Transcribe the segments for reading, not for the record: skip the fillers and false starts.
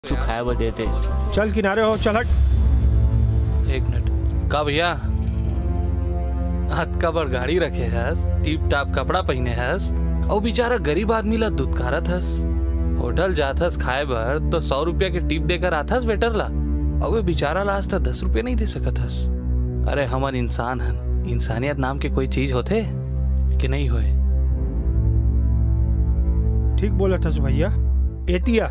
खाया वो देते। चल किनारे हो, चल हट। एक मिनट का भैया, हथका पर गाड़ी रखे हस, टिप टाप कपड़ा पहने हस, और बेचारा गरीब आदमी ला दुदकारत हस। होटल जात हस खाए भर तो 100 रुपया के टिप देकर आथस वेटर ला, और वे बेचारा ला आज तक 10 रुपया नहीं दे सकत हस। अरे हमन इंसान हन, इंसानियत नाम के कोई चीज होते कि नहीं होए? ठीक बोला था भैया। एतिया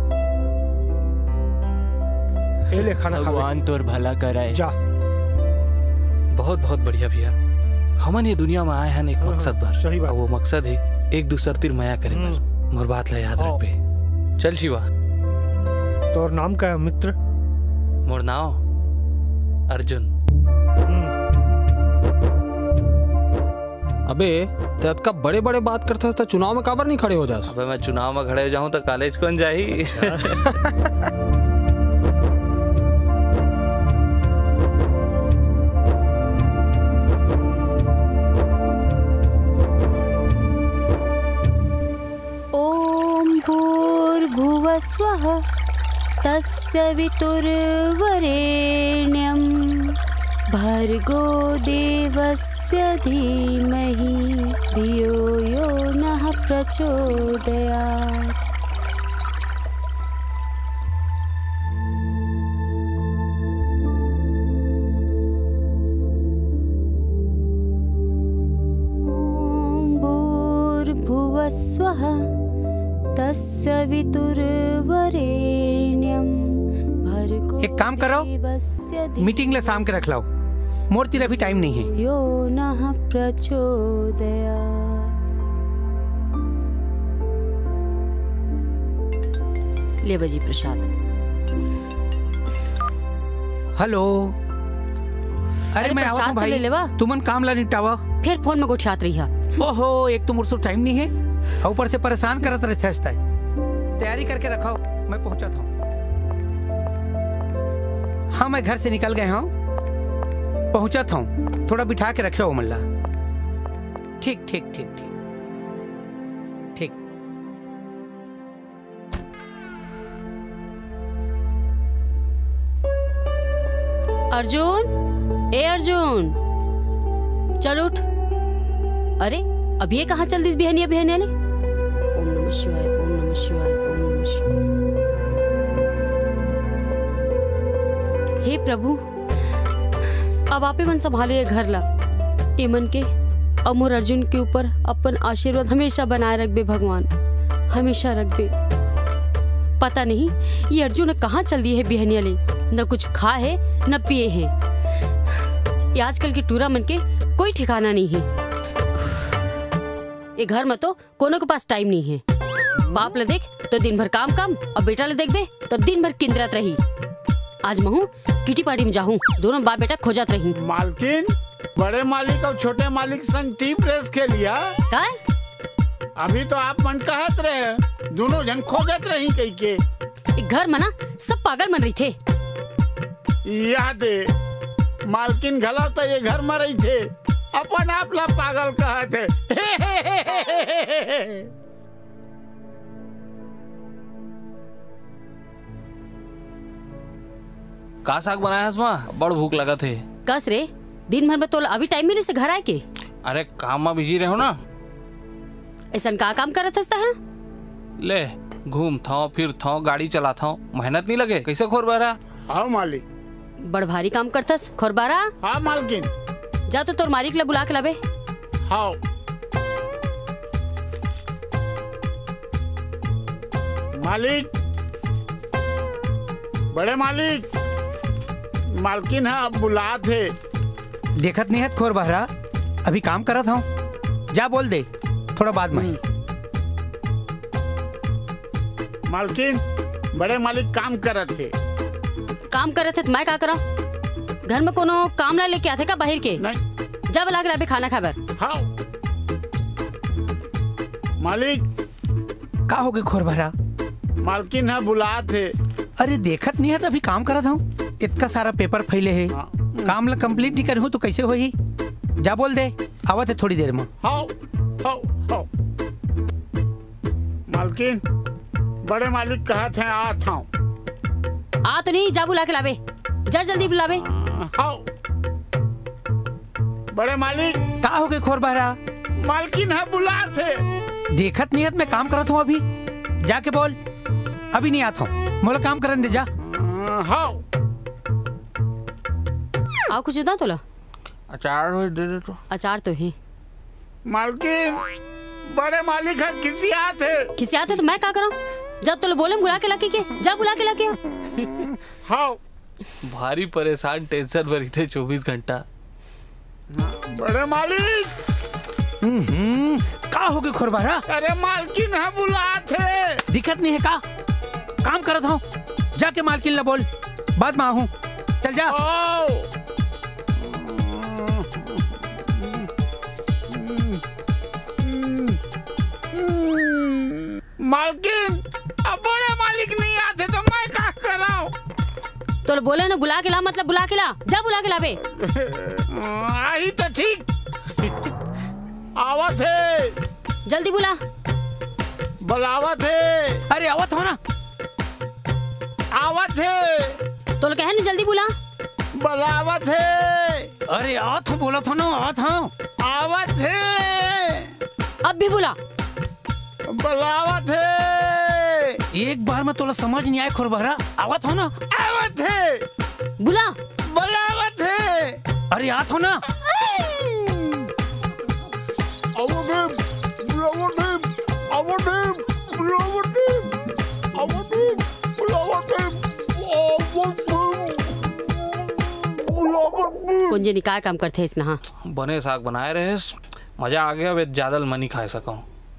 ले खाना खा। भगवान तोर भला कराए। जा। बहुत बहुत बढ़िया भैया। हमन ये दुनिया में आए हैं एक मकसद पर, सही बात। और वो मकसद है एक दूसर तिर माया करे पर। मोर बात ला याद रख पे। चल शिवा। तोर नाम क्या है मित्र? मोर नाम अर्जुन। अबे तब का बड़े बड़े बात करता था, चुनाव में काबर नहीं खड़े हो जा? अबे मैं चुनाव में खड़े हो जाऊं तो कॉलेज कौन जाही? ओम भूर्भुवस्वः तस्य वितुर्वरेण्यं भर्गो देवस्य धीमहि धियो यो नः प्रचोदयात्। ओम भूर्भुवस्वः तस्य वितुर्वरेण्यं भर्गो एक काम करो, मीटिंग ले शाम के रख लो, मोर तीर अभी टाइम नहीं है। यो नः प्रचोदयात्। ले बजी प्रसाद। हेलो। अरे मैं आवत हूँ भाई, तुमन काम ला निपटावा। फिर फोन में गोठियात रही है। ओहो, एक तो मुझसे टाइम नहीं है, ऊपर से परेशान करत रहता है। तैयारी करके रखो, मैं पहुंचा था। हाँ मैं घर से निकल गए हूँ, पहुंचा था। थोड़ा बिठा के रखे हो मल्ला। ठीक ठीक ठीक ठीक ठीक। अर्जुन, ए अर्जुन, चल उठ। अरे अभी ये कहाँ चल दिस बिहनिया बिहनिया ले? ओम नमः शिवाय, ओम नमः शिवाय, ओम नमः शिवाय। हे प्रभु, अब आपे मन संभालिए घर ला। ए मन के अमोर अर्जुन के ऊपर अपन आशीर्वाद हमेशा बनाए रखबे भगवान, हमेशा रखबे। पता नहीं ये अर्जुन कहाँ चल दिए है बिहनिया ले, न कुछ खा है न पिए है। ये आजकल के टूरा मन के कोई ठिकाना नहीं है। ये घर में तो कोनो के पास टाइम नहीं है। बाप ले देख तो दिन भर काम काम, और बेटा ले देख बे तो दिन भर किंदरत रही। आज महू किटी पार्टी में जाऊं, दोनों बाप बेटा खोजत रही। मालकिन, बड़े मालिक और छोटे मालिक संग टीम रेस खेलिया का? अभी तो आप मन कहत रहे, दोनों जन खोजत रही कहीं के। घर में ना सब पागल मन रही थे। याद है मालकिन घला तो ये घर में रही थे, अपन आप ला पागल कहते। का साग बनाया हस माँ? बड़ भूख लगा थे। कस रे, दिन भर में तो अभी टाइम मिले से घर आए के? अरे काम में बिजी रहो ना। ऐसा का काम करत हस्ता है? ले घूम था फिर था, गाड़ी चला था, मेहनत नहीं लगे कैसे खोर बहरा? हाँ मालिक। बड़ भारी काम करतस खोरबारा। हाँ मालकिन। जा तो तोर मालिक ला बुला के लाबे। हाँ। मालिक, बड़े मालिक, मालकिन है अब बुला थे। देखत नहीं है खोर बहरा, अभी काम करत हूँ। जा बोल दे थोड़ा बाद में। मालकिन, बड़े मालिक काम करत थे। काम करत थे तो मैं का करा? घर में कोनो काम ना लेके आते का बाहर के? नहीं। जा बुला के लाबे खाना खाबर। हाँ। मालिक। का हो गए खोर बहरा? मालकिन है बुला थे। अरे देखत नहीं है तो अभी काम करत हूँ। इतना सारा पेपर फैले है। हाँ। काम ला कंप्लीट नहीं करूँ तो कैसे होही? जा बोल दे, आवत है थोड़ी देर में। हाँ हाँ हाँ। मालकिन, बड़े मालिक कहते हैं आ था। आ तो नहीं, जा बुला के लावे, जा जल्दी बुलावे। हाँ बड़े मालिक। का हो गए खोर बहरा? मालकिन है बुला थे। देखत नियत में काम करत हूँ अभी, जाके बोल अभी नहीं आता हूँ, मोला काम करन दे जा। हाँ आओ कुछ उदा तोला अचार दे दे तो। अचार तो है मालकिन, बड़े मालिक है खिसियात है। खिसियात है तो मैं क्या करूं? जब तो बोले बुला के लाके के, जा बुला के लाके। हाँ भारी परेशान टेंशन भरी थे 24 घंटा। बड़े मालिक। का हो गए खोर बहरा? अरे मालकिन है बुला थे। दिक्कत नहीं है का? काम करत हूँ, जाके मालकिन ला बोल, बाद में आहूँ, चल जा। मालकिन अब बड़े मालिक नहीं आते तो मैं क्या कराऊं? तो बोले ना बुला के ला, मतलब बुला के ला, जा बुला के लावे। आई तो ठीक। आवत है, जल्दी बुला। बुलावत है। अरे आवत हो ना। आवत है। तो कहे ना जल्दी बुला। बुलावत है। अरे आवत हो, बोला था ना आवत हो। आवत है। अब भी बुला। बुलावत है। एक बार में तोला समझ नहीं आए खोर बहरा, आवत हो ना। आवत है। बुला। बुलावत है। अरे आत हो ना। कुंजे निकाय काम करते हैं इसने। हाँ बने साग बनाए रहे, मजा आ गया। वे ज्यादा मनी खा सकूं।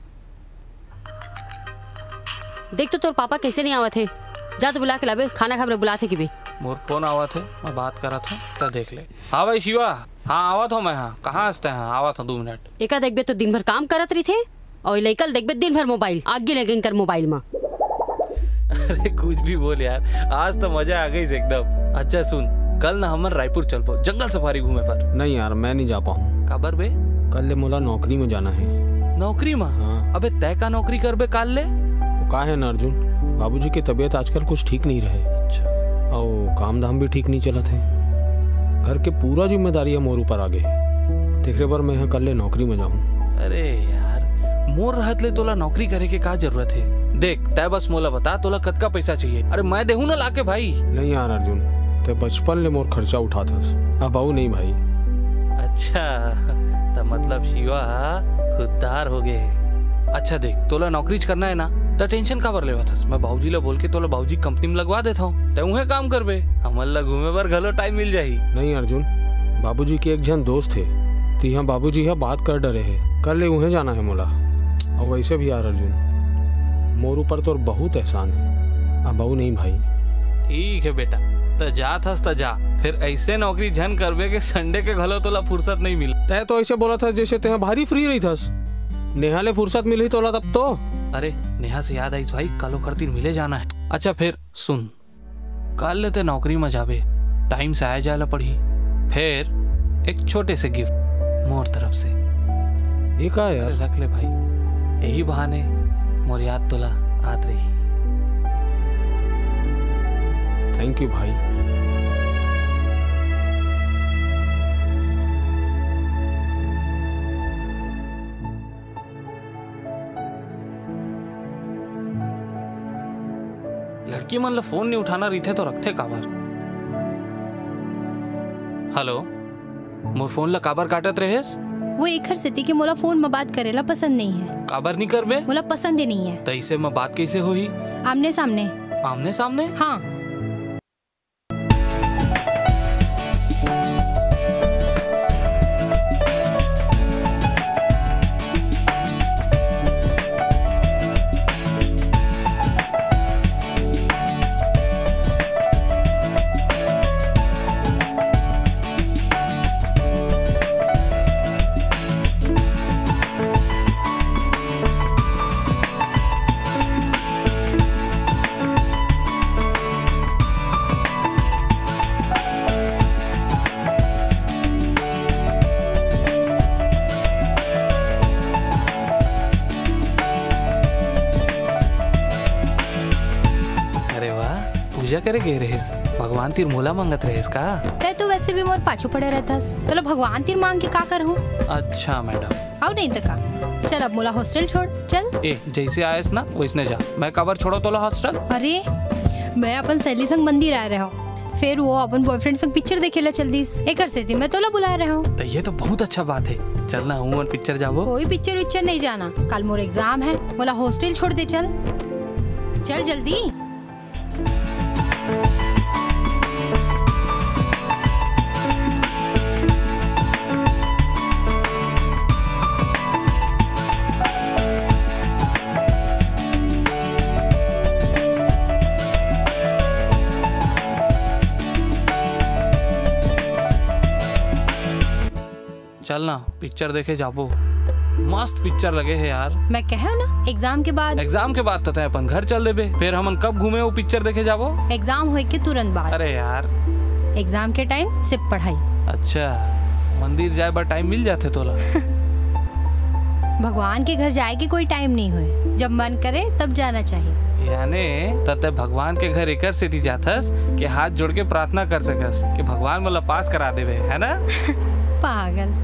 देख तो तोर पापा कैसे नहीं आवा थे, जा तो बुला के लावे, खाना खा बुला थे कि भी। मोर फोन आवा थे, मैं बात करा था तो देख ले। हाँ भाई शिवा, हाँ आवा था मैं। हाँ कहाँ हंसते हैं? आवा था 2 मिनट। एका देखबे तो दिन भर काम करत रही थे और लइकल देखबे दिन भर मोबाइल आगे लगे कर मोबाइल में। अरे कुछ भी बोल यार, आज तो मजा आ गई एकदम। अच्छा सुन, कल ना हम रायपुर चल पाओ जंगल सफारी घूमे पर। नहीं यार मैं नहीं जा पाऊँ। काबर बे? कल ले मोला नौकरी में जाना है। नौकरी में? हाँ। अबे तय का नौकरी कर बे काल ले? वो का है ना अर्जुन, बाबूजी की तबीयत आजकल कुछ ठीक नहीं रहे। अच्छा। और काम धाम भी ठीक नहीं चला थे। घर के पूरा जिम्मेदारी मोर ऊपर आ गए। तीसरे बार मैं कल ले नौकरी में जाऊँ। अरे यार मोर रहत ले तोला नौकरी करे के का जरूरत है? देख तय बस मोला बता तोला कतका पैसा चाहिए। अरे मैं देहू ना लाके भाई। नहीं यार अर्जुन, ते बचपन ले मोर खर्चा उठा था, अब आऊ नहीं भाई। अच्छा तो मतलब शिवा खुददार हो गए। अच्छा देख तोला नौकरी करना है ना तो टेंशन काबर लेवा था? मैं बाबूजी ला बोल के तोला बाबूजी कंपनी में लगवा देता हूँ, ते उहे काम करबे, हमल ला घूमे बर घलो टाइम मिल जाही। नहीं अर्जुन, बाबूजी के एक जन दोस्त है तो यहाँ बाबूजी है बात कर डरे है, कल ले उन्हें जाना है मोला। और वैसे भी यार अर्जुन, मोर ऊपर तो बहुत एहसान है, अब आऊ नहीं भाई। ठीक है बेटा, तो जा थस तो जा, फिर ऐसे नौकरी झन करबे के संडे के घलो तोला फुर्सत नहीं मिला। तय तो ऐसे बोला था जैसे ते भारी फ्री रही थस, नेहा ले फुर्सत मिली तोला तब तो। अरे नेहा से याद आई भाई, कालो खरतीर मिले जाना है। अच्छा फिर सुन, कल लेते नौकरी में जाबे, टाइम से आया जाला पड़ी, फिर एक छोटे से गिफ्ट मोर तरफ से। ये का यार? अरे रख ले भाई, यही बहाने मोर याद तोला आत रही। थैंक यू भाई। लड़की मन ला फोन नहीं उठाना रही थे तो रखते काबर? हेलो, मोर फोन ला काबर काटत रहेस? वो एखर सेती के मोला फोन में बात करेला पसंद नहीं है। काबर नहीं करबे? मोला पसंद ही नहीं है। तो इसे में बात कैसे होही? आमने सामने। आमने सामने? हाँ। पूजा करे गए रहेस, भगवान तीर मोला मांगत रहेस का? तय तो वैसे भी मोर पाछू पड़े रहतास, तो भगवान तीर मांग के का करहूं? अच्छा मैडम। आओ नहीं तो का, चल अब मोला हॉस्टल छोड़ चल। ए जैसे आयस ना वैसने जा, मैं कबर छोड़ो तोला हॉस्टल। अरे मैं अपन सहेली संग मंदिर आ रहा हूँ, फिर वो अपन बॉयफ्रेंड संग पिक्चर देखेला चल दीस, एकर से थी मैं तोला बुला रहा हूँ। तो ये तो बहुत अच्छा बात है, चलना हूँ और पिक्चर जाबो। कोई पिक्चर विक्चर नहीं जाना, कल मोर एग्जाम है, बोला हॉस्टल छोड़ दे चल, चल जल्दी। चलना पिक्चर देखे जाबो, मस्त पिक्चर लगे है यार। मैं कहा ना एग्जाम के बाद। एग्जाम के बाद तो अपन घर चल देबे, फिर हमन कब घूमे वो पिक्चर देखे जाबो? एग्जाम होए के तुरंत बाद। अरे यार एग्जाम के टाइम सिर्फ पढ़ाई। अच्छा मंदिर जाए बार टाइम मिल जाते तोला? भगवान के घर जाए के कोई टाइम नहीं हुए, जब मन करे तब जाना चाहिए। यानी तते भगवान के घर एकर से जाथस कि हाथ जोड़ के प्रार्थना कर सकस कि भगवान मोला पास करा देवे, है ना? पागल।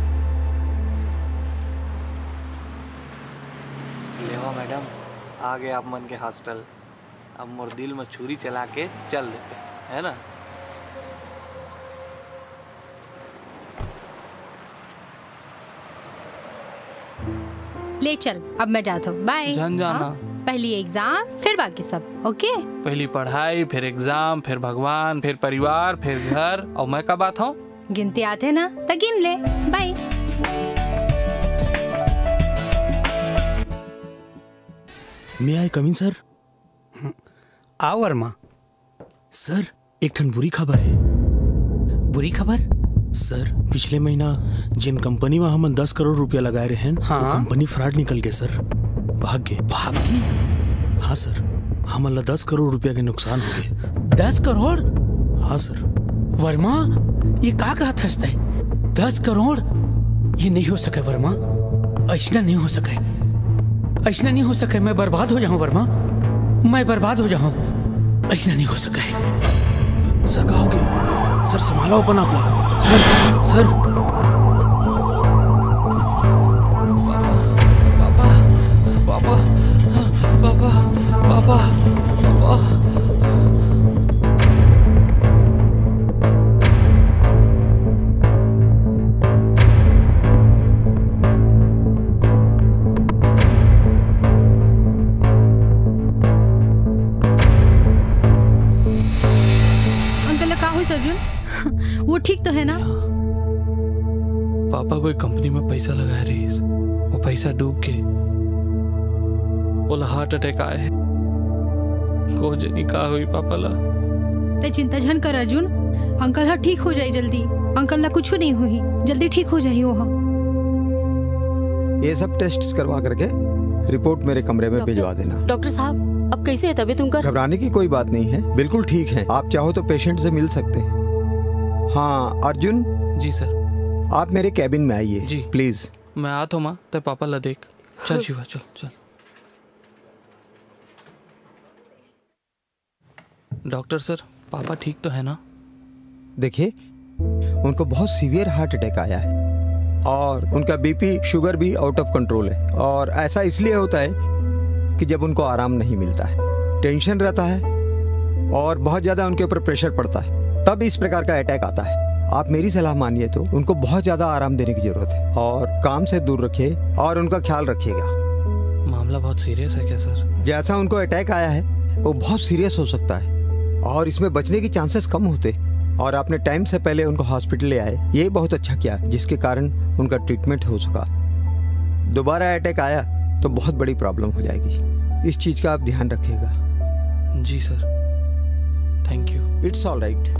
लेवा मैडम, आ गए आप मन के हॉस्टल, अब मोर दिल में छुरी चला के चल देते, है ना? ले चल, अब मैं जाता हूँ, बाय। जान जाना। पहली एग्जाम फिर बाकी सब, ओके? पहली पढ़ाई, फिर एग्जाम, फिर भगवान, फिर परिवार, फिर घर, और मैं कब आता हूँ? गिनते आते ना तो गिन ले, बाय। मे आई कम इन सर? आओ वर्मा। सर एक ठन बुरी खबर है। बुरी खबर? सर पिछले महीना जिन कंपनी में हम 10 करोड़ रुपया लगाए रहे हैं, हाँ? वो कंपनी फ्रॉड निकल गए सर, भाग गए। भाग गई? हाँ सर, हमारा 10 करोड़ रुपया के नुकसान हो गए। 10 करोड़? हाँ सर। वर्मा ये का कहत हंसता है? 10 करोड़? ये नहीं हो सके वर्मा, ऐसा नहीं हो सके, ऐसा नहीं हो सके। मैं बर्बाद हो जाऊं वर्मा, मैं बर्बाद हो जाऊं, ऐसा नहीं हो सके। सर कहा होगे? सर संभालो अपन आपला। सर सर पापा पापा पापा पापा पापा। अर्जुन वो ठीक तो है ना? पापा कोई कंपनी में पैसा लगाए रही, वो पैसा डूब के बोला हार्ट अटैक आए, को जनी का हुई पापा ला। ते चिंता झन कर अर्जुन, अंकल हाँ ठीक हो जाए जल्दी, अंकल ला कुछ नहीं हुई, जल्दी ठीक हो जाए वो। हाँ ये सब टेस्ट करवा करके रिपोर्ट मेरे कमरे में भिजवा देना। डॉक्टर साहब अब कैसे है तबीयत उनका? घबराने की कोई बात नहीं है, बिल्कुल ठीक है। आप चाहो तो पेशेंट से मिल सकते हैं। हाँ अर्जुन। जी सर। आप मेरे कैबिन में आइए जी प्लीज। मैं आता हूँ माँ, ते पापा ला देख। चल शिवा चल चल। डॉक्टर सर पापा ठीक तो है ना? देखिए उनको बहुत सीवियर हार्ट अटैक आया है और उनका बीपी शुगर भी आउट ऑफ कंट्रोल है, और ऐसा इसलिए होता है कि जब उनको आराम नहीं मिलता है, टेंशन रहता है और बहुत ज्यादा उनके ऊपर प्रेशर पड़ता है, तब इस प्रकार का अटैक आता है। आप मेरी सलाह मानिए तो उनको बहुत ज्यादा आराम देने की जरूरत है और काम से दूर रखिए और उनका ख्याल रखिएगा। मामला बहुत सीरियस है क्या सर? जैसा उनको अटैक आया है वो बहुत सीरियस हो सकता है और इसमें बचने की चांसेस कम होते, और आपने टाइम से पहले उनको हॉस्पिटल ले आए, ये बहुत अच्छा किया, जिसके कारण उनका ट्रीटमेंट हो सका। दोबारा अटैक आया तो बहुत बड़ी प्रॉब्लम हो जाएगी, इस चीज का आप ध्यान रखिएगा। जी sir, thank you. It's all right.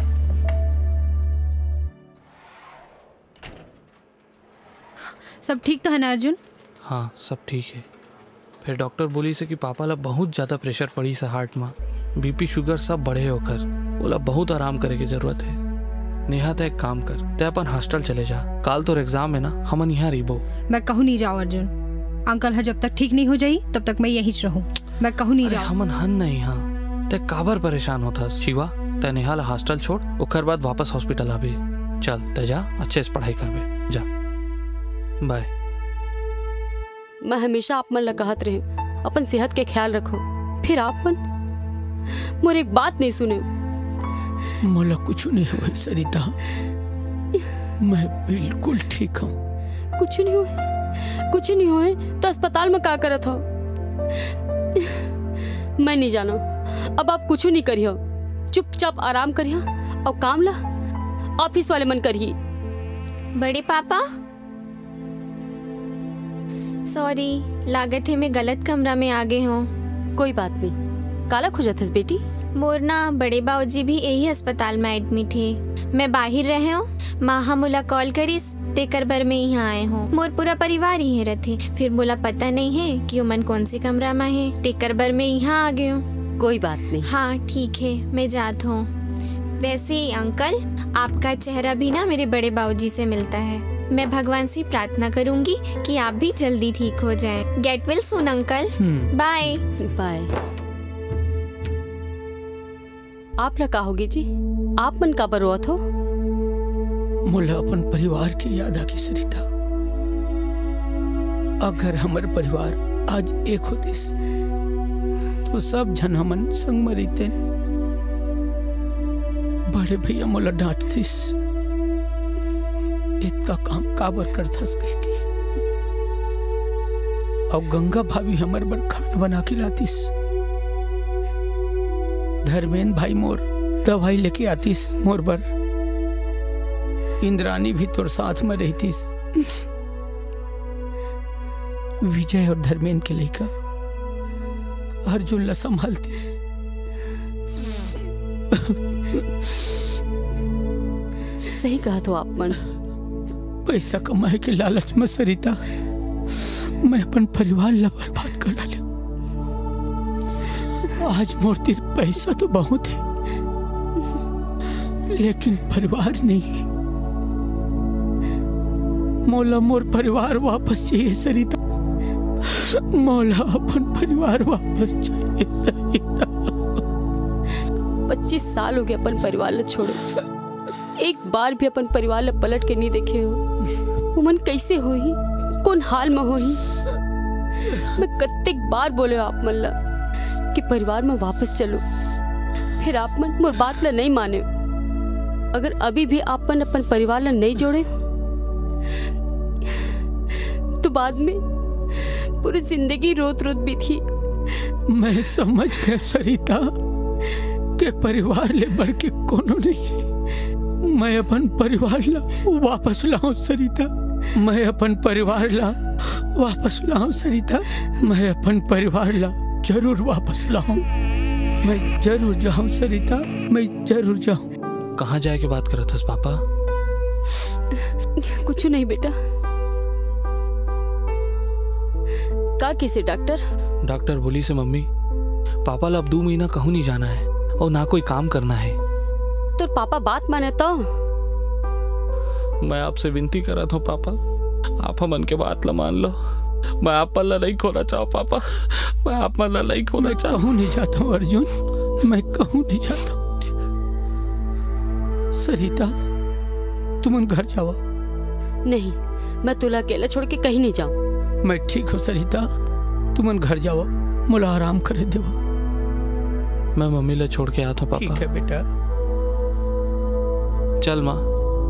सब ठीक तो है ना अर्जुन? हाँ सब ठीक है। फिर डॉक्टर बोली से कि पापा ला बहुत ज्यादा प्रेशर पड़ी से हार्ट में, बीपी शुगर सब बढ़े होकर, बोला बहुत आराम करे की जरूरत है। नेहा तो एक काम कर, ते अपन हॉस्टल चले जा, काल तो एग्जाम है ना, हमन यहाँ रहीबो। मैं कहूँ नहीं जाओ अर्जुन, अंकल है जब तक ठीक नहीं हो जाई तब तक मैं यहीं रहूँ, मैं कहूँ नहीं जाऊँ। हमन हन नहीं, हाँ ते काबर परेशान होता शिवा। ते निहाल हॉस्टल छोड़ ओकर बाद वापस हॉस्पिटल आबी। चल ते जा अच्छे से पढ़ाई करबे जा। बाय। मैं हमेशा आप मन ला कहत रहे अपन सेहत के ख्याल रखो, फिर आप मन मोर एक बात नहीं सुने। मोला कुछ नहीं हुआ सरिता, मैं बिल्कुल ठीक हूँ। कुछ नहीं हुए, कुछ नहीं हुए तो अस्पताल में का करत हो? मैं नहीं जानो, अब आप कुछ नहीं करियो, चुपचाप आराम करियो और काम ला ऑफिस वाले मन करिए। बड़े पापा सॉरी, लागत है मैं गलत कमरा में आ गए हूँ। कोई बात नहीं, काला खुजत है बेटी। मोर ना बड़े बाबूजी भी यही अस्पताल में एडमिट है। मैं बाहर रहे हूँ, माँ मुला कॉल करीस तेकर बर में यहाँ आए हूँ। मोर पूरा परिवार ही रहते, फिर मोला पता नहीं है कि उमन कौन से कमरा में है, तेकर बर में यहाँ आ गए हूँ। कोई बात नहीं। हाँ ठीक है, मैं जात हूँ। वैसे अंकल, आपका चेहरा भी ना मेरे बड़े बाबूजी से मिलता है। मैं भगवान से प्रार्थना करूंगी कि आप भी जल्दी ठीक हो जाएं। Get well soon uncle. Bye bye. आप लगा होगी जी, आप मन का बरोत हो? मोला अपन परिवार की याद आके सरिता। अगर हमारे परिवार आज एक होतिस तो सब जन हमन संग मरीते। बड़े भैया मोला डांटतिस, इतना काम काबर करथस की। और गंगा भाभी हमारे बर खाना बना के लातीस। धर्मेंद्र भाई मोर दवाई लेके आतीस मोर बर। इंद्रानी भी तोर साथ में रहतीस। विजय और धर्मेंद्र के लेकर अर्जुन ला संभालतीस। सही कहा तो आप मन। पैसा कमाए के लालच में सरिता मैं अपन परिवार ला बर्बाद कर डाले। आज मोर तीर पैसा तो बहुत है, लेकिन परिवार नहीं। मोला मोर परिवार वापस चाहिए सरिता। मोला अपन परिवार वापस चाहिए सरिता। 25 साल हो गए अपन परिवार ला छोड़े, एक बार भी अपन परिवार ला पलट के नहीं देखे हो। उमन कैसे होही, कौन हाल में होही? मैं कत्तेक बार बोले आप मन ला कि परिवार में वापस चलो, फिर आप मन मोर बात ला नहीं माने। अगर अभी भी आप मन अपन परिवार ला नहीं जोड़े तो बाद में पूरी जिंदगी रोत रोत भी थी। मैं समझ गया सरिता के परिवार ले बढ़ के कोनो नहीं है। मैं अपन परिवार ला वापस लाऊं सरिता। मैं अपन परिवार ला वापस लाऊं सरिता। मैं अपन परिवार ला जरूर वापस लाऊं। मैं जरूर जाऊं सरिता, मैं जरूर जाऊं। कहाँ जाए के बात करत हस पापा? कुछ नहीं बेटा। का किसे डॉक्टर? डॉक्टर बोली से मम्मी पापा ला अब 2 महीना कहूँ नहीं जाना है और ना कोई काम करना है। तो पापा बात माने तो? मैं आपसे विनती कर रहा था पापा, आप हमन के बात ला मान लो। मैं आप पर नहीं खोना चाहूँ पापा, मैं आप पर नहीं खोना चाहूँ। कहूँ नहीं जाता हूँ अर्जुन, मैं कहूँ नहीं जाता हूँ। सरिता तुम घर जाओ। नहीं, मैं तुला अकेला छोड़ के कहीं नहीं जाऊँ। मैं ठीक हूँ सरिता, तुम घर जाओ, मुला आराम करे देव। मैं मम्मी ला छोड़ के आता हूँ पापा। ठीक है बेटा, चल माँ।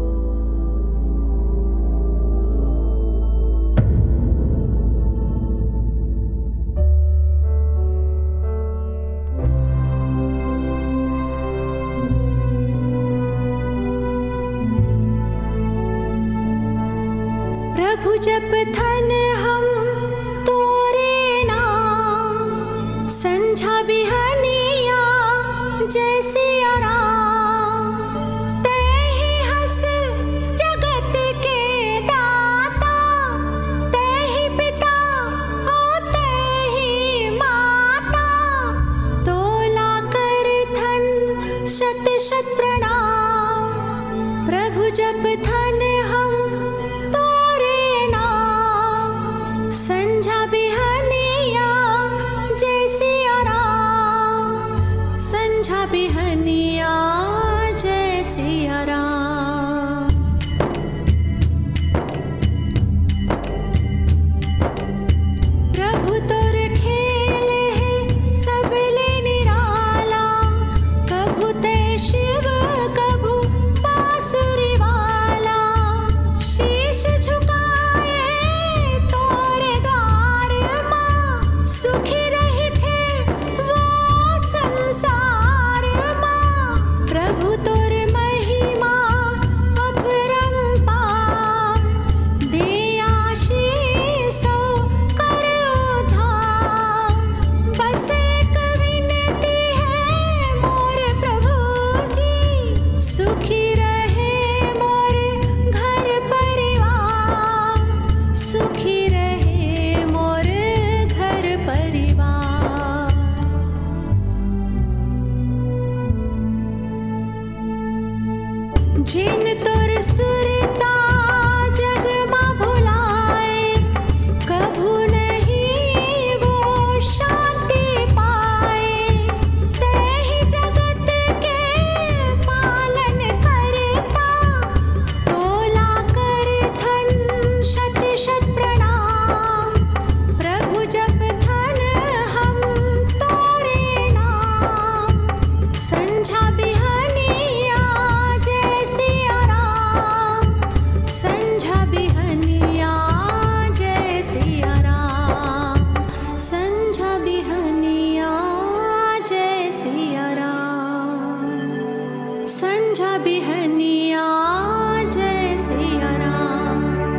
प्रभु जप थन हम तोरे नाम, संझा बिहनिया जैसे आराम। तैहि हस जगत के दाता, तैहि पिता और तैहि माता। तोला कर थन शत शत प्रणाम, प्रभु जप थन हम संझा बिहनिया जैसे आराम। जिन तोर सुरता जग मा भुलाए, कभू नहीं वो शांति पाए। तेहि जगत के पालन करता, तोला कर धन शत शत प्रणाम। प्रभु जप धन हम तोरे नाम, संझा बिहनिया जय सिया राम। संझा बिहनिया जय सिया राम। संझा बिहनिया जय सिया राम। संझा बिहनिया जय सिया राम।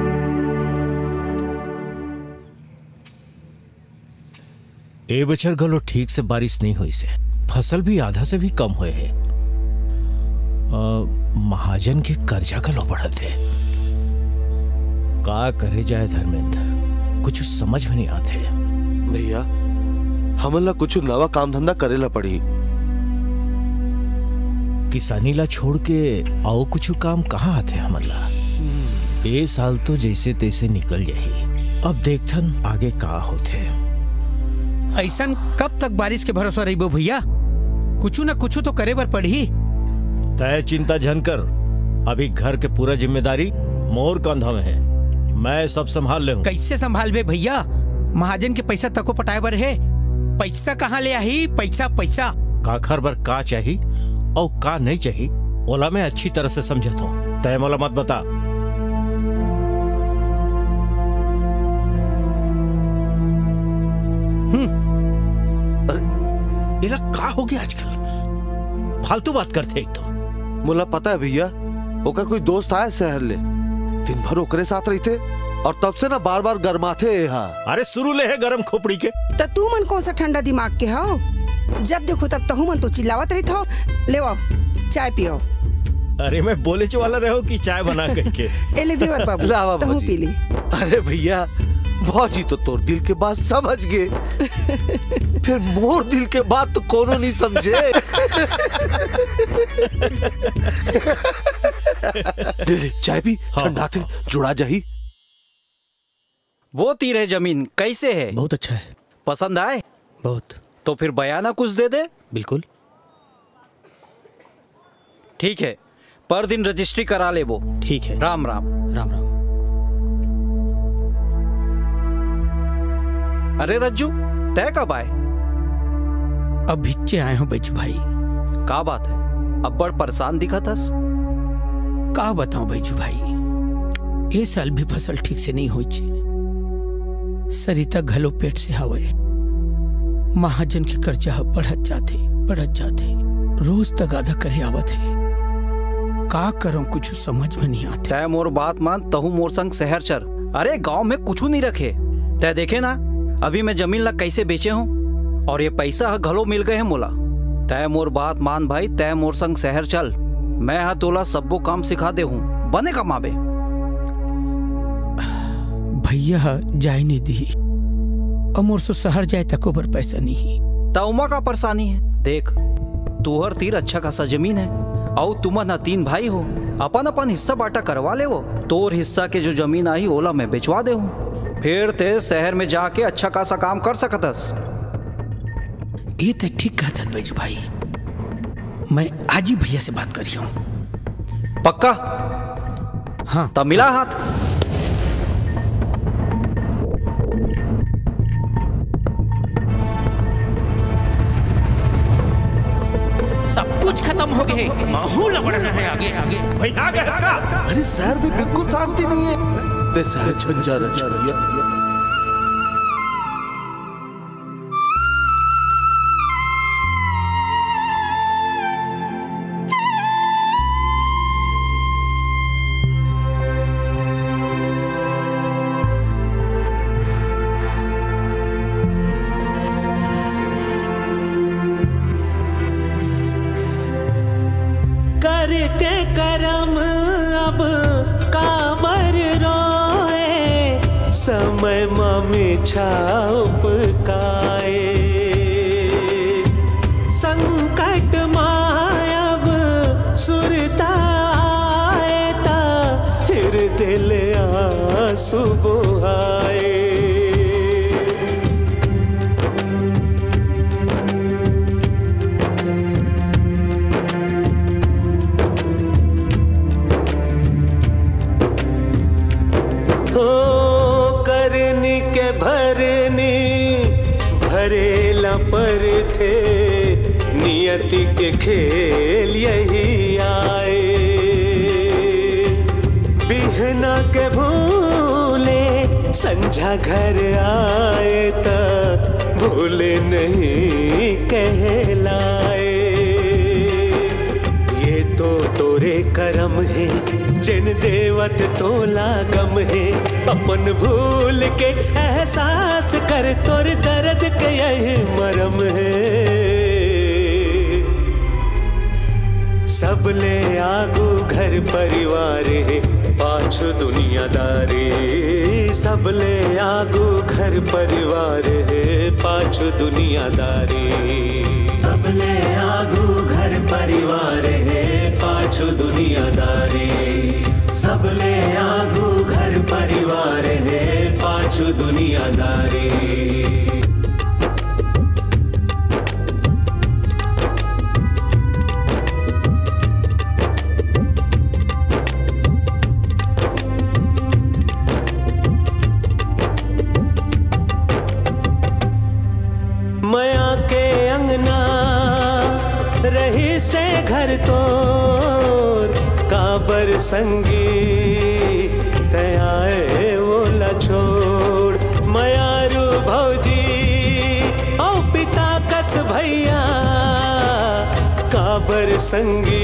ए बचर गलो ठीक से बारिश नहीं हुई से फसल भी आधा से भी कम हुए है। महाजन के कर्जा गलो बढ़त है। का करे जाए धर्मेंद्र, कुछ समझ में नहीं आते। भैया हमन ला कुछ नवा काम धंधा करेला पड़ी। किसानी ला छोड़ के आओ कुछ काम कहाँ आते हमन ला। ए साल तो जैसे तैसे निकल जाही, अब देखथन आगे का होते। ऐसा कब तक बारिश के भरोसा रही भैया? कुछ न कुछ तो करे बर पड़ी। तय चिंता झन कर, अभी घर के पूरा जिम्मेदारी मोर कंधा में है। मैं सब संभाल ले हूँ। कैसे संभाल बे भैया? महाजन के पैसा तको पटाए बर है। पैसा कहाँ ले आई? पैसा पैसा का खर बर का चाहिए और का नहीं चाहिए ओला मैं अच्छी तरह से समझता हूँ। तय मोला मत बता। इला का हो गया आजकल? फालतू बात करते एकदम। मुला पता है भैया, ओकर कोई दोस्त आया शहर ले, दिन भर ओकरे साथ रहते और तब से ना बार बार गरमाथे यहाँ। अरे शुरू ले है गरम खोपड़ी के। तो तू मन कौन सा ठंडा दिमाग के हो? जब देखो तब तहु मन तो चिल्लावत रही हो। ले आओ चाय पियो। अरे मैं बोले वाला रहो कि चाय बना करके। एले देवर बाबू तहु पी ली। अरे भैया भौजी तो तोर दिल के बात समझ गए, फिर मोर दिल के बात तो कोनो नहीं समझे। चाय भी ठंडा थे जुड़ा जाही। वो तीर है जमीन कैसे है? बहुत अच्छा है। पसंद आए? बहुत। तो फिर बयाना कुछ दे दे। बिल्कुल ठीक है, पर दिन रजिस्ट्री करा ले वो। ठीक है। राम राम। राम राम। अरे रज्जू तय कब आए? अब भिच्चे आए हो बैजू भाई। का बात है, अब बड़ परेशान दिखा थस। का बताऊं बैजू भाई, ये साल भी फसल ठीक से नहीं हुई। सरिता घलो पेट से हवे। महाजन के कर्जा बढ़त जाते रोज तगादा करे आवत है। का करूं कुछ समझ में नहीं आते। तय मोर बात मान, तहु मोर संग शहर चल। अरे गांव में कुछ नहीं रखे। तय देखे ना अभी मैं जमीन ला कैसे बेचे हूँ और ये पैसा घलो मिल गए हैं मोला। तय मोर बात मान भाई, तय मोर संग शहर चल। मैं हा तोला सबो काम सिखा दे हूँ, बने कमाबे। भैया जाए नहीं दी, अमोर सो शहर जाए तको बर पैसा नहीं। तउमा का परेशानी है। देख तुहर तीर अच्छा खासा जमीन है और तुम ना 3 भाई हो। अपन अपन हिस्सा बांटा करवा ले। वो तोर हिस्सा के जो जमीन आई ओला मैं बेचवा दे हूँ, फिर ते शहर में जाके अच्छा खासा काम कर सकतस। ये तो ठीक कहता बैजू भाई, मैं आज ही भैया से बात करी हूँ। पक्का? हाँ। तब मिला हाथ। सब कुछ खत्म हो गए, माहौल बढ़ना है आगे। भाई आ गया इसका। अरे शहर में बिल्कुल शांति नहीं है। ते शहर झंझा रच भैया। करके करम अब काबर रोए, समय में छाप काए। संकट मायब सुरता ले आंसू बहाए। हो करनी के भरनी भरेला पर थे, नियति के खेल यही आए। बिहना के भूले संझा घर आए त भूले नहीं कहलाए। ये तो तोरे करम है जिन देवत तोला गम है। अपन भूल के एहसास कर तोर दर्द के यही मरम है। सब ले आगू घर परिवार है पाछू दुनियादारी। सब ले आगू घर परिवार है पाछू दुनियादारी। सब ले आगू घर परिवार है पाछू दुनियादारी। सब ले आगू घर परिवार है पाछू दुनियादारी। मया के अंगना रही से घर तोर काबर संगी तयाए वोला छोड़। मयारू भौजी औ पिता कस भैया काबर संगी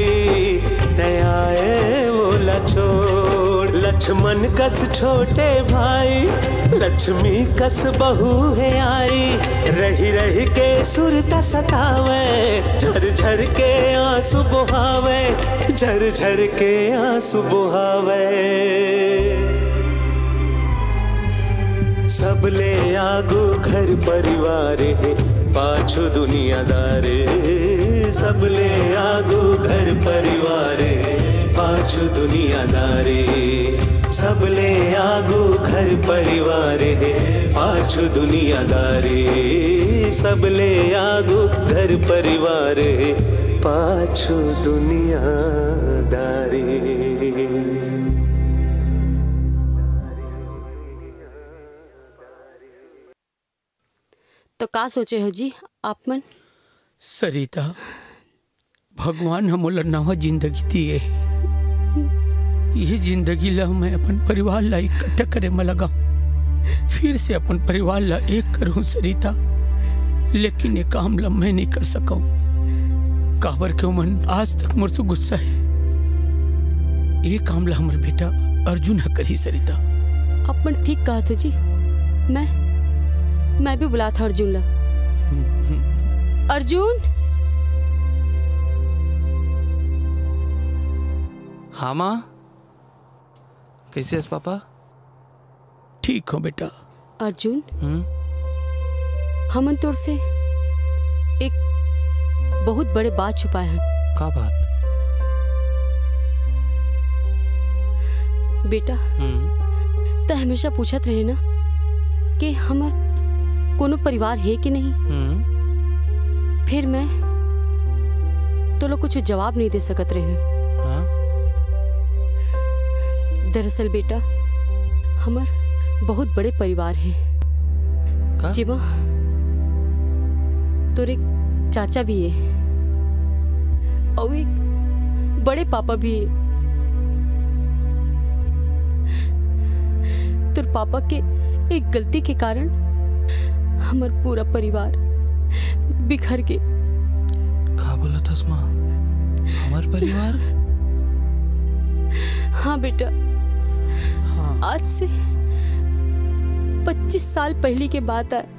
तयाए वोला छोड़। लक्ष्मण कस छोटे भाई लक्ष्मी कस बहू है आई। रही रही के सुरता सतावे झर झर के आंसू बहावे। झर झर के आंसू बहावे। सब ले आगू घर परिवार है पाछू दुनियादारी। सब ले आगू घर परिवार है पाछू दुनियादारी। सब ले आगू घर परिवार है पाछू दुनियादारी। सब ले आगू घर परिवार है पाछू दुनियादारी। तो का सोचे हो जी आप मन? सरिता, भगवान हमोला नवा जिंदगी दिए। ये जिंदगी ला मैं अपन परिवार ला इकट्ठा करे में लगा। फिर से अपन परिवार ला एक करूं सरिता, लेकिन ये काम ला मैं नहीं कर सकूं। काबर क्यों मन आज तक मुझसे गुस्सा है। ये काम ला हमारे बेटा अर्जुन है करी सरिता। अपन ठीक कहा तो जी। मैं भी बुला था अर्जुन ला। अर्जुन। हाँ माँ, कैसे है पापा? ठीक हो बेटा। अर्जुन, हमन तोर से एक बहुत बड़े बात छुपाए हैं। क्या बात? बेटा, तो हमेशा पूछत रहे ना कि हमार कोनो परिवार है कि नहीं। फिर मैं तो लोग कुछ जवाब नहीं दे सकत रहे। दरअसल बेटा, हमार बहुत बड़े परिवार है। जिमा तोर एक चाचा भी है और एक बड़े पापा भी है। तोर पापा के एक गलती के कारण हमार पूरा परिवार बिखर के। क्या बोला था माँ? हमार परिवार? हाँ बेटा, हाँ। आज से 25 साल पहले की बात है।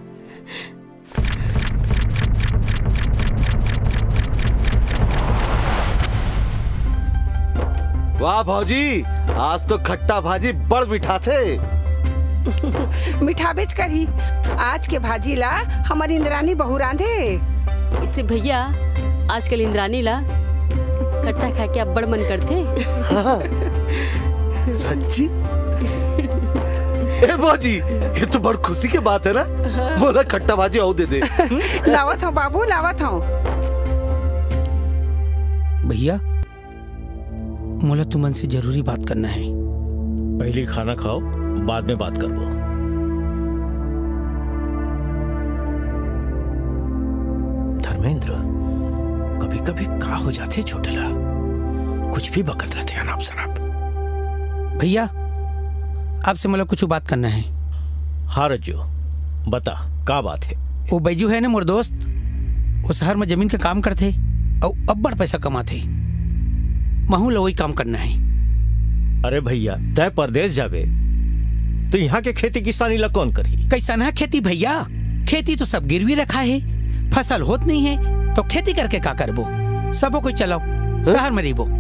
वाह भौजी, आज तो खट्टा भाजी बड़ मीठा थे। मीठा बेच कर ही आज के भाजी ला हमारी इंद्रानी बहू रांधे। इससे भैया आजकल इंद्रानी ला खट्टा खा के अब बड़ मन करते। सच्ची? ए बाजी, ये तो बड़ खुशी की बात है ना। बोला खट्टा भाजी आओ दे दे। लावत हूँ बाबू, लावत हूँ। भैया मोला तुमन से जरूरी बात करना है। पहले खाना खाओ, बाद में बात करबो। धर्मेंद्र, कभी कभी का हो जाते छोटेला, कुछ भी बकत रहते हैं अनाप शनाप। भैया आपसे मतलब कुछ बात करना है। हाँ रज्जू, बता का बात है। वो बैजू है ना मोर दोस्त, वो शहर में जमीन का काम करते और अब बड़ पैसा कमाते। महू लो वही काम करना है। अरे भैया तय परदेश जावे तो यहाँ के खेती किसानी ला कौन करी? कैसा ना खेती भैया, खेती तो सब गिरवी रखा है, फसल होत नहीं है तो खेती करके का करबो? सबो कोई चलाओ शहर में रहीबो।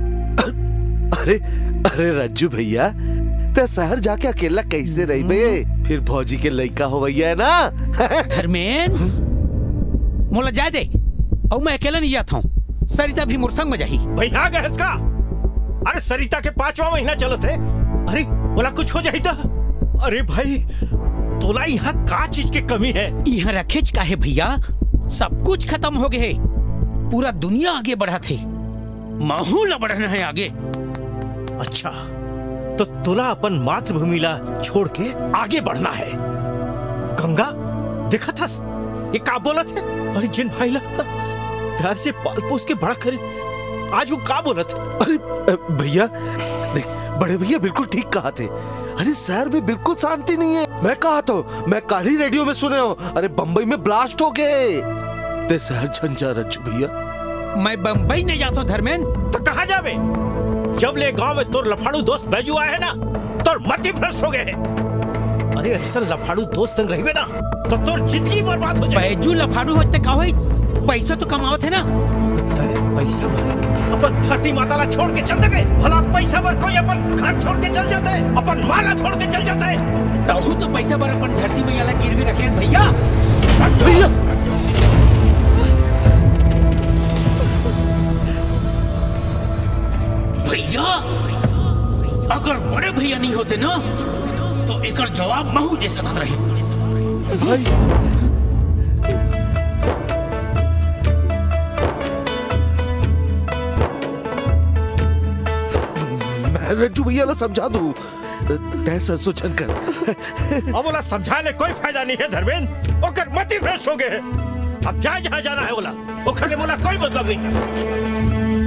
अरे अरे रज्जू भैया, ते शहर जाके अकेला कैसे रही बे? फिर भौजी के लड़का हो भैया है ना। धर्मेंद्र मोला जाए दे, और मैं अकेला नहीं जाता हूँ, सरिता भी मोर संग में जाही। भैया गैस का, अरे सरिता के 5वां महीना चलत है। अरे बोला कुछ हो जाही था। अरे भाई तोला यहाँ का चीज की कमी है? यहाँ रखेच का है भैया, सब कुछ खत्म हो गए, पूरा दुनिया आगे बढ़ा थे, माहौल बढ़ना है आगे। अच्छा तो तोला अपन मातृभूमि ला छोड़ के आगे बढ़ना है। गंगा देखा था ये का बोलत है? अरे जिन भाई ला प्यार से पाल पोस के बड़ा करे, आज वो का बोलत? अरे भैया देख, बड़े भैया बिल्कुल ठीक कहा थे। अरे शहर में बिल्कुल शांति नहीं है। मैं कहा तो, मैं कल ही रेडियो में सुने हो, अरे बम्बई में ब्लास्ट हो गए। ते शहर झंझा रज्जू भैया। मैं बम्बई नहीं जाता धर्मेंद्र। तो कहाँ जावे? जब ले गांव में तोर लफाड़ू दोस्त बैजू आए है ना, तोर मति भ्रष्ट हो गए। अरे ऐसा लफाड़ू दोस्त संग रहिबे ना तो तोर जिंदगी बर्बाद हो जाए। बैजू लफाड़ू होते का होई? पैसा तो कमावत है ना। पैसा भर अपन धरती माता ला छोड़ के चल देवे। भला पैसा भर कोई अपन घर छोड़ के चल जाता है, अपन माला छोड़ के चल जाता है। तहु तो पैसा भर अपन धरती में याला गिरवी रखे हैं भैया। भैया अगर बड़े भैया नहीं होते ना तो एक जवाब महू दे सकत रहे। मैं रज्जू भैया ला समझा दूं, तैसा सोचन कर। अब बोला समझा ले कोई फायदा नहीं है धर्मेंद्र, ओकर मति भ्रष्ट हो गए है। अब जाए जहाँ जाना है बोला, ओकर ले बोला कोई मतलब नहीं है।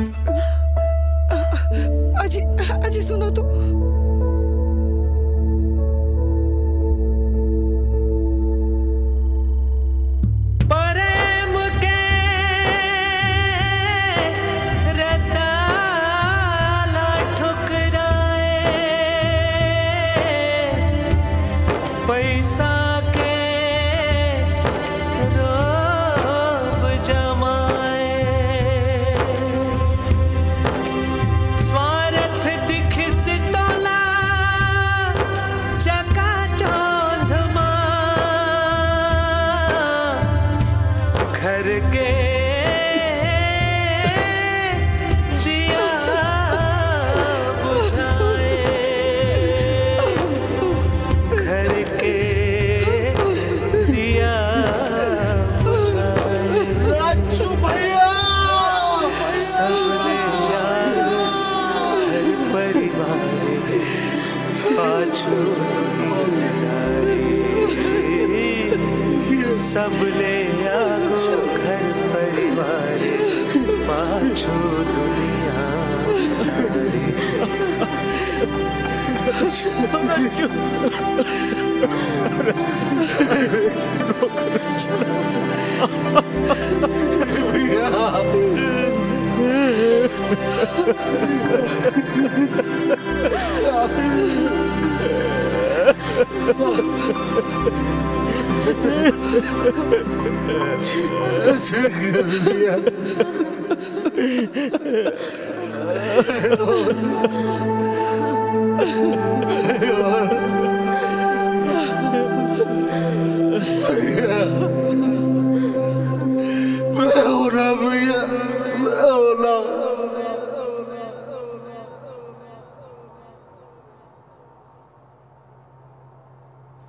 अजी अजी सुनो तो। प्रेम के रताला ठुकराए, पैसा के रोब जमाए, घर के दिया बुझाए, घर के दिया बुझाए। रज्जू भैया सबने यार घर परिवार पाछू दुनियादारी, सबले घर परिवार पाछो दुनिया।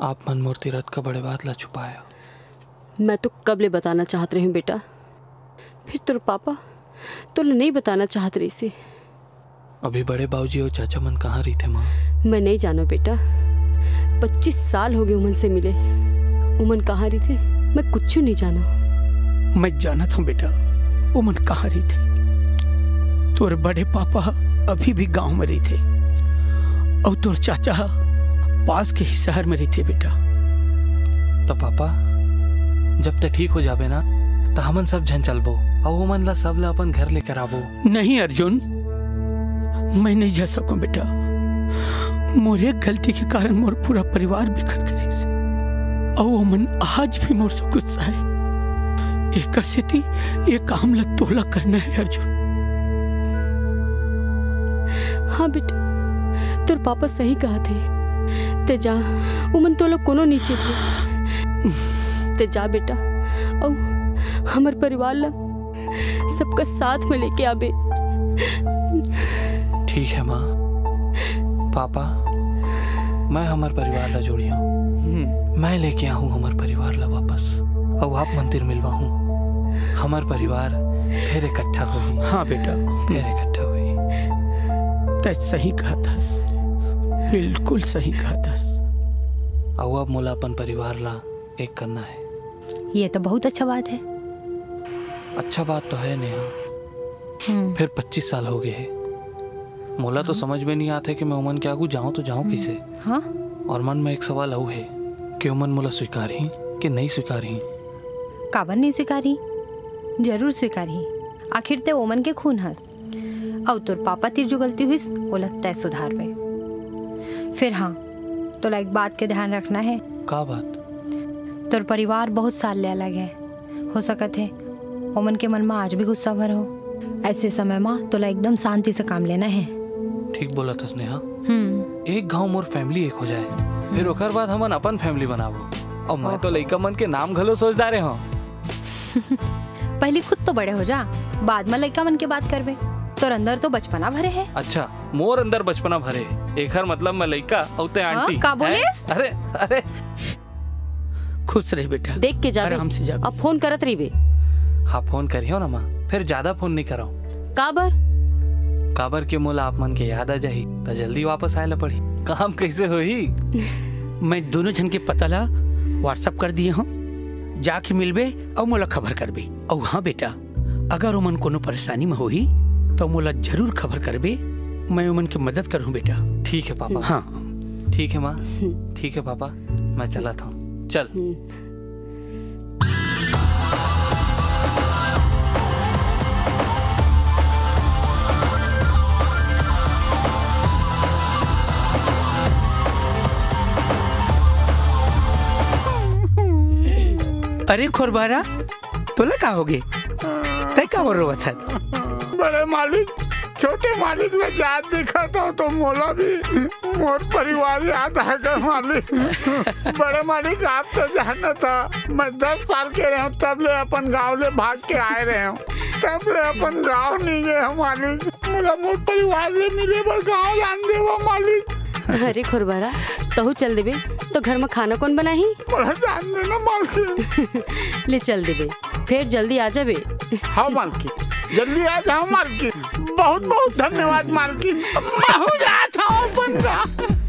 आप मन मूर्ति रथ का बड़े बात ला छुपाया। मैं तो कबले बताना चाहत रही हूँ बेटा, फिर तुर पापा तो नहीं बताना चाहत रही से। अभी बड़े बाबूजी और चाचा मन कहाँ रही थे माँ? मैं नहीं जानो बेटा, 25 साल हो गए उमन से मिले। उमन कहाँ रही थे मैं कुछ नहीं जाना। मैं जाना था बेटा उमन कहाँ रही थे। तोर बड़े पापा अभी भी गांव में रही थे और तोर चाचा पास के ही शहर में रही थे बेटा। तो पापा जब तक ठीक हो जाबे ना तो हमन सब झन चलबो और उमन ला सब ला अपन घर लेकर आबो। नहीं अर्जुन, मैं नहीं जा सकूं बेटा। मोर एक गलती के कारण मोर पूरा परिवार बिखर गई से और वो मन आज भी मोर से गुस्सा है। एक से ये काम ला तोला करना है अर्जुन। हाँ बेटा, तुर पापा सही कहा थे। ते जा उमन तो लोग कोनो नीचे थे। ते जा बेटा और हमार परिवार ला सबका साथ में लेके आबे। ठीक है माँ। पापा मैं हमार परिवार ला जोड़ी हूँ, मैं लेके आऊँ हमार परिवार ला वापस और आप मंदिर मिलवा हूँ। हमार परिवार फिर इकट्ठा हुई। हाँ बेटा फिर इकट्ठा हुई। तै सही कहा था, बिल्कुल सही कहा था। और अब मोला अपन परिवार ला एक करना है। ये तो बहुत अच्छा बात है। अच्छा बात तो है नेहा। फिर 25 साल हो गए हैं। मोला तो समझ में नहीं आते कि मैं उमन के आगू जाऊं तो जाऊं किसे। हाँ? और मन में एक सवाल आऊ है कि उमन मोला स्वीकार ही कि नहीं स्वीकार ही। काबर नहीं स्वीकारी, जरूर स्वीकारी। आखिर ते ओमन के खून है और तोर पापा तीर जो गलती हुई ओला तय सुधार में। फिर हाँ तोला एक बात के ध्यान रखना है। का बात? तोर परिवार बहुत साल ले अलग है। हो सकत है ओमन के मन में आज भी गुस्सा भर हो। ऐसे समय में तोला एकदम शांति से काम लेना है। ठीक बोला था स्नेहा। एक गांव मोर फैमिली एक हो जाए, फिर ओकर बाद हमन अपन फैमिली बनाबो। और मैं तो लइका मन के नाम घलो सोच डारे हूँ। पहले खुद तो बड़े हो जा, बाद में लइका मन के बात करबे। तोर अंदर तो बचपना भरे है। अच्छा मोर अंदर बचपना भरे एकर मतलब मैं लइका और ते आंटी। का बोलेस? अरे अरे खुश रही बेटा, देख के जा। आराम से जा। अब फोन करत रही बे। हाँ फोन करियो ना माँ, फिर ज्यादा फोन नहीं कराओ। काबर के मोला आप मन के याद आ जाही तो जल्दी वापस आए ला पड़ी। काम कैसे होही? मैं दोनों जन के पता ला व्हाट्सएप कर दिए हूँ, जाके मिलबे और मोला खबर करबे। और हाँ बेटा, अगर उमन कोनो परेशानी में होही तो मोला जरूर खबर करबे। मैं उमन की मदद करूँ बेटा। ठीक है पापा। हाँ ठीक है माँ। ठीक है पापा, मैं चला था। चल। अरे खोरबारा तोला का होगे? तय का बोल रहा था? बड़े मालिक, छोटे मालिक ने याद देखा था तो मोला भी मोर परिवार याद आ गया मालिक। बड़े मालिक आप तो जानना था, मैं 10 साल के रहे हूँ तब ले अपन गाँव ले भाग के आए रहे हूँ। तब ले अपन गाँव नहीं गए हूँ मालिक। मोला मोर परिवार ले मिले पर गाँव जान दे वो मालिक। अरे खुरबारा तहु चल देबे तो घर में खाना कौन बनाही? मोला जान देना मालकिन। ले चल देबे, फिर जल्दी आ जाबे। हाँ मालकिन, जल्दी आ जाओ मालकिन। बहुत बहुत धन्यवाद मालकिन। मैं हो जाता हूँ अपन का।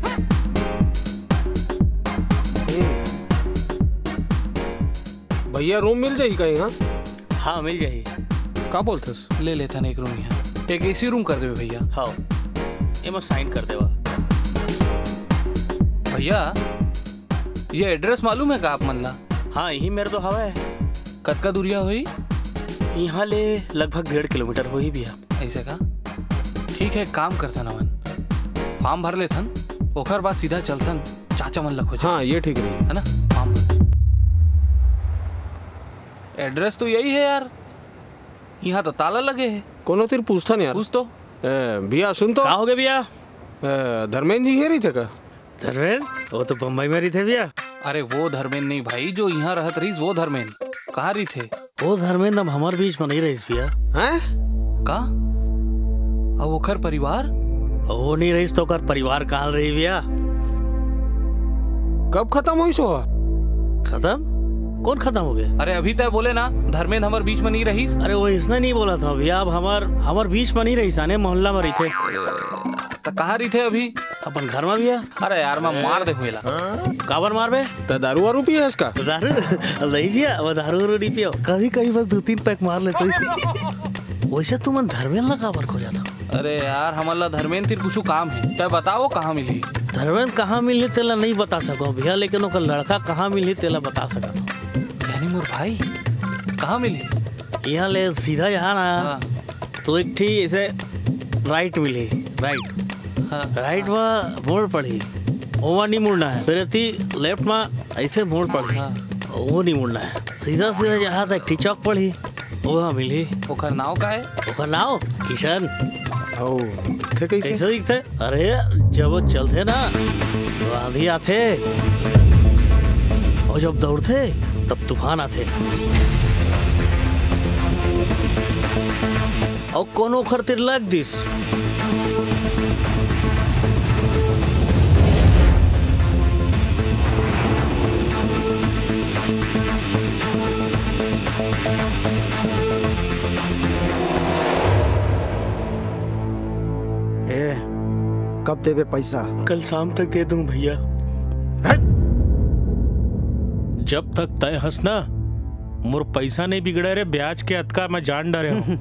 भैया रूम मिल जाएगी कहीं? हाँ हाँ मिल जाएगी। का बोलते? ले लेता ना एक रूम यहाँ, एक एसी रूम कर देवे भैया। हाँ ये मैं साइन कर देवा। भैया ये एड्रेस मालूम है का आप मन ला? हाँ यही मेरे तो हवा है। कतका दूरिया हुई? यहाँ ले लगभग 1.5 किलोमीटर हो ही भैया। ऐसे का? ठीक है, काम करता नवन, फॉर्म भर लेथन, ओकर बाद सीधा चलथन चाचा मन लग हो जाए। हाँ ये ठीक रही है ना? फॉर्म एड्रेस तो यही है यार। यहाँ तो ताला लगे है। कोनो तीर पूछता नहीं यार। पूछ तो। भैया सुन तो। कहाँ हो गए भैया? धर्मेंद्र जी है रही थे का? धर्मेंद्र वो तो बम्बई में रही थे भैया। अरे वो धर्मेंद्र नहीं भाई, जो यहाँ रहत रही वो धर्मेंद्र। कहाँ रही थे? वो धर्मेंद्र अब हमारे बीच में नहीं रही भैया। हैं? का? अब ओकर परिवार? वो नहीं रही तो ओकर परिवार कहाँ रही भैया? कब खत्म हुई सो? खत्म? कौन खत्म हो गए? अरे अभी तय बोले ना धर्मेंद्र हमारे बीच में नहीं रही। अरे वो इसने नहीं बोला था भैया, अब हमार बीच में नहीं रही, साने मोहल्ला में रही थे। तो कहाँ रही थे अभी? अपन घर में भैया। अरे यार मैं मार दे हुएला। काबर मार बे? तो दारू वारू पिया इसका? दारू नहीं भैया, वो दारू नहीं पियो, कभी कभी बस 2-3 पैक मार लेते। वैसे तुम धर्मेंद्र काबर खो जाता? अरे यार हमारा धर्मेंद्र तीर कुछ काम है, तो बताओ कहाँ मिली? धर्मेंद्र कहाँ मिली तेला नहीं बता सको भैया, लेकिन ओकर लड़का कहाँ मिली तेला बता सका। यानी मोर भाई कहाँ मिली? यहाँ ले सीधा यहाँ ना तो एक ठीक ऐसे राइट मिली, राइट में मोड़ पड़ी, वो नहीं मुड़ना है। फिर लेफ्ट में ऐसे मोड़ पड़ी, वो नहीं मुड़ना है। सीधा सीधा यहाँ तक ठीक चौक पड़ी, वो मिली। ओकर नाव का है? ओकर नाव किशन। दिखते कैसे दिखते? अरे जब वो चलते ना तो आंधी आते, और जब दौड़ते तब तूफान आते। और कोनो खरतिर लाइक दिस। कब देवे पैसा? कल शाम तक दे दूं भैया। जब तक तय हंसना मोर पैसा नहीं बिगड़े रे, ब्याज के अतका मैं जान डरे हूँ।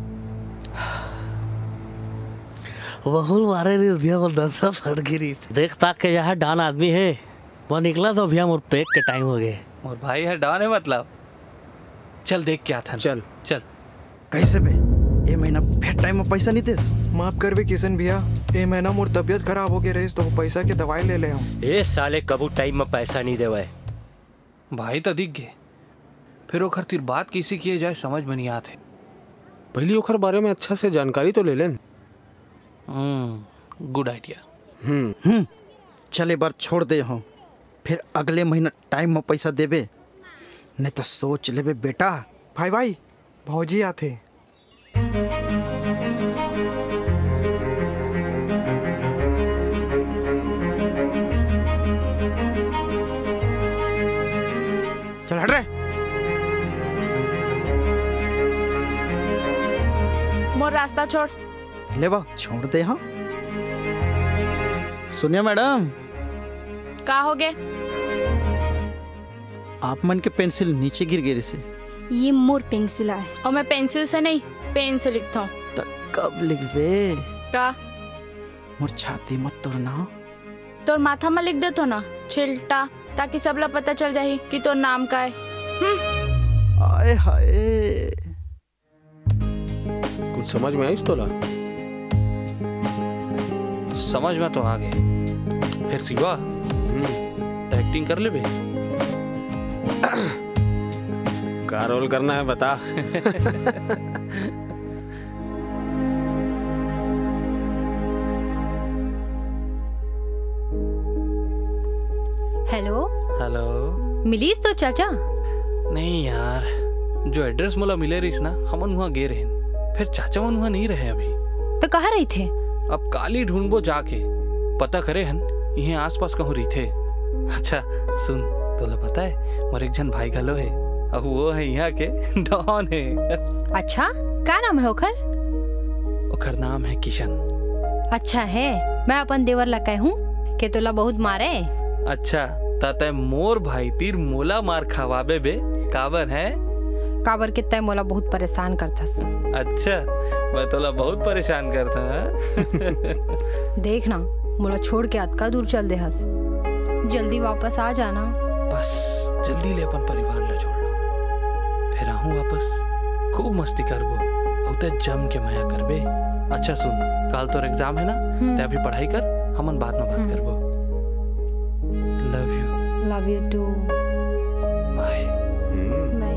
बहुल मारे रे भैया, वो नसा फट गिरी। देख ताक के यहाँ डान आदमी है, वो निकला तो भैया मोर पेट के टाइम हो गए। मोर भाई है डान है मतलब? चल देख क्या था। चल चल। कैसे बे? ये महीना फिर टाइम में पैसा नहीं देस? माफ कर भी किशन भैया, ये महीना मोर तबियत खराब हो गई रही तो पैसा के दवाई ले ले हम। ए साले कबू टाइम में पैसा नहीं देवे। भाई तो दिख गए, फिर ओखर तीर बात कैसे किए जाए समझ में नहीं आते। पहली ओखर बारे में अच्छा से जानकारी तो ले लें। Good idea. चले बार छोड़ दे हो, फिर अगले महीना टाइम में पैसा देबे, नहीं तो सोच लेबे बेटा। भाई भौजी आते। चल हट रे। मोर रास्ता छोड़। ले बा छोड़ दे। हाँ सुनिए मैडम, का हो गए? आप मन के पेंसिल नीचे गिर गई से। ये मोर पेंसिल है और मैं पेंसिल से नहीं पेन से लिखता हूँ। तो कब लिखबे? का मोर छाती मत तोड़ना। तोर माथा में लिख दे तो ना छिलटा, ताकि सबला पता चल जाए कि तोर नाम का है। आए हाय, कुछ समझ में आई तोला? समझ में तो आ गए। फिर सिवा एक्टिंग कर ले बे। क्या रोल करना है बता। Hello hello. मिलीस तो चाचा? नहीं यार, जो एड्रेस मोला मिले रही ना, हमन वहाँ गे रहे, फिर चाचा मन वहाँ नहीं रहे अभी। तो कहाँ रही थे? अब काली ढूंढबो जाके, पता करे हन यहीं आसपास कहूँ रही थे। अच्छा सुन, तोला पता है मोर एक जन भाई गलो है, अब वो है यहाँ के डॉन है। अच्छा, क्या नाम है ओखर? ओखर नाम है किशन। अच्छा है, मैं अपन देवर लगा हूँ के तोला बहुत मारे। अच्छा ताते मोर भाई तीर मोला मार खावाबे बे, काबर है? काबर के तय मोला बहुत परेशान करथस। अच्छा, मैं तोला बहुत परेशान करता है। देखना मोला छोड़ के अतका दूर चल दे हस, जल्दी वापस आ जाना। बस जल्दी ले अपन परिवार ले छोड़ लो, फिर आहूँ वापस, खूब मस्ती करबो और ते जम के माया करबे। अच्छा सुन, कल तोर एग्जाम है ना, ते अभी पढ़ाई कर, हमन बाद में बात करबो। Love you. Love you too. Bye. Bye.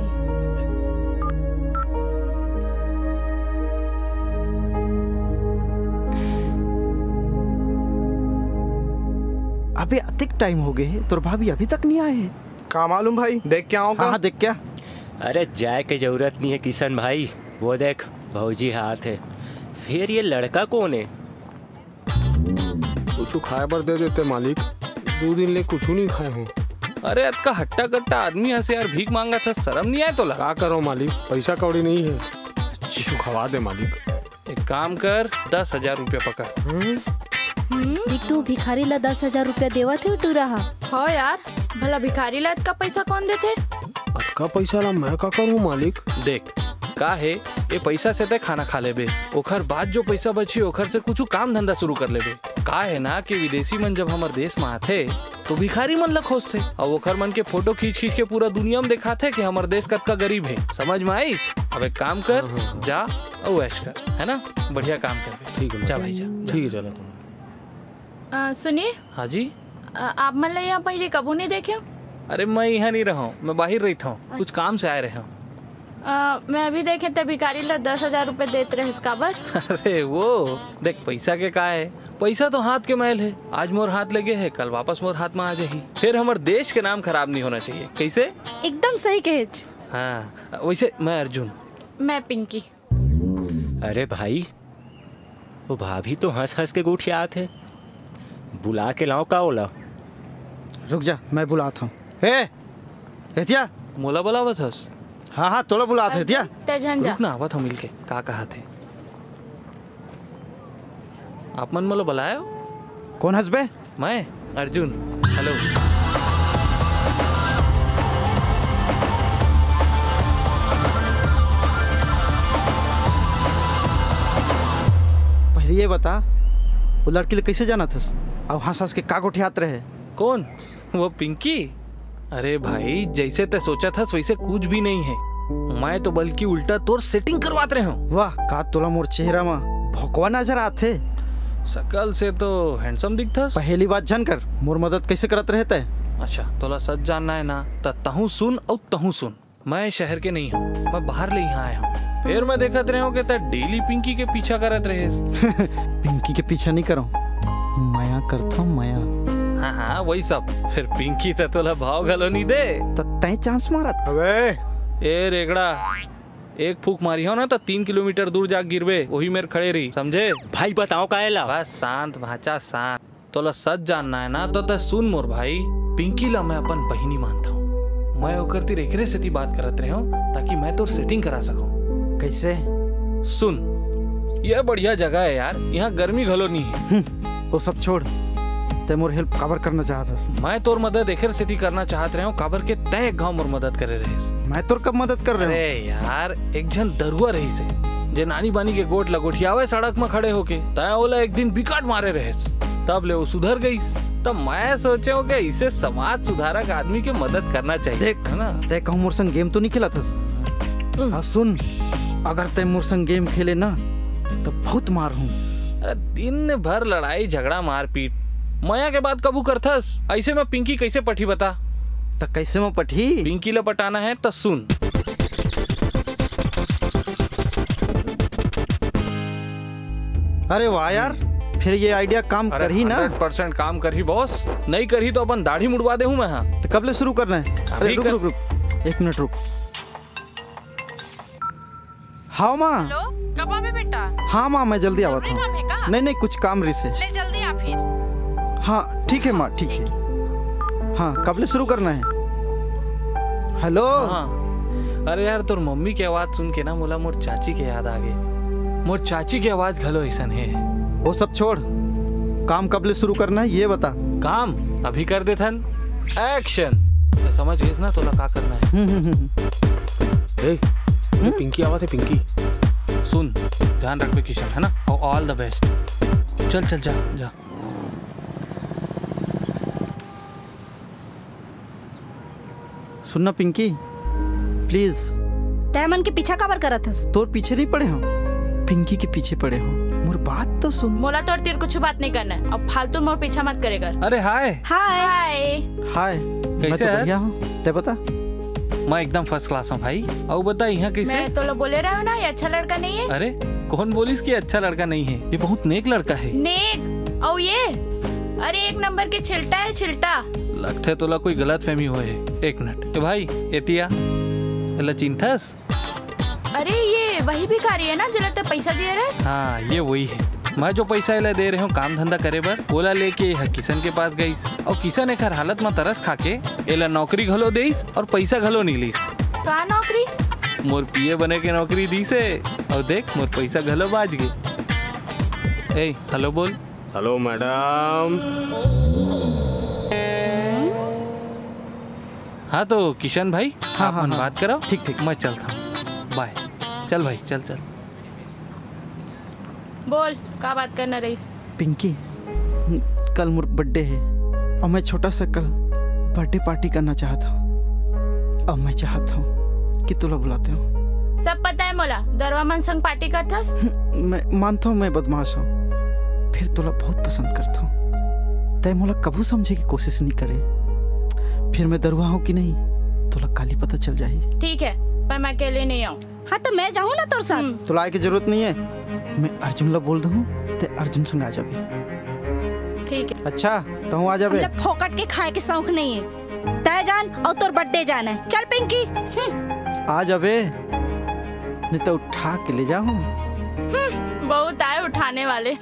अबे अधिक टाइम हो गए, तोर भाभी अभी तक नहीं आए। का मालूम भाई, देख क्या होगा। हाँ देख क्या। अरे जाए की जरूरत नहीं है किशन भाई, वो देख भौजी हाथ है। फिर ये लड़का कौन है? कुछ खाए बर दे देते मालिक। 2 दिन ले कुछ नहीं खाए हूँ। अरे अटका हट्टा कट्टा आदमी यहाँ से यार भीख मांगा था, शर्म नहीं आया तो लगा। क्या करो मालिक, पैसा कौड़ी नहीं है। कुछ खवा दे मालिक। एक काम कर, 10,000 रुपया पकड़। तू भिखारी ला 10,000 रुपया देवा थे टू रहा। हो यार, भला भिखारी ला का पैसा कौन देते? अटका पैसा ला मैं का करूँ मालिक? देख का है, ये पैसा से ते खाना खा लेबे, ओखर बाद जो पैसा बची ओखर से कुछ काम धंधा शुरू कर लेबे। का है ना कि विदेशी मन जब हमारे देश में आते तो भिखारी मन ला खोजते और ओखर मन के फोटो खींच खींच के पूरा दुनिया में दिखाते कि हमारे देश कतका गरीब है। समझ में आईस? अब एक काम कर, जा और ऐश कर, है ना? बढ़िया काम कर। ठीक है, जा भाई जा। ठीक है, चलो तुम। सुनिए। हाँ जी। आप मन ला यहाँ पहले कबू नहीं देखे? अरे मैं यहाँ नहीं रहा हूँ, मैं बाहर रहता हूँ, कुछ काम से आए रहे हूँ। मैं अभी देखे तो भिखारी ला 10,000 रुपए देते रहे इसका बर। अरे वो देख, पैसा के का है, पैसा तो हाथ के मैल है। आज मोर हाथ लगे है, कल वापस मोर हाथ में आ जाही। फिर हमारे देश के नाम खराब नहीं होना चाहिए। कैसे? एकदम सही कहे। हाँ, वैसे मैं अर्जुन। मैं पिंकी। अरे भाई, वो भाभी तो हंस हंस के गुठियात है, बुला के लाओ का ओला। रुक जा, मैं बुलाता हूँ। हे एतिया, मोला बुलावत हस? हाँ हाँ, तोला बुलाते हैं एतिया। रुक ना, आवत हम मिलके का कहा थे। आप मन मोला बुलायो? कौन हंस बे? मैं अर्जुन। हेलो। पहले ये बता, वो लड़की ले कैसे जाना था और हंस हंस के का उठियात रहे? कौन? वो पिंकी? अरे भाई, जैसे ते सोचा था वैसे कुछ भी नहीं है। मैं तो बल्कि उल्टा तोर सेटिंग करवाते रहे हूँ। वाह, का तोला मोर चेहरा में भौकवा नजर आते। शकल से तो हैंडसम दिखता। पहली बात जान कर, मोर मदद कैसे करत रहते? अच्छा, तोला सच जानना है ना? तहु सुन और तहु सुन। मैं शहर के नहीं हूँ, मैं बाहर ले यहाँ आया हूँ। फिर मैं देखत रहे हूँ कि ते डेली पिंकी के पीछा करत रहे। पिंकी के पीछा नहीं करो, माया करता हूँ, माया। हाँ हाँ, वही सब। फिर पिंकी तो तोला भाव गलो नहीं दे तो तय चांस मारत। अबे ए रेगड़ा, एक फूक मारी हो ना तो 3 किलोमीटर दूर जा गिरबे, वही मेरे खड़े रही, समझे? भाई बताओ का है ला? बस शांत भाचा शांत। तोला सच जानना है ना तो ते सुन मोर भाई, पिंकी ला मैं अपन बहिनी मानता हूँ। मैं ओकर तिर एकरे से बात करत रहे हूँ ताकि मैं तो सेटिंग करा सकूँ। कैसे? सुन, यह बढ़िया जगह है यार, यहाँ गर्मी घलो नहीं है। वो सब छोड़, ते मोर हेल्प काबर करना चाहता? मैं तोर मदद एकर से करना चाहत रहे हूँ काबर के तय एक गाँव मोर मदद करे रहे। मैं तोर कब मदद कर रहे हूँ? अरे यार, एक जन दरुआ रही से जे नानी बानी के गोट लगोठियावे सड़क में खड़े होके, तय ओला एक दिन बिकाट मारे रहे, तब ले वो सुधर गई। तब मैं सोचे हो कि इसे समाज सुधारक आदमी के मदद करना चाहिए। देख है ना, तय कहूँ मोर संग गेम तो नहीं खेला था। सुन, अगर तय मोर संग गेम खेले ना तो बहुत मार हूँ। दिन भर लड़ाई झगड़ा मारपीट, माया के बाद कबू करथस? ऐसे में पिंकी कैसे पठी बता? तो कैसे में पठी? पिंकी ला पटाना है तो सुन। अरे वाह यार, फिर ये आइडिया काम कर ही ना? 100% काम कर ही बॉस। नहीं कर ही तो अपन दाढ़ी मुड़वा दे हूँ मैं। हाँ, तो कब ले शुरू करना है? अरे रुक रुक रुक, 1 मिनट रुक। हाँ माँ। कब आवे बेटा? हाँ माँ, मैं जल्दी आवत हूँ। नहीं नहीं, कुछ काम रही से। ले जल्दी आ फिर। हाँ ठीक है माँ, ठीक है। हाँ, कब ले शुरू करना है? हेलो। हाँ। अरे यार, तोर मम्मी की आवाज सुन के ना मोला मोर चाची के याद आ गई। मोर चाची की आवाज घलो ऐसा है। वो सब छोड़, काम कब ले शुरू करना है ये बता। काम अभी कर दे थन। एक्शन। तो समझ गए ना तोला का करना है। पिंकी आवाज है, पिंकी सुन, ध्यान रख बे किशन, है ना? All the best. चल चल जा जा। सुनना पिंकी, प्लीज। तय मन के पीछा काबर करत हस? तोर पीछे नहीं पड़े हो, पिंकी के पीछे पड़े हो। मोर बात तो सुन। मोला तोर तेरे कुछ बात नहीं करना है, अब फालतू मोर पीछा मत करेगा। अरे हाय हाय हाय, कैसे है? बढ़िया हूँ, ते बता। मैं एकदम फर्स्ट क्लास हूँ भाई। और बता यहाँ कैसे? मैं तो बोले रहा हूँ ना, ये अच्छा लड़का नहीं है। अरे कौन बोलिस कि अच्छा लड़का नहीं है? ये बहुत नेक लड़का है। नेक? और ये अरे 1 नंबर के छिलटा है, छिलटा। लगता है तोला कोई गलत फहमी हुए है। 1 मिनट। भाई एतिया एला चिंथस? अरे ये वही भिखारी है ना जरा पैसा दिए रहे? हाँ, ये वही है। मैं जो पैसा इला दे रहे हूँ काम धंधा करे बर, ओला लेके यह किशन के पास गईस और किशन एक हालत में तरस खा के एला नौकरी घलो देस और पैसा घलो नहीं लीस। का नौकरी? मोर पीए बने के नौकरी दी से और देख मोर पैसा घलो बाज गए। ए हेलो बोल। Hello madam. हाँ तो किशन भाई हाँ, अपन हाँ, बात करो। ठीक ठीक मैं चलता हूँ, बाय। चल भाई चल चल। बोल का बात करना रईस? पिंकी, कल मोर बर्थडे है और मैं छोटा सा कल बर्थडे पार्टी करना चाहता हूँ। अब मैं चाहता हूँ कि तुला बुलाते हो। सब पता है मोला, दरवा मन संग पार्टी करथस। मैं मानता हूँ मैं बदमाश हूँ, फिर तुला बहुत पसंद करता हूँ। तय मोला कभू समझे की कोशिश नहीं करे, फिर मैं दरुआ हूँ कि नहीं तुला काली पता चल जाए। ठीक है पर मैं अकेले नहीं आऊँ। हाँ तो मैं जाऊँ ना तोर साथ। तुला आए की जरूरत नहीं है, मैं अर्जुन ला बोल दूँ ते अर्जुन संग आ जाबे। ठीक है। अच्छा तो हूँ आ जाबे। हमने फोकट के खाए के शौक नहीं है, तय जान और तोर बर्थडे जाना है। चल पिंकी। आ जाबे, नहीं तो उठा के ले जाऊँ। बहुत आए उठाने वाले।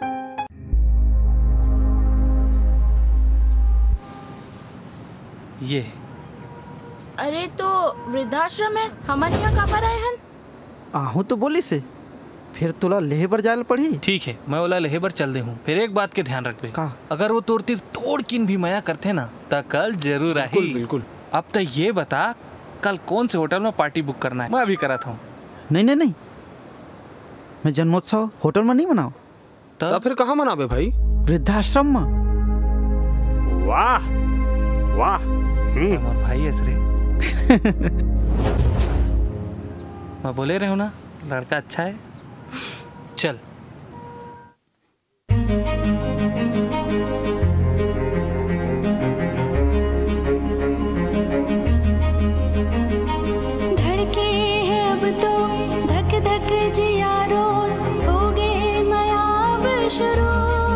ये अरे तो वृद्धाश्रम है, हमारे यहाँ कहाँ पर आए हन? आहू तो बोली से, फिर तुला लेहबर जायल पड़ी। ठीक है मैं ओला लेहबर चल दे हूँ। फिर एक बात के ध्यान रखबे, अगर वो तोर तीर तोड़ किन भी मया करते ना तो कल जरूर आई। बिल्कुल बिल्कुल। अब तो ये बता कल कौन से होटल में पार्टी बुक करना है? मैं अभी करा था। नहीं नहीं नहीं, मैं जन्मोत्सव होटल में नहीं मनाओ। तो फिर कहाँ मनाबे भाई? वृद्धाश्रम में। वाह वाह। और भाई ऐसे मैं बोले रहे हो ना लड़का अच्छा है। चल धड़के है अब तो धक धक जिया रोज, होगे माया अब शुरू।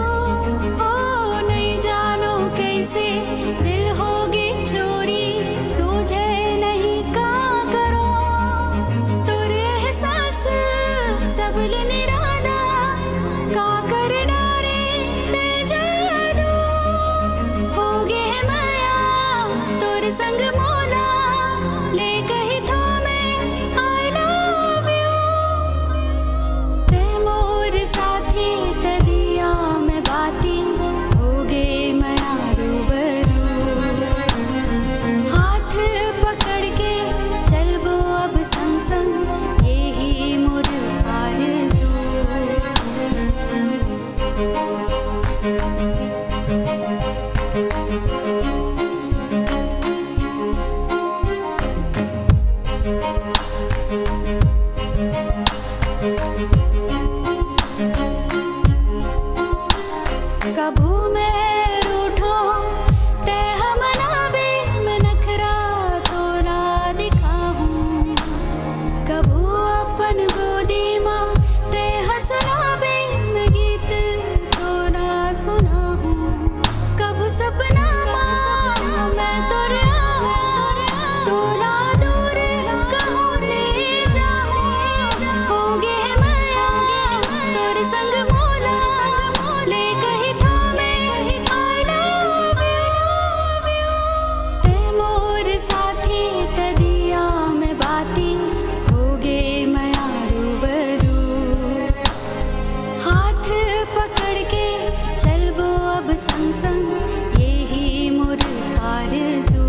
ओ नहीं जानो कैसे दिल होगे चोरी, सूझे नहीं का करो। तुर एहसास सबल निराला, का कर डारे ते जादू। होगे माया तुर संग मोला, ले कही थो मैं आई लव यू। ते मोर साथी तदिया में बाती, होगे माया रूबरू। हाथ पकड़ के चलबो अब संग संग, यही मोर आरज़ू। कभू मैं रूठो ते हम नाबे, मैं नखरा तोरा दिखाऊं। कभू अपन गोदी माँ ते हंसनाबे, मैं गीत तोरा सुनाऊं। कभू सपना माँ मैं तोरे आऊं, तोरा दूर कहूँ ले जाऊं। होगे माया तोरे संग मोला, ले कही थो मैं आई लव यू। ते मोर साथी तदिया में बाती, होगे माया रूबरू। हाथ पकड़ के चलबो अब संग संग, यही मोर आरज़ू।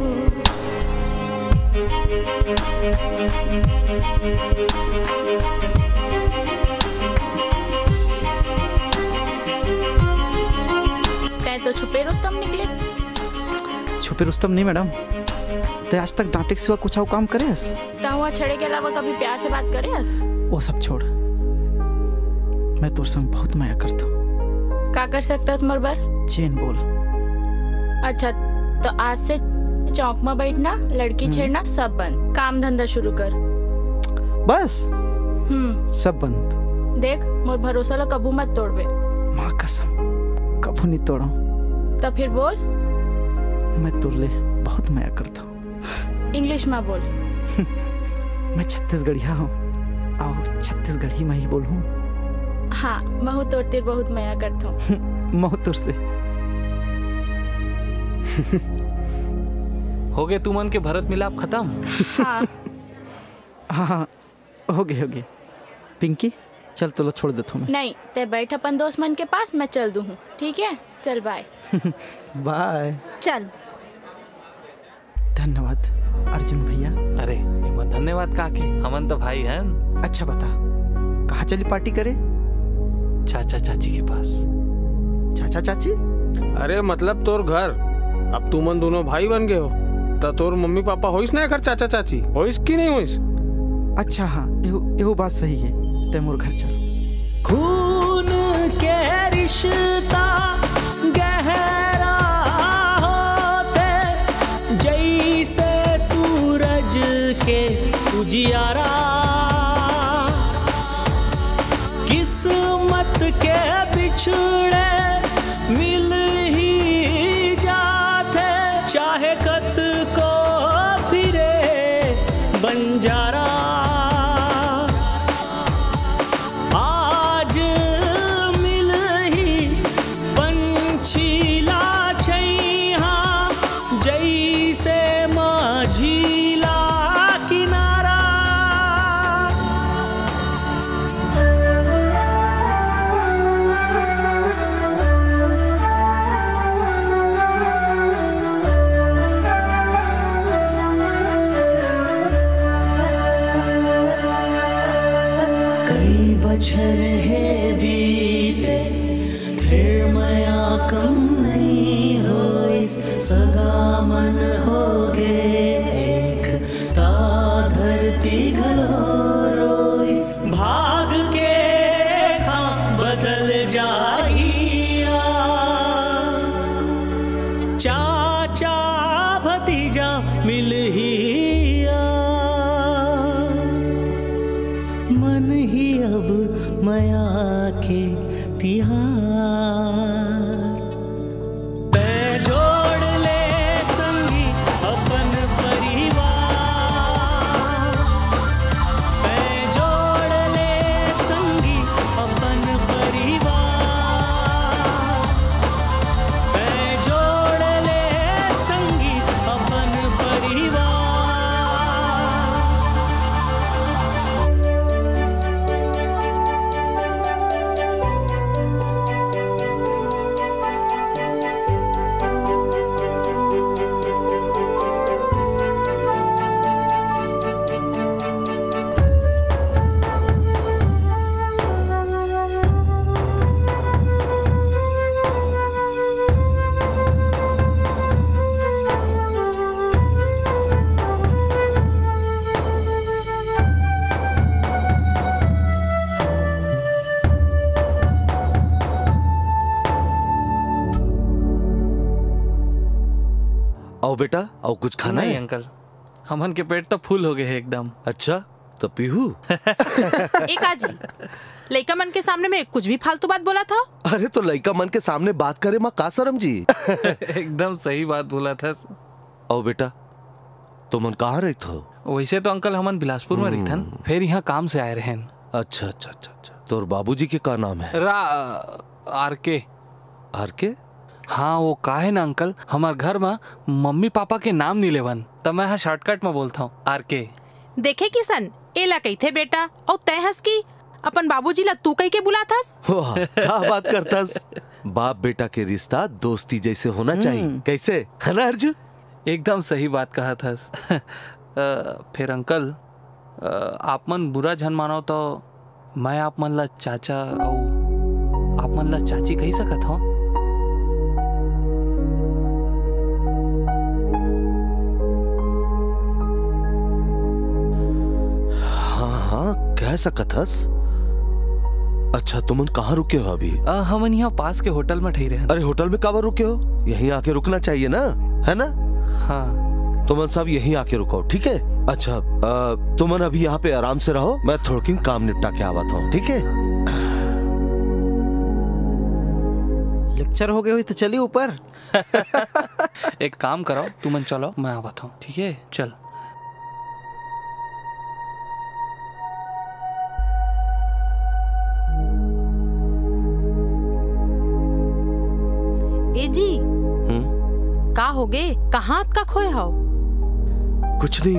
तै तो छुपे रुस्तम निकले। छुपे रुस्तम नहीं मैडम, ते आज तक डांटे के सिवा कुछ और काम करे? ता हुआ छड़े के अलावा कभी प्यार से बात करे? वो सब छोड़, मैं तोर संग बहुत माया करता हूँ। का कर सकता है तुम्हारे बार? चैन बोल। अच्छा तो आज से चौक में बैठना, लड़की छेड़ना सब बंद, काम धंधा शुरू कर। बस सब बंद। देख मोर भरोसा ला कभू मत तोड़बे। माँ कसम कभू नहीं तोड़ा। तब फिर बोल। मैं तुरले बहुत माया करता हूँ। इंग्लिश में बोल। मैं छत्तीसगढ़िया हूँ और छत्तीसगढ़ी में ही बोलूँ। हाँ महू तोर तिर बहुत मया करता हूँ। महतुर से हो गए तुमन के भरत मिलाप खत्म? हाँ हाँ हो गए। पिंकी चल तो छोड़ देता हूँ। नहीं ते बैठ अपन दोस्त मन के पास, मैं चल दूँ। ठीक है चल बाय। बाय। चल। धन्यवाद अर्जुन भैया। अरे धन्यवाद काके, हमन तो भाई हैं। अच्छा बता कहाँ चली पार्टी करे? चाचा चाची के पास। चाचा चाची? अरे मतलब तोर घर। अब तुमन दोनों भाई बन गए हो तो तोर मम्मी पापा होइस ना घर चाचा चाची होइस कि नहीं होइस? अच्छा हाँ एहो बात सही है। ते मोर घर चल। खून के रिश्ता गहरा होते जैसे सूरज के उजियारा, किस्मत के बिछड़े मिल ही जाते, चाहे कत को फिरे बंजारा। आज मिल ही पंछीला छैहा जैसे माझीला किनारा। कई बछर है बीते फिर मया कम नहीं हो, इस सगा मन हो गए एक ता धरती घलो, इस भाग के खां बदल जाइया। चाचा भतीजा मिल ही मन ही अब मया के तिहार। मैं जोड़ ले संगी अपन परिवार, मैं जोड़ ले संगी अपन परिवार, मैं जोड़ ले संगी अपन परिवार। आओ बेटा आओ, कुछ खाना नहीं है? अंकल हमन के पेट तो फुल हो गए है एकदम। अच्छा तो पीहू। एक आजी लड़का मन के सामने में कुछ भी फालतू बात बोला था। अरे तो लड़का मन के सामने बात करे माँ का शरम जी। एकदम सही बात बोला था। आओ बेटा तुमन कहाँ रही थो? वैसे तो अंकल हमन बिलासपुर में रहथन, फिर यहाँ काम से आए रहन। अच्छा अच्छा अच्छा अच्छा। तोर बाबूजी के का नाम है? आर के। आर के? हाँ वो का है ना अंकल, हमार घर में मम्मी पापा के नाम नहीं लेवन तो मैं यहाँ शॉर्टकट में बोलता हूँ आर के। देखे किसन एला कही थे बेटा और तय हंस की अपन बाबूजी ला तू कही के बुला थस। क्या बात करतस? बाप बेटा के रिश्ता दोस्ती जैसे होना चाहिए, कैसे है ना अर्जुन? एकदम सही बात कहा था। फिर अंकल आप मन बुरा जन मानो तो मैं आप मन ला चाचा और आप मन ला चाची कही सकत हूँ। हाँ कह सकत हस। अच्छा तुमन कहाँ रुके हो अभी? हमन यहाँ पास के होटल में ठहरे हैं। अरे होटल में कब रुके हो? यहीं आके रुकना चाहिए ना, है ना? हाँ तुमन सब यहीं आके रुको, ठीक है? अच्छा तुमन अभी यहाँ पे आराम से रहो, मैं थोड़ा काम निपटा के आवत हूँ, ठीक है? लेक्चर हो गए हुई तो चलिए ऊपर। एक काम करो तुमन चलो मैं आवत हूँ, ठीक है? चल। ए जी का होगे? कहाँ का खोए हो? कुछ नहीं,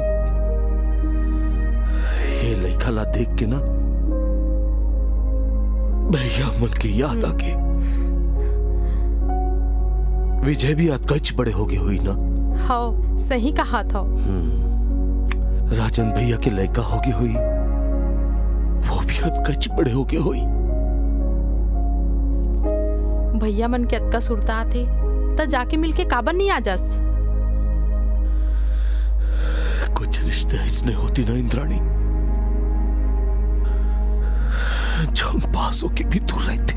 ये लड़का ला देख के ना भैया मन की याद आ गई। विजय भी अतकच बड़े हो गए हुई ना। हाँ सही कहा था। राजन भैया के लड़का हो गई हुई, वो भी अतकच बड़े हो गए हुई। भैया मन के अतका सुरता आते तो जाके मिलके काबर नहीं आ जास? कुछ रिश्ते इसने होती ना इंद्राणी, जो हम पासों के भी दूर रहते।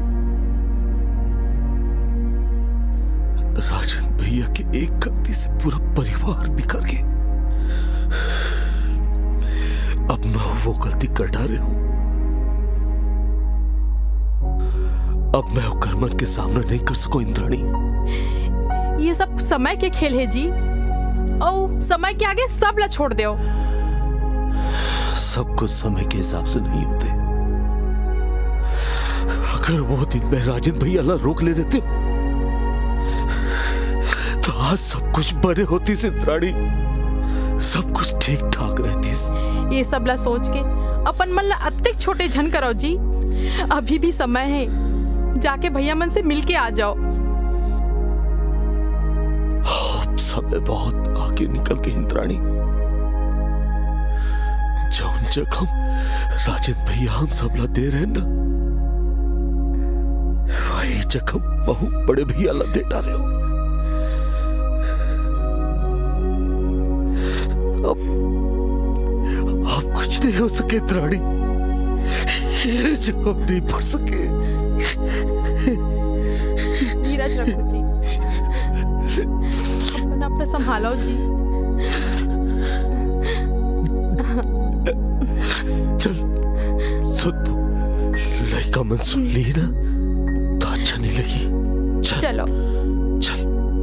राजन भैया के एक गलती से पूरा परिवार बिखर गए। अब मैं वो गलती कर डाले हूं। अब मैं वो कर्मन के सामने नहीं कर सकूं इंद्राणी। ये सब समय के खेल है जी, और समय के आगे सब ला छोड़ दो। सब कुछ समय के हिसाब से नहीं होते। अगर वो दिन में राजन भैया ला रोक ले देते तो आज सब कुछ बड़े होती से इंद्राणी, सब कुछ ठीक ठाक रहती। ये सब ला सोच के अपन मन ला अतिक छोटे झन करो जी। अभी भी समय है, जाके भैया मन से मिलके आ जाओ। समय बहुत आगे निकल के इंद्राणी। जौन जख्म राजन भैया हम सब ला दे रहे ना, वही जख्म बहु बड़े भैया ला दे डाले हो। अब कुछ नहीं हो सके इंद्राणी, ये जख्म नहीं भर सके। धीरज रखो जी, अपना संभालो जी। चल सुन, लड़का मन सुन ली ना तो अच्छा नहीं लगी। चलो चल।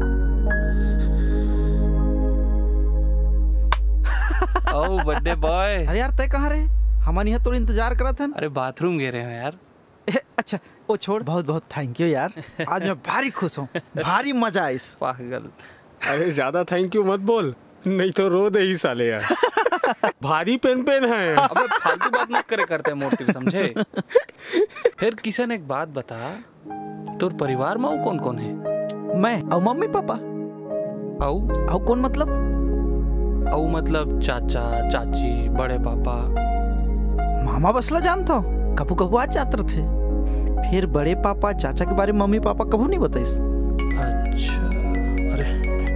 ओ बर्थडे बॉय। अरे यार तय कहाँ रहे? हमारे यहाँ तो इंतजार करा था। अरे बाथरूम गए रहे हो यार। अच्छा वो छोड़, बहुत बहुत थैंक यू यार। आज मैं भारी खुश हूँ, भारी मजा आई। पागल। अरे ज्यादा थैंक यू मत बोल, नहीं तो रो दे ही साले यार। भारी पेन है। अबे फालतू बात मत करे करते मोटिव समझे। फिर किशन एक बात बता, तोर परिवार में कौन कौन है? मैं और मम्मी पापा। औ कौन मतलब? औ मतलब चाचा चाची बड़े पापा। मामा बसला जानता हूँ, कबू कबू आज जाते थे। फिर बड़े पापा चाचा के बारे में मम्मी पापा कबू नहीं बताइस। अच्छा अरे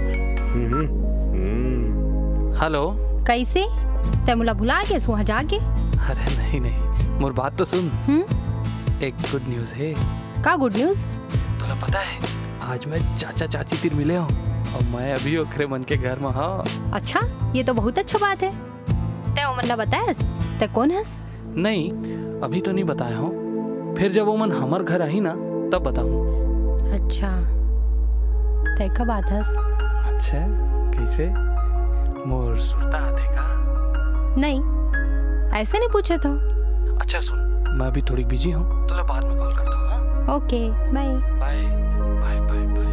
हेलो कैसे तैमुला भुला गया वहाँ जाके? अरे नहीं नहीं, मोर बात तो सुन। एक गुड न्यूज है। का गुड न्यूज? तुला पता है आज मैं चाचा चाची तिर मिले हूँ और मैं अभी ओखरे मन के घर में। हाँ अच्छा, ये तो बहुत अच्छा बात है। तै ओमन ला बतायस? तै कौन हस? नहीं अभी तो नहीं बताया हूँ, फिर जब वो मन हमार घर आई ना तब बताऊँ। अच्छा तै का बात हस? अच्छा कैसे? मोर सुरता आते का? नहीं ऐसे नहीं पूछे तो। अच्छा सुन, मैं अभी थोड़ी बिजी हूँ, तो बाद में कॉल करता हूँ। हाँ okay bye bye bye bye bye.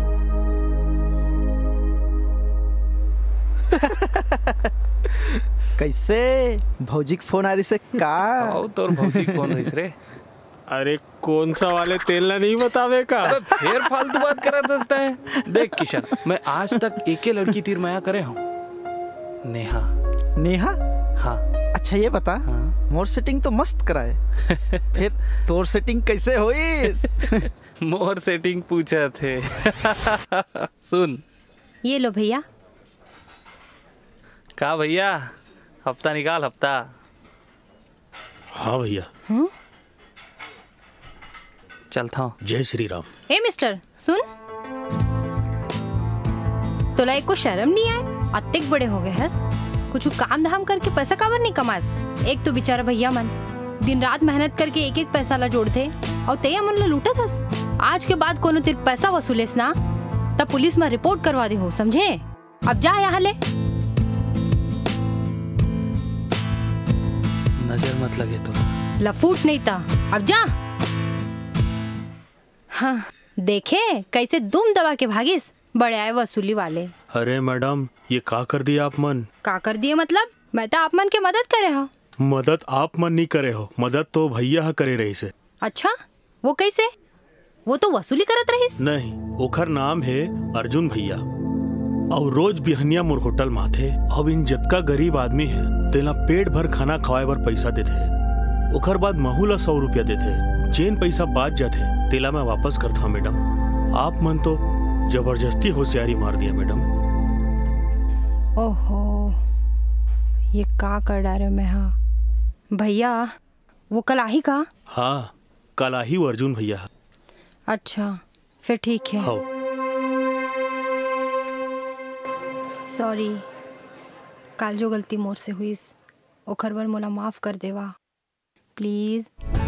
कैसे भौजी के फोन आ रही से का? आओ तोर भौजी फोन रही रे। अरे कौन सा वाले तेल ना नहीं बतावे का? फिर फालतू बात करा दसता है। देख किशन, मैं आज तक एक ही लड़की तीर माया करे हूँ, नेहा। नेहा? हाँ। अच्छा ये बता, हाँ? मोर सेटिंग तो मस्त कराए। फिर तोर सेटिंग कैसे हुई? मोर सेटिंग पूछा थे। सुन ये लो भैया। का भैया, हफ्ता निकाल हफ्ता। हाँ भैया। चलता हूँ। जय श्री राम। ए मिस्टर सुन, तोला एको शर्म नहीं आए? अत्तेक बड़े हो गए हस, कुछ काम धाम करके पैसा काबर नहीं कमास? एक तो बेचारा भैया मन दिन रात मेहनत करके एक एक पैसा ला जोड़ते और तैया मन ला लूटत हस। आज के बाद कोनो तेरे पैसा वसूलेस ना तब पुलिस में रिपोर्ट करवा दे हो, समझे? अब जा यहाँ ले। नजर मत लगे तो। लफूट नहीं था, अब जा। हाँ देखे कैसे दुम दबा के भागिस बड़े आए वसूली वाले। अरे मैडम, ये का कर दिया आप मन? का कर दिए मतलब? मैं तो आप मन के मदद करे हो। मदद आप मन नहीं करे हो, मदद तो भैया करे रही से। अच्छा, वो कैसे? वो तो वसूली करत रहीस। नहीं, ओखर नाम है अर्जुन भैया और रोज बिहनिया मोर होटल माथे। अब इन जतका गरीब आदमी है तेला पेट भर खाना खवाए बर पैसा देते। ओखर बाद महूला 100 रुपया देते। जेन पैसा बात जाते तेला मैं वापस करता हूँ मैडम। आप मन तो जबरदस्ती होशियारी मार दिया मैडम। ओहो, ये का कर डारे मैं। हाँ भैया, वो कल आही का? हाँ, कल आही वो अर्जुन भैया। अच्छा, फिर ठीक है। हाँ। सॉरी, काल जो गलती मोर से हुई ओखर बर मोला माफ कर देवा please.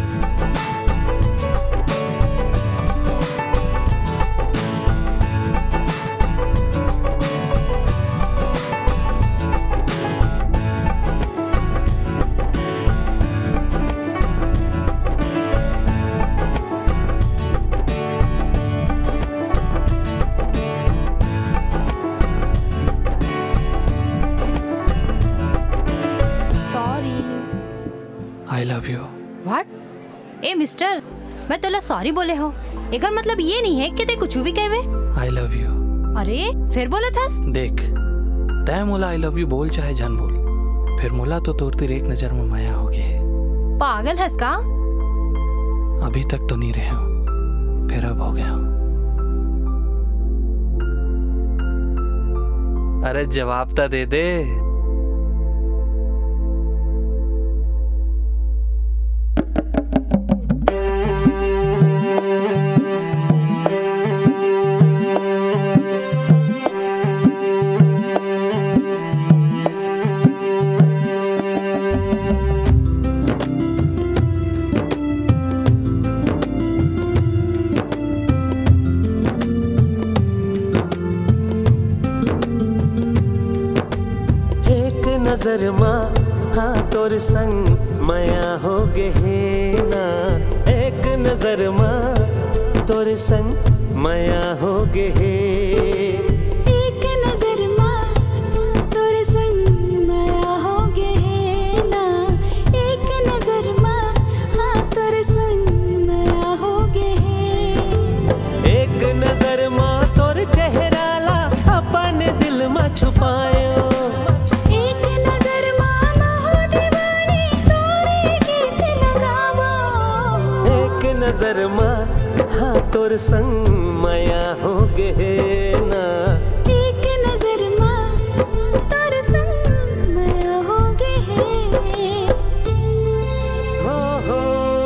I love you. What? ए मिस्टर, मैं तोला सॉरी बोले हो, एकर मतलब ये नहीं है कि ते कुछ भी कहवे। I love you. अरे फिर बोला थस? देख, तय मोला आई लव यू बोल चाहे जान बोल, फिर मोला तो तोर तिर एक नजर में माया हो गए। पागल हंस का? अभी तक तो नहीं रहे हो, फिर अब हो गया हूँ। अरे जवाब तो दे दे। नजर माँ हाँ तोर संग माया हो गे ना। एक नजर माँ तोर संग माया हो गे। एक नजर माँ तोर संग माया हो गे ना। एक नजर माँ हाँ तोर संग माया हो गे। एक नजर माँ तोर चेहरा ला अपन दिल में छुपायो। नजर माँ हाँ तोर संग माया हो गे ना। एक नजर माँ तोर संग माया हो गे। हो हो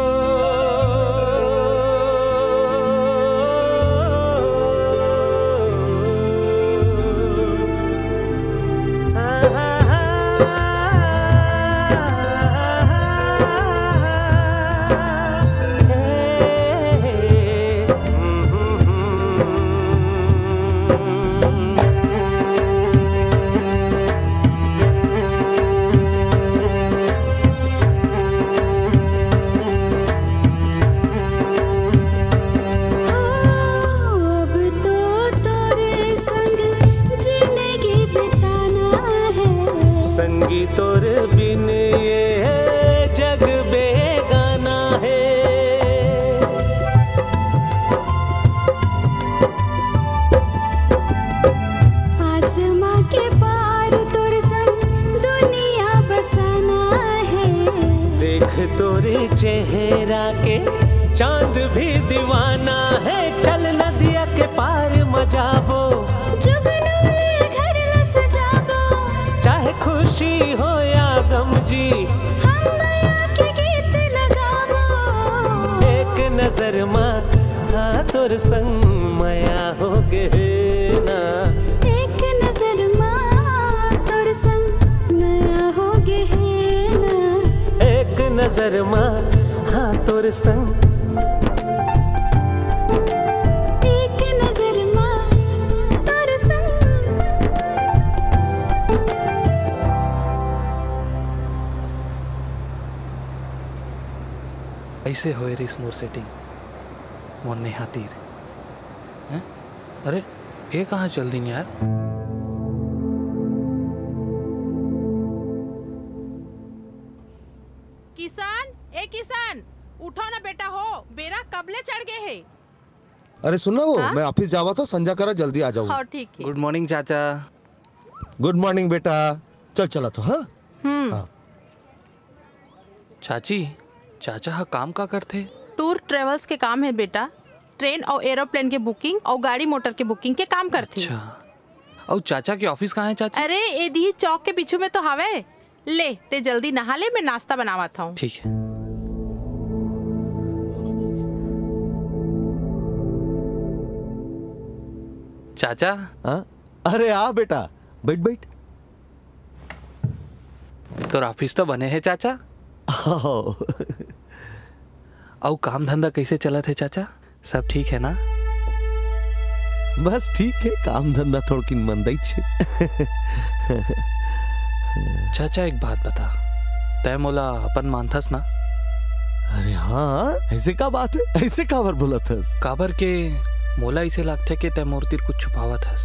संगी तोर बिन ये जग बेगाना है। आसमां के पार तोर संग दुनिया बसाना है। देख तोरे चेहरा के चांद भी दीवाना है। चल नदिया के पार मजाबो, चाहे खुशी हो या गम जी, हम नया के गीत लगावो। एक नजर माँ हाँ तोर संग माया हो गे ना। एक नजर माँ तोर संग माया हो गे ना। एक नजर माँ हाँ तोर संग। एक नजर माँ तोर संग। ऐसे होए रिस मोर सेटिंग मोर ने हाथीर हैं? अरे ये कहाँ चल दी यार? किसान, ए किसान, उठो ना बेटा हो, बेरा कबले चढ़ गए है। अरे सुनना वो हाँ? मैं ऑफिस जावा तो संजा करा जल्दी आ जाऊंगा। हाँ ठीक है। गुड मॉर्निंग चाचा। गुड मॉर्निंग बेटा। चल चला तो। हाँ हाँ। चाची, चाचा हाँ काम का करते? टूर ट्रेवल्स के काम है बेटा। ट्रेन और एरोप्लेन के बुकिंग और गाड़ी मोटर के बुकिंग के काम करते। अच्छा। और चाचा की ऑफिस कहाँ है चाची? अरे ए दी चौक के पीछू में तो हवे। ले ते जल्दी नहा ले, मैं नाश्ता बनावत हूँ। ठीक है। चाचा। हाँ? अरे आ बेटा, बैठ बैठ। तो ऑफिस तो बने हैं चाचा। और काम धंधा कैसे चला थे चाचा? सब ठीक है ना? बस ठीक है, काम धंधा थोड़ी मंदाई छे। चाचा एक बात बता, तय मोला अपन मानथस ना? अरे हाँ, ऐसे का बात है? ऐसे काबर बोला थस? काबर के मोला इसे लगते कि तय मोर तीर कुछ छुपावा थस।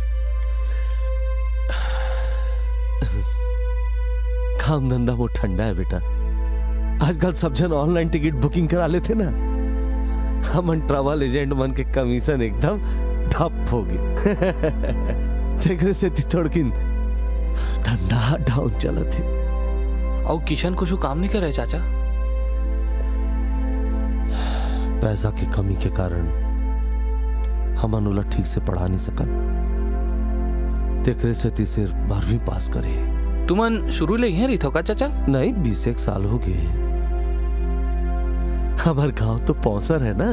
काम धंधा वो ठंडा है बेटा। आजकल सब जन ऑनलाइन टिकट बुकिंग करा लेते ना। हमन ट्रैवल एजेंट मन के कमीशन एकदम ठप हो गए। देखने से थोड़किन धंधा डाउन चला थे। और किशन कुछ काम नहीं करे चाचा? पैसा की कमी के कारण हमन उला ठीक से पढ़ा नहीं सकन। देखने से सिर्फ 12वीं पास करे। तुमन शुरू ले यहीं रही थो का चाचा? नहीं, 21 साल हो गए। हमार गांव तो पौसर है ना।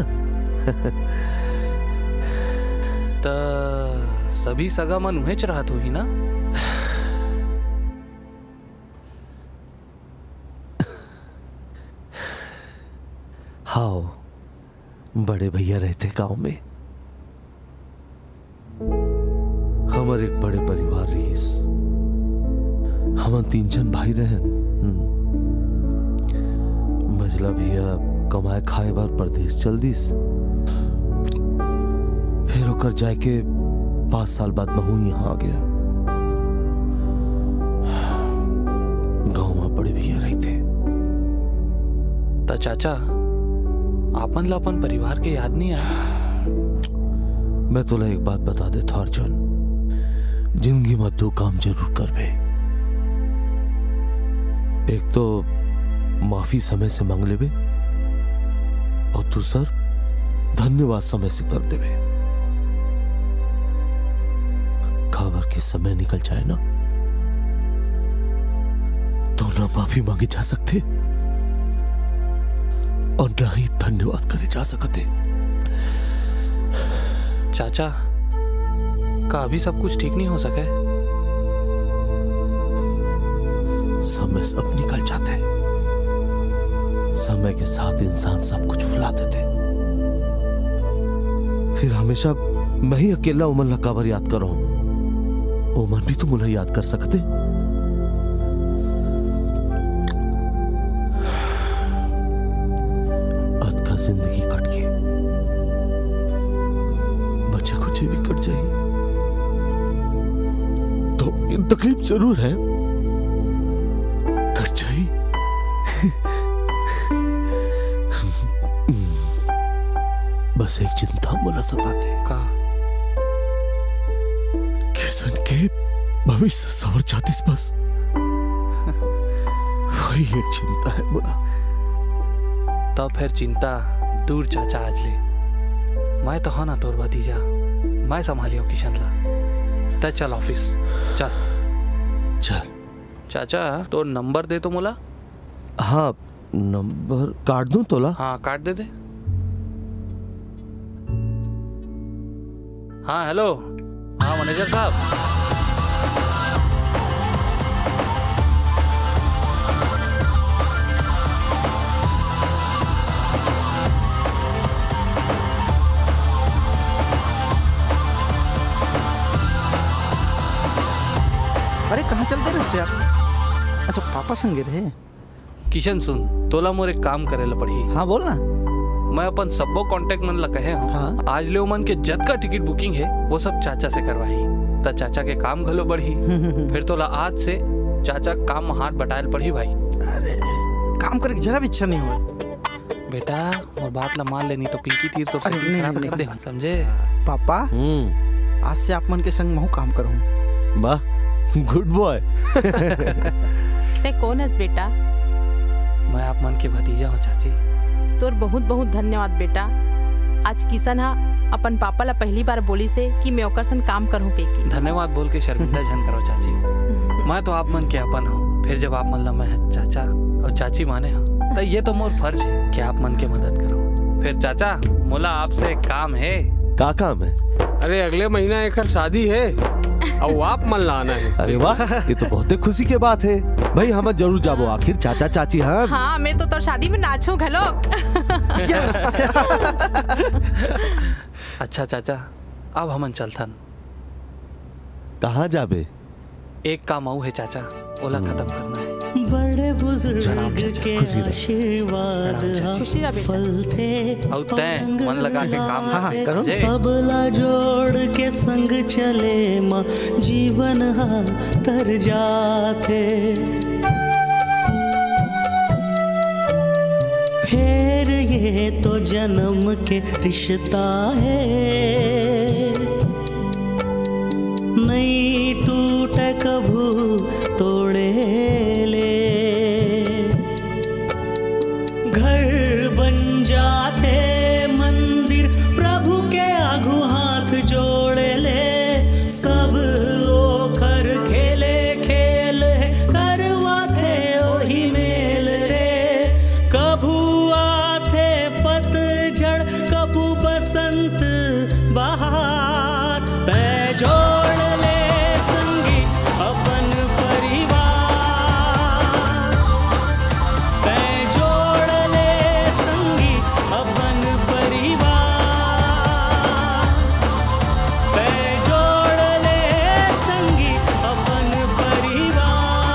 तो सभी सगा मन उन्हें चढ़ात हुई ना? हाँ, बड़े भैया रहते गांव में। हमारे एक बड़े परिवार रहीस। हम 3 जन भाई रहन। मजला भैया कमाए खाए बार परदेश चल दीस। फिर होकर जाए के 5 साल बाद महू यहाँ आ गया। गांव में बड़े भैया रहते। तो चाचा आपन ला अपन परिवार के याद नहीं आया? मैं तुला एक बात बता देता अर्जुन, जिंदगी में 2 काम जरूर करबे। एक तो माफी समय से मांग लेबे और दूसर धन्यवाद समय से कर देबे। खबर के समय निकल जाए ना तो ना माफी मांगी जा सकते और ना ही धन्यवाद करे जा सकते। चाचा का अभी सब कुछ ठीक नहीं हो सके? समय सब निकल जाते हैं। समय के साथ इंसान सब कुछ भुला देते। फिर हमेशा मैं ही अकेला उमर लकाबर याद कर रहा हूं। उमर भी तुम उन्हें याद कर सकते। आज का जिंदगी कट गई, बचे कुछ भी कट जाए तो तकलीफ जरूर है, कट जाए। बस एक चिंता मुला सताते का किसान के भविष्य सवर जातीस। बस वही एक चिंता है मुला। तो फिर चिंता दूर चाचा आज ले। मैं तो हाँ ना तोर भतीजा, मैं संभालियो किशन ला। तो चल ऑफिस चल। चल चाचा तो नंबर दे तो मोला। हाँ, नंबर काट दूं तोला? हाँ काट दे। हाँ हेलो, हाँ मैनेजर साहब। अरे कहाँ चलते रहे यार? अच्छा पापा संगे रहे? किशन सुन, तोला मोर एक काम करे ला पड़ी। हाँ बोल ना। मैं अपन सबो कांटेक्ट मन ला कहे हूँ। हाँ? आज ले मन के जद का टिकट बुकिंग है वो सब चाचा से करवाही, त चाचा के काम घलो बढ़ी। फिर तो ला आज से चाचा काम हाथ बटायल पड़ी भाई। अरे काम करे जरा भी इच्छा नहीं हुआ बेटा, और बात ला मान लेनी तो पिंकी तीर तो खराब कर दे, समझे? पापा आज से आप मन के संग महू काम करूँ। वाह, गुड बॉय। ते कौन है बेटा? मैं आप मन के भतीजा हूँ चाची। तोर बहुत बहुत धन्यवाद बेटा। आज किशन हा अपन पापा ला पहली बार बोली से कि मैं ओकर संग काम करूँ के। धन्यवाद बोल के शर्मिंदा झन करो चाची। मैं तो आप मन के अपन हूँ, फिर जब आप मन ला मैं चाचा और चाची माने हूँ तो ये तो मोर फर्ज है कि आप मन के मदद करो। फिर चाचा मोला आपसे काम है। का काम है? अरे अगले महीना एक शादी है और आप मन लाना है। अरे वाह, ये तो बहुत खुशी की बात है भाई। हम जरूर जाबो, आखिर चाचा चाची। हाँ हाँ, मैं तो तोर शादी में नाचूं घलो। अच्छा चाचा, अब हमन चलथन। कहाँ जाबे? एक काम आऊ है चाचा, ओला खत्म करना है। बड़े बुजुर्ग के आशीर्वाद फल थे, मन लगा के काम करो। सबला जोड़ के संग चले माँ जीवन हा तर जाते। फिर ये तो जन्म के रिश्ता है, नहीं टूटे कभू तोड़े ले। घर बन जाते मंदिर प्रभु के आगू हाथ जोड़े ले। सब ओखर खेले खेल करवाते ओही मेल रे। कभू आते पतझड़ कभू बसंत बहार, तै जोड़ ले संगी अपन परिवार। तै जोड़ ले संगी अपन परिवार। तै जोड़ ले संगी अपन परिवार।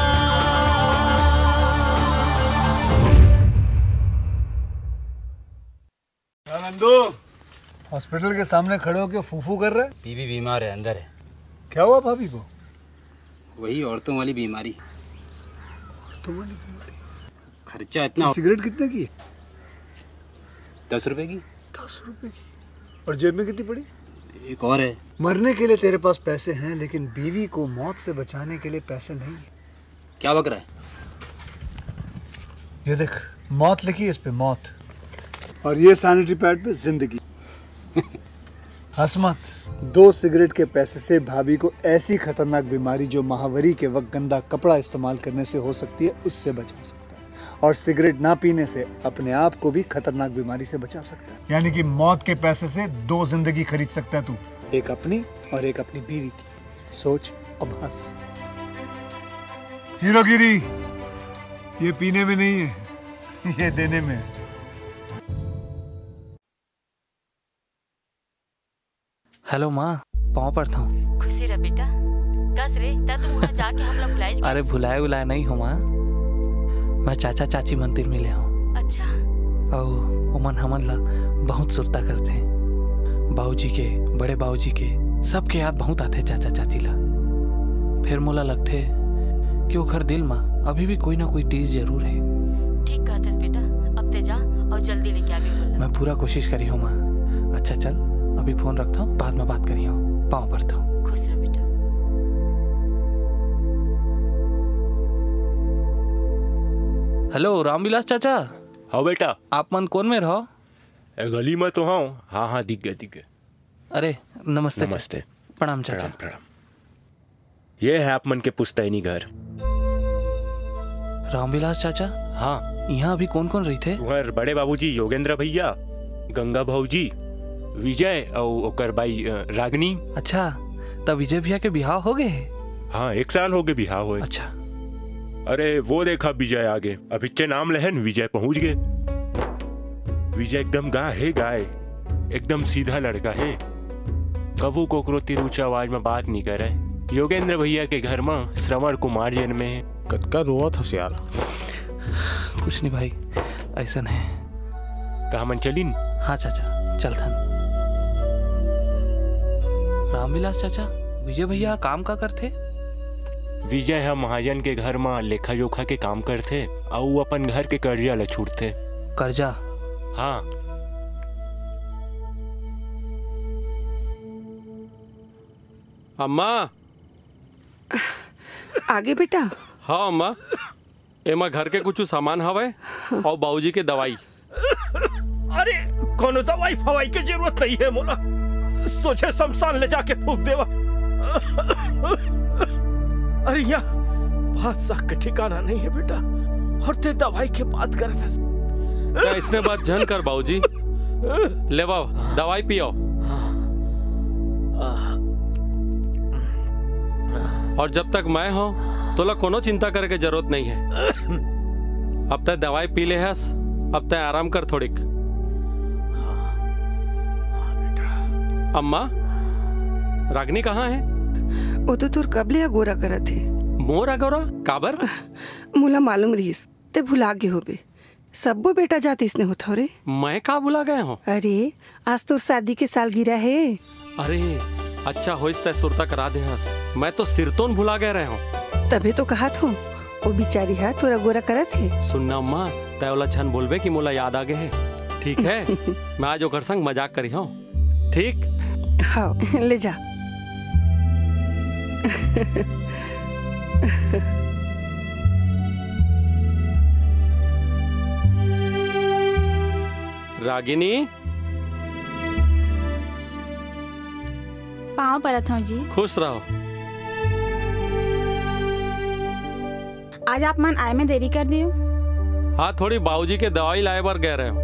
नंदू, हॉस्पिटल के सामने खड़े होकर फूफू कर रहे? बीबी बीमार है, अंदर है। क्या हुआ भाभी को? वही औरतों वाली बीमारी। औरतों वाली बीमारी? खर्चा इतना। सिगरेट कितने की? 10 रुपए की। 10 रुपए की? और जेब में कितनी पड़ी? एक और है। मरने के लिए तेरे पास पैसे हैं, लेकिन बीवी को मौत से बचाने के लिए पैसे नहीं है। क्या बक रहा है? ये देख, मौत लिखी है इस पे, मौत। और ये सैनिटरी पैड पे जिंदगी। हंस मत। 2 सिगरेट के पैसे से भाभी को ऐसी खतरनाक बीमारी जो महावरी के वक्त गंदा कपड़ा इस्तेमाल करने से हो सकती है, उससे बचा सकता है। और सिगरेट ना पीने से अपने आप को भी खतरनाक बीमारी से बचा सकता है। यानी कि मौत के पैसे से 2 जिंदगी खरीद सकता है तू, एक अपनी और एक अपनी बीवी की। सोच, अब हंस। हीरोगिरी ये पीने में नहीं है, ये देने में है। हेलो माँ, पाँव पड़ता हूँ। खुशी रह बेटा। कस रे, तब तू वहाँ जाके हम लोग भुलाए। अरे भुलाए उलाए नहीं हो माँ, मैं चाचा चाची मंदिर मिले हूँ। अच्छा। और वो मन हमन ला बहुत सुरता करते हैं। बाबूजी के, बड़े बाबूजी के, सबके याद बहुत आते चाचा चाची ला। फिर मोला लगते कि ओखर दिल में अभी भी कोई ना कोई चीज जरूर है। ठीक कहते बेटा, अब ते जा और जल्दी लेके आ भी। मैं पूरा कोशिश करी हूँ माँ। अच्छा चल, अभी फोन रखता हूँ, बाद में बात करी हूँ। पाँव पड़ता हूँ। खुश रह बेटा। हेलो रामविलास चाचा। हाँ बेटा। आप मन कौन में रहो? गली में तो हाँ। हाँ हाँ, दिख गए। अरे नमस्ते। नमस्ते। प्रणाम चाचा। प्रणाम। ये है आप मन के पुश्तैनी घर। रामविलास चाचा। हाँ। यहाँ अभी कौन कौन रही थे? वहाँ बड़े बाबूजी योगेंद्र भैया, गंगा भाऊजी, विजय और ओकर बाई रागनी। अच्छा, तब विजय भैया के बिहाव हो गए? हाँ, 1 साल हो गए बिहाव हुए। अच्छा। अरे वो देखा विजय आगे, अभी चे नाम लहन विजय पहुंच गए। विजय एकदम गाय, एकदम सीधा लड़का है। कबू कोकरो तिरुचा आवाज में बात नहीं करे। योगेंद्र भैया के घर में श्रवण कुमार जन्मे है। कतका रोआ था यार। कुछ नहीं भाई, ऐसा है। कहा मन चलिन? हाँ चाचा चलथन। रामविलास चाचा, विजय भैया काम का करते? विजय है महाजन के घर में लेखा जोखा के काम करते और अपन घर के कर्जा ल छूटते। कर्जा? हाँ। अम्मा आगे बेटा। हाँ अम्मा, एमा घर के कुछ सामान हवे और बाबूजी के दवाई। अरे कोनो दवाई फवाई के जरूरत नहीं है मोला, सोचे शमशान ले जाके फूक देवा। अरे यहाँ बादशाह के ठिकाना नहीं है बेटा, और ते दवाई के बात कर क्या इसने बात जन कर बाबूजी, ले बाओ दवाई पियो। और जब तक मैं हूं तोला कोनो चिंता करे के जरूरत नहीं है। अब तक दवाई पी ले हस, अब तक आराम कर थोड़ीक। अम्मा रागनी कहाँ है? वो तो तुर कबले अगोरा करा थे। मोर अगोरा काबर? मुला मालूम रहीस ते भुला गे होबे। सबो बेटा जाते इसने होता रे। मैं का भुला गया हूँ? अरे आज तो शादी के सालगिरह है। अरे अच्छा होइस तय सुरता करा दे हस, मैं तो सिरतोन भुला गए रहे हूँ। तबे तो कहा थो वो बिचारी है तोरा गोरा करत है। सुनना अम्मा, तय वाला छन बोलबे कि मोला याद आ गए है, ठीक है? मैं आज ओकर संग मजाक करी हूँ, ठीक? हाँ ले जा। रागिनी पाँव परत हूँ जी। खुश रहो। आज आप मन आए में देरी कर दियो। हाँ थोड़ी बाबूजी के दवाई लाए बार गए रहे हो।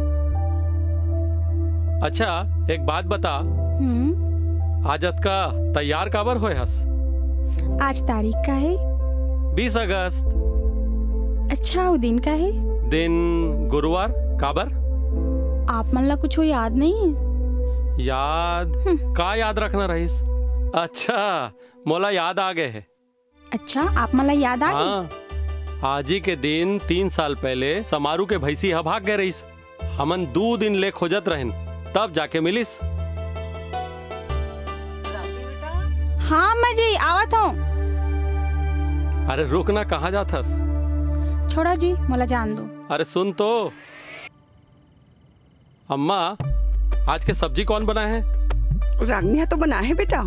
अच्छा एक बात बता, आज का तैयार काबर होए हस? आज तारीख का है 20 अगस्त। अच्छा वो दिन का है? दिन गुरुवार। काबर? आप मन ला कुछ याद नहीं है? याद का याद रखना रहीस? अच्छा मोला याद आ गए है। अच्छा आप मन ला याद आ गए? हाँ, आज ही के दिन 3 साल पहले समारू के भैंसी हा भाग गए रहीस। हमन 2 दिन ले खोजत रहन, तब जाके मिलिस। हाँ मैं जी आवत हूँ। अरे रुकना, कहाँ जाथस? छोड़ो जी, मोला जान दो। अरे सुन तो, अम्मा आज के सब्जी कौन बनाए हैं? रागनिया तो बना है बेटा।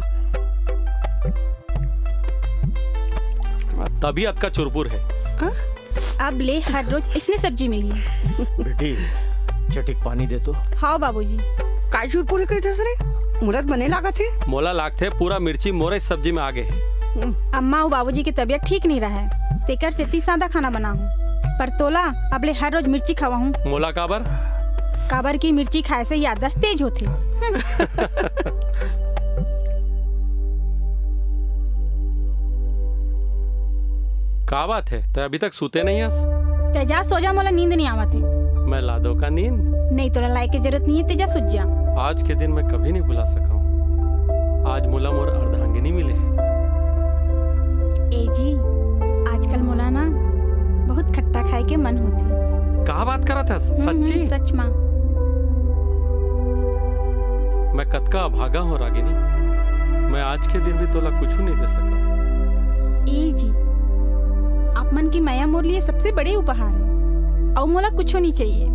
तबीयत का चुरपुर है। अब ले हर रोज इसने सब्जी मिली है। बेटी चटिक पानी दे तो। हाँ बाबूजी। काय चुरपुर है कहते रे? मुरत बने लागा थे। मोला लागथे पूरा मिर्ची मोरे सब्जी में आगे है। अम्मा और बाबूजी की तबीयत ठीक नहीं रहा है, तेकर से ती सादा खाना बना हूँ। पर तोला अब ले हर रोज मिर्ची खावा हूँ। मोला काबर? काबर की मिर्ची खाए से याददाश्त तेज होती। का बात है, तो अभी तक सोते नहीं हस? तेजा सो जा, मोला नींद नहीं आवत है। मैं ला दो का नींद? नहीं तोला लाई की जरूरत नहीं है, तेजा सुझ जा। आज के दिन मैं कभी नहीं भुला सका हूँ। आज मोला मोर अर्धांगिनी मिले है। ए जी आजकल मोला ना बहुत खट्टा खाए के मन होती। का बात करत हस? सच्ची? सच माँ। मैं कतका अभागा हूँ रागिनी, मैं आज के दिन भी तोला कुछ नहीं दे सका। ए जी आप मन की माया मोर लिए सबसे बड़े उपहार है, और मोला कुछ नहीं चाहिए।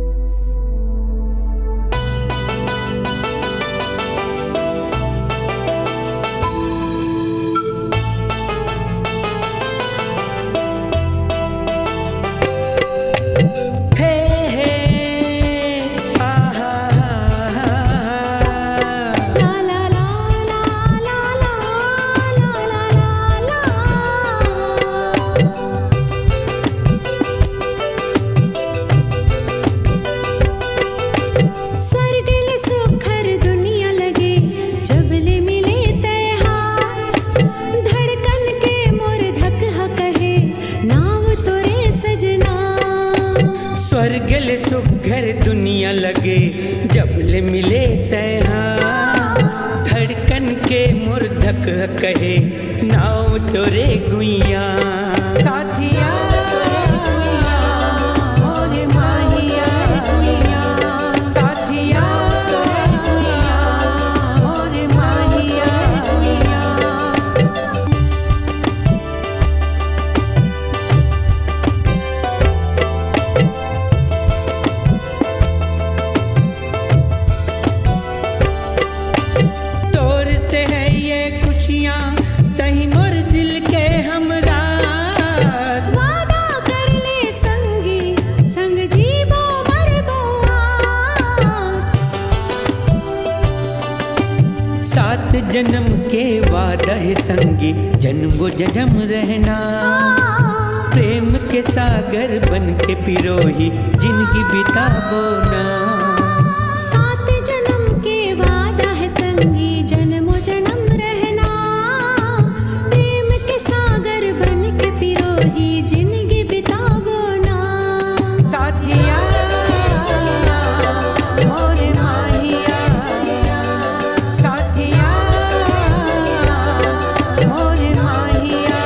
स्वर्गल सुघर दुनिया लगे जब ले मिले तैहा, धड़कन के मुर्धक कहे नाव तोरे गुइया। साथिया और माहिया सात जन्म के वादा है संगी जन्मों जन्म रहना प्रेम के सागर बन के पिरोही जिंदगी बिताबो ना सात जन्म के वादा है संगी जन्मों जन्म रहना प्रेम के सागर बन के पिरोही जिंदगी बिताबो ना साथिया मोरे माहिया साथिया मोरे माहिया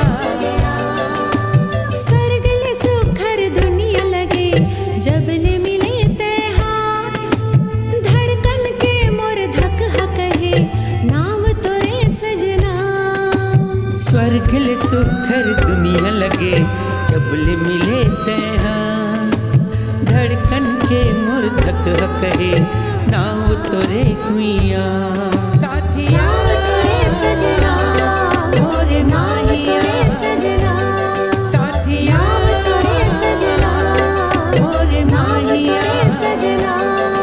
स्वर्ग ले सुखर दुनिया लगे जब ले मिले तेहार धड़कन के मोर धक कहे नाम तोरे सजना स्वर्ग ले सुखर दुनिया लगे जब ले मिले तेहां धड़कन के मोर धक कहे नाम तोरे कुइया साथिया तोरे सजना मोरे माहिया सजना साथिया तोरे सजना मोरे माहिया सजना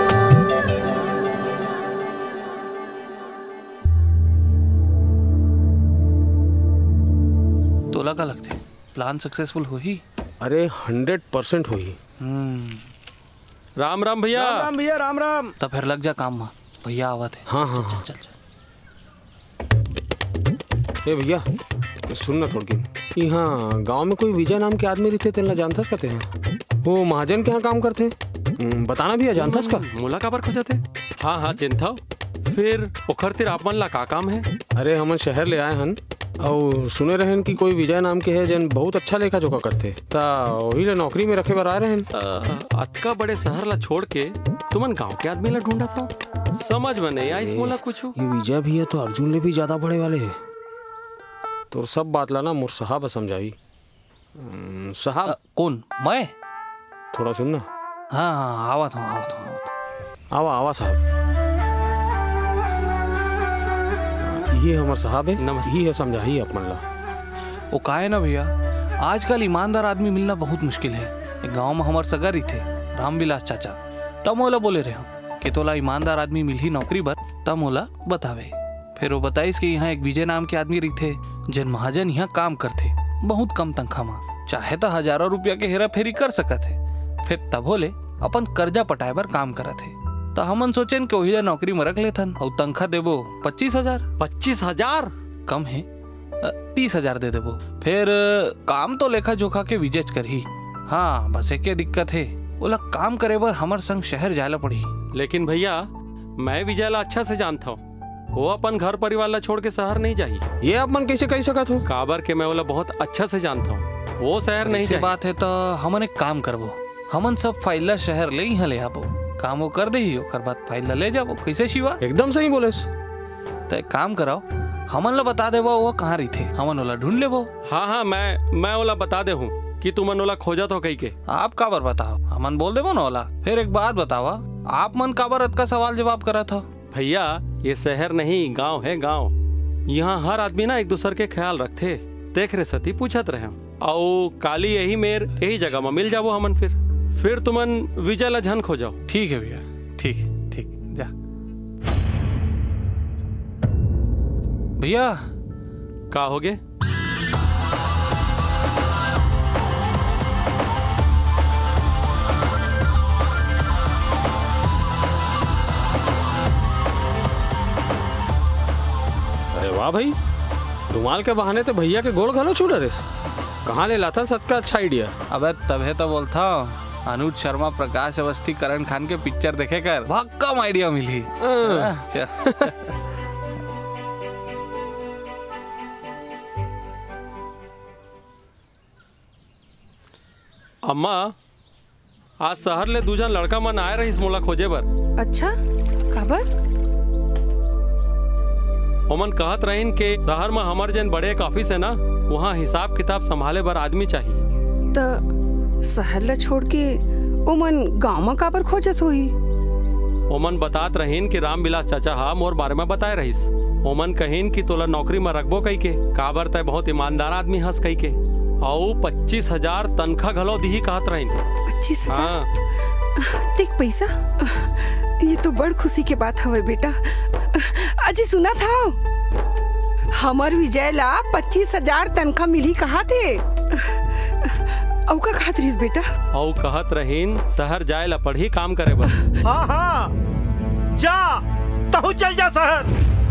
तोला का लगते प्लान सक्सेसफुल हो ही? अरे 100% हुई। राम राम भैया। राम राम भैया, राम राम। तो फिर लग जा काम में, भैया आवत है। हाँ हाँ चल चल चल। ए भैया सुन ना थोड़ी, यहाँ गांव में कोई विजय नाम के आदमी रहते तेला जानता कहते हैं, वो महाजन के यहाँ काम करते हैं, बताना भैया जानता का? मोला काबर खोजते? हाँ हाँ चिंता फिर ओखर तिर आप मन ला का काम है? अरे हम शहर ले आए हन और सुने रहन कि कोई विजय नाम के है जन बहुत अच्छा लेखा जोखा करते ता वही ले नौकरी में रखे बर आ रहे हैं। अतका बड़े शहर ला छोड़ के तुमन गांव के आदमी ला ढूंढा था? समझ में नहीं आई मोला कुछ। ये विजय भी है तो अर्जुन ले भी ज्यादा बड़े वाले है। तो सब बात ला ना मोर साहब समझाई। साहब कौन? मैं? थोड़ा सुन ना। हाँ हाँ आवा था आवा आवा साहब, ये हमारे साहब है, ये है समझाई अपन ला। वो का है ना भैया, आजकल ईमानदार आदमी मिलना बहुत मुश्किल है। एक गांव में हमारे सगर ही थे रामविलास चाचा, तब मोला बोले रहे हो कि तोला ईमानदार आदमी मिल ही नौकरी पर, तब मोला बतावे। फिर वो बताइस कि यहाँ एक विजय नाम के आदमी रही थे जन महाजन यहाँ काम करते बहुत कम तनख्वाह में, चाहे तो हजारों रुपया के हेरा फेरी कर सकत है। फिर तब बोले अपन कर्जा पटाए पर काम करत है, तो हमन सोचेन कि वही नौकरी में रख लेथन और तनख्वाह देबो 25,000। 25,000 कम है, 30,000 दे देबो। फिर काम तो लेखा जोखा के विजेच कर ही। हाँ बस एक दिक्कत है, बोला काम करे बर हमार संग शहर जायला पड़ी। लेकिन भैया मैं विजय ला अच्छा से जानता हूँ, वो अपन घर परिवार ला छोड़ के शहर नहीं जाही। ये अपन कैसे कह सकत हो? काबर के मैं वाला बहुत अच्छा से जानता हूँ, वो शहर नहीं जाही। बात है तो हमन एक काम करबो, हमन सब फाइल शहर ले यहाँ ले आबो, काम वो कर दे ही, ओकर बाद फाइल ले जाबो। कैसे शिवा? एकदम सही बोले। तो एक काम कराओ, हमन ला बता देबो वो कहाँ रही थे, हमन ओला ढूंढ लेबो। हाँ हाँ मैं ओला बता दे हूँ कि तुमन ओला खोजा तो कहीं के। आप काबर बताओ, हमन बोल देबो ना ओला। फिर एक बात बतावा, आप मन काबर अतका सवाल जवाब करा था? भैया ये शहर नहीं गांव है, गांव। यहाँ हर आदमी ना एक दूसरे के ख्याल रखते, देख रहे सती पूछत रहे और काली यही मेर यही जगह में मिल जाबो हमन। फिर तुमन विजय ला झन खो जाओ। ठीक है भैया, ठीक ठीक जा। भैया का होगे? अरे वाह भाई, रुमाल के बहाने तो भैया के गोड़ घलो छूट रहे। कहाँ ले लाता सबका अच्छा आइडिया? अबे तबे तो बोलता अनुज शर्मा, प्रकाश अवस्थी, करण खान के पिक्चर देखे कर बहुत कम आइडिया मिली। अम्मा आज शहर ले दूजन लड़का मन आए रही मोला खोजे बर। अच्छा काबर? ओमन कहत रहीन के शहर में हमार जन बड़े एक ऑफिस है ना, वहाँ हिसाब किताब संभाले बर आदमी चाहिए। तो शहर ला छोड़ के ओमन गाँव में काबर खोजत होई? ओमन बतात रहीन कि रामविलास चाचा हा मोर बारे में बताए रहीस। ओमन कहीन कि तोला नौकरी में रखबो कही के, काबर तय बहुत ईमानदार आदमी हंस कही के, और 25,000 तनख्वाह घलो दी कहत रहीन। 25,000? देख पैसा, ये तो बड़ खुशी के बात हवे बेटा। अजी सुना था हमार विजय ला 25,000 तनख्वाह मिली कहा थे। औ का कहत रहीस बेटा? औ कहत रहीन शहर जाए ला पढ़ी काम करे बस। हाँ हाँ जा तहु चल जा शहर।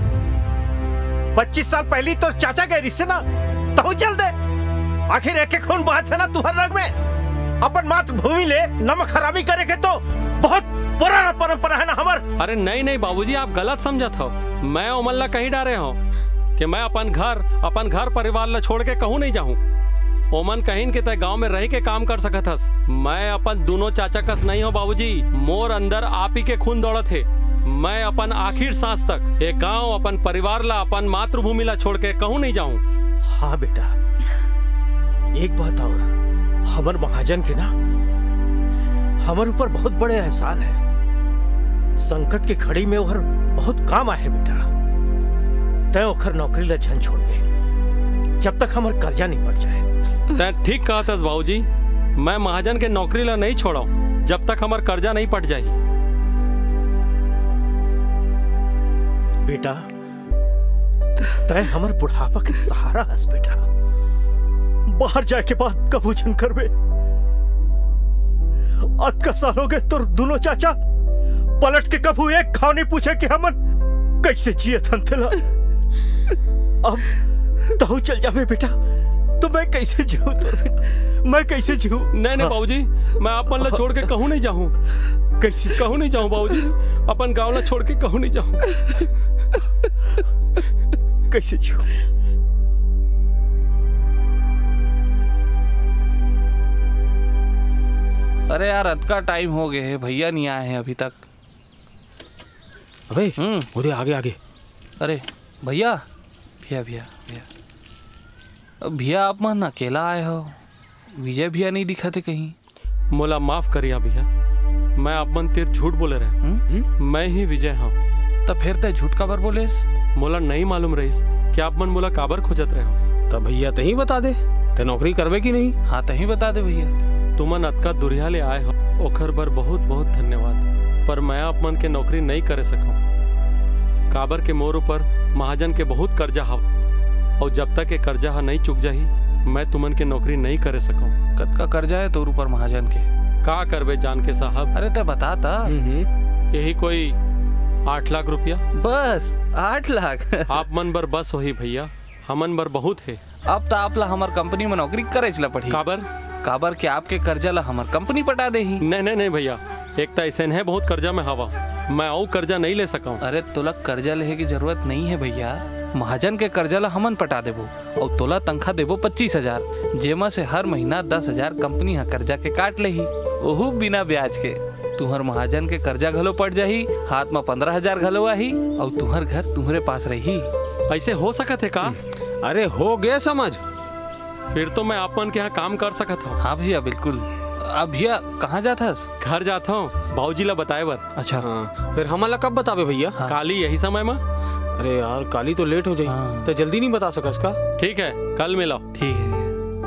25 साल पहले तो चाचा गए रिश्ते ना, तहु चल दे। आखिर एक एक खून बात है ना तुम्हारे रग में। अपन मातृभूमि ले नमक हरामी करे के तो बहुत पुराना परंपरा है ना हमार। अरे नहीं नहीं बाबूजी, आप गलत समझत हो। मैं उमल्ला कहीं डारे हो कि मैं अपन घर परिवार ला छोड़ के कहूँ नहीं जाऊँ। ओमन कहीं के तय गांव में रह के काम कर सकत हस। मैं अपन दोनों चाचा कस नहीं हो बाबूजी। मोर अंदर आप ही के खून दौड़त है। मैं अपन आखिर सांस तक एक गांव अपन परिवार ला अपन मातृभूमि ला छोड़ के कहूँ नहीं जाऊँ। हाँ बेटा, एक बात और, हमर महाजन के ना हमारे ऊपर बहुत बड़े एहसान है। संकट की घड़ी में ओहर बहुत काम आए बेटा। तय ओखर नौकरी ला झन छोड़बे जब तक हमार कर्जा नहीं पड़ जाए। तय ठीक कहा था बाबूजी, मैं महाजन के नौकरी ला नहीं छोड़ा जब तक हमार कर्जा नहीं पड़ जाए। बेटा तय हमार बुढ़ापा के सहारा हस बेटा। बाहर जाए के बाद कबू झन करबे। आज का साल हो गए तो दोनों चाचा पलट के कबू एक खाव नहीं पूछे कि हमन कैसे जिए थन थे। अब तहु चल जावे बेटा तो मैं कैसे जीऊं तोर बिना? मैं कैसे जीऊं? नहीं नहीं बाबूजी, मैं अपन ला छोड़ के कहूँ नहीं जाऊँ। कैसे कहूँ नहीं जाऊँ बाबूजी, अपन गाँव ला छोड़ के कहूँ नहीं जाऊँ। कैसे जीऊं? अरे यार रात का टाइम हो गया है, भैया नहीं आए हैं अभी तक। अबे उधर आगे आगे। अरे भैया भैया भैया भैया भैया आप मन अकेला आए हो, विजय भैया नहीं दिखा थे कहीं। मोला माफ करिया भैया, मैं आप मन तेर झूठ बोले रहे। मैं ही विजय हाँ। तब फिर ते झूठ काबर बोलेस? मोला नहीं मालूम रहीस कि आप मन मोला काबर खोजत रहे हो। तब भैया तही बता दे, ते नौकरी करबे की नहीं? हाँ तही बता दे भैया। तुमन अतका दुरिया ले आए हो ओखर बर बहुत बहुत धन्यवाद। पर मैं आप मन के नौकरी नहीं करे सकूं। काबर के मोर ऊपर महाजन के बहुत कर्जा हव और जब तक ये कर्जा हा नहीं चुक जाही मैं तुमन के नौकरी नहीं करे सकूं। कद का कर्जा है तोर ऊपर महाजन के? का करबे जान के साहब? अरे ते बताता। यही कोई 8 लाख रुपया। बस 8 लाख? आप मन बर बस हो ही भैया, हमन बर बहुत है। अब तो आप ला हमार कंपनी में नौकरी करे चला पड़ी। काबर के आपके कर्जा ला हमार कंपनी पटा दे ही। नहीं नहीं नहीं भैया, एक तो ऐसे है बहुत कर्जा में हवा, मैं और कर्जा नहीं ले सका। अरे तोला कर्जा लेहे की जरूरत नहीं है भैया, महाजन के कर्जा ला हमन पटा देबो और तोला तनख्वाह देबो 25,000, जेमा से हर महीना 10,000 कंपनी हा कर्जा के काट लेही, ओहू बिना ब्याज के। तुहर महाजन के कर्जा घलो पड़ जाही, हाथ में 15,000 घलो आही और तुहर घर तुम्हारे पास रही। ऐसे हो सकत है का? अरे हो गए समझ। फिर तो मैं आपन के यहाँ काम कर सकत हूँ। हाँ भैया बिल्कुल। अब भैया कहाँ जाता है? घर जाता हूँ, भाऊजी ला बताए बर। अच्छा हाँ, फिर हमारा कब बतावे भैया? हाँ। काली यही समय में। अरे यार काली तो लेट हो जाए। हाँ। तो जल्दी नहीं बता सकस का? ठीक है कल मिलो। ठीक है।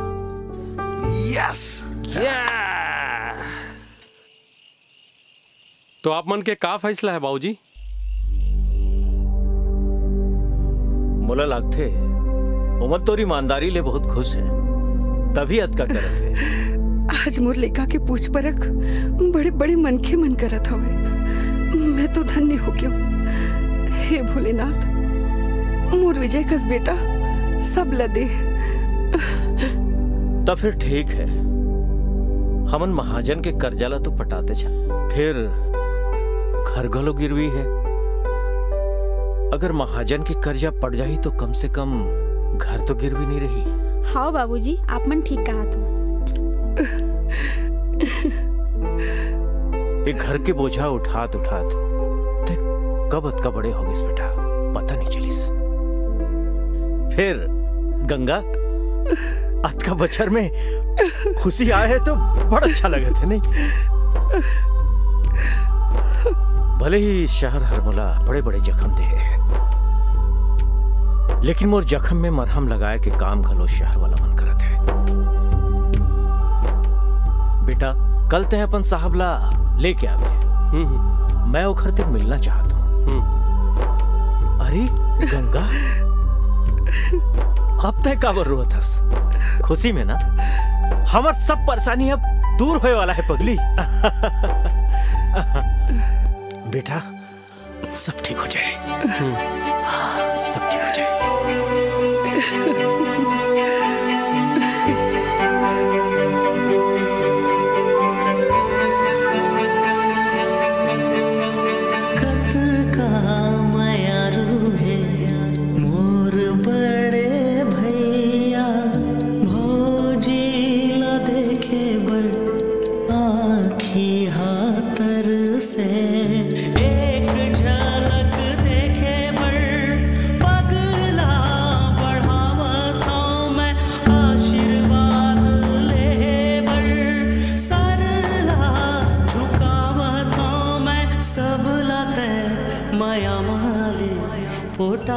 यस तो आप मन के का फैसला है बाबूजी? मोला लागथे उमर तोरी ईमानदारी ले बहुत खुश है, तभी अतका करत है। आज मोर लेका के पूछ परख बड़े बड़े मन के मन करत हवे। मैं तो धन्य हो गया। हे भोलेनाथ, मोर विजय कस बेटा सब लदे। तब फिर ठीक है, हमन महाजन के कर्जा ला तो पटाते छ, फिर घर घलो गिरवी है। अगर महाजन के कर्जा पड़ जाही तो कम से कम घर तो गिरवी नहीं रही। हाँ बाबूजी, आप मन ठीक कहा तो। एक घर के बोझा उठात उठात ते कब अतका बड़े हो गए बेटा, पता नहीं चलिस। फिर गंगा अतका बचर में खुशी आए तो बड़ा अच्छा लगे थे नहीं? भले ही शहर हरमोला बड़े बड़े जख्म दे है, लेकिन मोर जख्म में मरहम लगाए के काम घलो शहर वाला मन करत है। बेटा कल ते अपन साहब ला लेके आवे। मैं ओखर ते मिलना चाहता हूँ। अरे गंगा, अब तक काबर रोत हस? खुशी में ना हमार सब परेशानी अब दूर होए वाला है पगली। बेटा सब ठीक हो जाए। हाँ, सब ठीक हो जाए। कत का मयारू है मोर बड़े भैया, भौजी ला देखे बड़ आँखी हाथर से, एक झलक देखे बड़ पगला बढ़ावत हूँ मैं, आशीर्वाद ले बड़ सरला झुकावत हूँ मैं, सब लाते माया माली पोटा।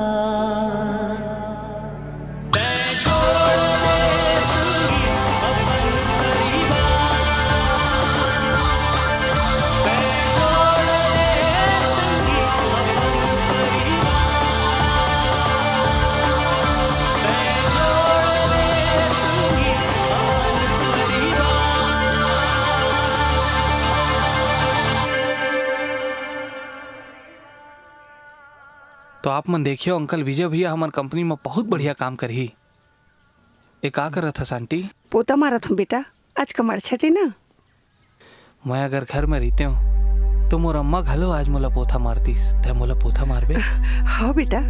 तो आप मन देखियो अंकल विजय भैया हमार कंपनी में बहुत बढ़िया काम करही। एक का करत हस आंटी? पोता मारत हूँ बेटा, आज कमर छटे ना। मैं अगर घर में रहते हूँ तो मोर अम्मा घलो आज मोला पोथा मारतीस, ते मोला पोथा मारबे? हाँ बेटा।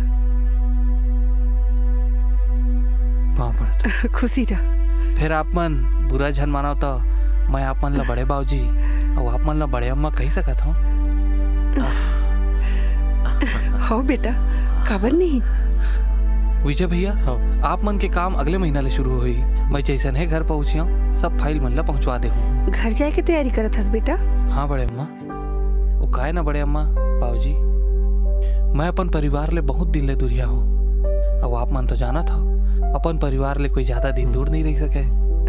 पाँव पड़ता। खुशी रह। फिर आप मन बुरा झन मानो तो मैं आप मन ला बड़े बाबूजी और आप मन ला बड़े अम्मा कही सकत हूँ। हाँ बेटा, काबर नहीं। विजय भैया, आप मन के काम अगले महीना ले शुरू हुई। मैं जैसन है घर पहुँचिया सब फाइल मन ला पहुँचवा दे हूँ। घर जाए के तैयारी करत हस बेटा? हाँ बड़े अम्मा। वो काहे ना बड़े अम्मा बाबूजी, मैं अपन परिवार ले बहुत दिन ले दूरिया हूँ। अब आप मन तो जाना था अपन परिवार ले कोई ज्यादा दिन दूर नहीं रह सके।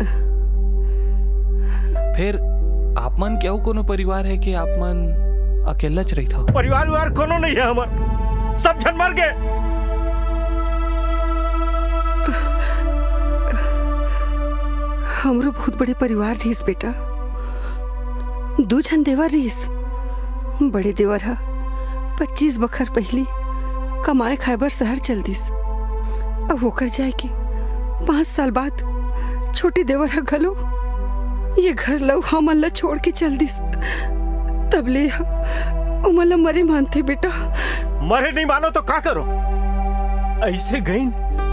फिर आप मन क्या कोनो परिवार है कि आप मन अकेला च रही था? परिवार कोनो नहीं है हमार, सब जन मर गए। हमरो बहुत बड़े परिवार रहीस बेटा। 2 जन देवर रहीस। बड़े देवर हा 25 बखर पहली कमाए खाए बर शहर चल दिस। अब होकर जाए के 5 साल बाद छोटी देवर हा घलो ये घर लव हमन ला छोड़ के चल दिस। तब ले उमला मरे मानते बेटा। मरे नहीं मानो तो का करो? ऐसे गई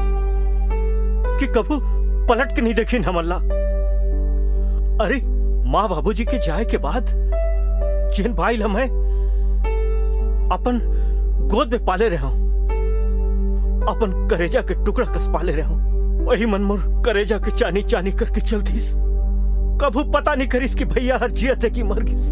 कि कबू पलट के नहीं देखी हमला। अरे माँ बाबूजी के जाए के बाद जिन भाई हम हैं अपन गोद में पाले रहे हूं, अपन करेजा के टुकड़ा कस पाले रहे हूं, वही मनमोर करेजा के चानी चानी करके चल दीस। कबू पता नहीं करीस कि भैया हर जियत है कि मर गिस।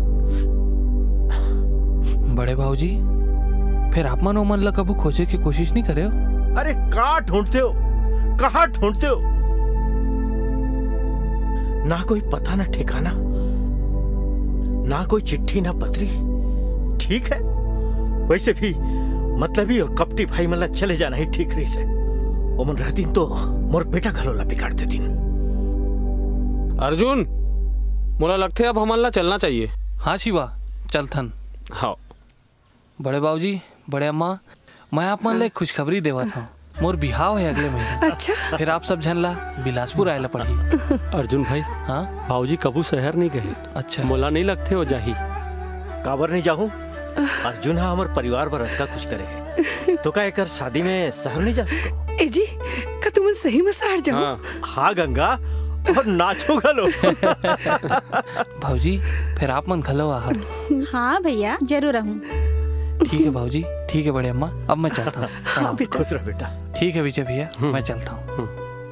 बड़े भाऊजी, फिर आप मन ओमन ला कबू खोजे की कोशिश नहीं करे हो? अरे कहाँ ढूंढते हो, कहाँ ढूंढते हो? ना कोई पता ना ठिकाना, ना कोई चिट्ठी ना पत्री। ठीक है, वैसे भी मतलबी और कपटी भाई मला चले जाना ही ठीक रही से। ओमन रह दिन तो मोर बेटा घरोला बिगाड़ दे दिन। अर्जुन, मोला लगते अब हमारा चलना चाहिए। हाँ शिवा, चल थन। हाँ बड़े बाबूजी, बड़े अम्मा, मैं आप मन ले खुशखबरी देवा था। मोर बिहाव है अगले महीने। अच्छा। फिर आप सब झन ला बिलासपुर आए ला पड़ी। अर्जुन भाई, हाँ बाबूजी कबू शहर नहीं गए। अच्छा, मोला नहीं लगते हो जाही। काबर नहीं जाऊं? अर्जुन हाँ हमारे परिवार पर रखता कुछ करे है तो का एक शादी में शहर नहीं जा सको? ए जी, का तुम सही में शहर जाओ? हाँ गंगा, और नाचो घलो। भाऊजी, फिर आप मन घलो आ। हाँ भैया, जरूर रहूं। ठीक है भाऊजी, ठीक है बड़े अम्मा, अब मैं चलता हूँ। हाँ बेटा। खुश रह बेटा। ठीक है विजय भैया, मैं चलता हूँ।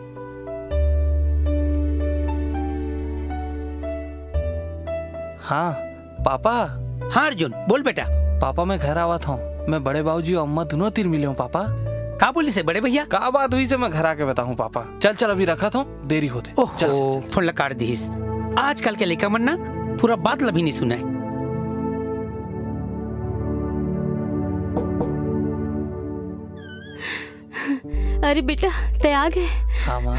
हाँ पापा। हाँ अर्जुन, बोल बेटा। पापा मैं घर आवा था, मैं बड़े बाबूजी और अम्मा दोनों तीर मिले हूँ पापा। का बोली से बड़े भैया? का बात हुई से मैं घर आके बताऊँ पापा। चल चल अभी रखा था, देरी होते। चल फोन काट दीस। आजकल के लड़का मन ना पूरा बात लभी नहीं सुना है। अरे बेटा तय आ गए। हाँ माँ।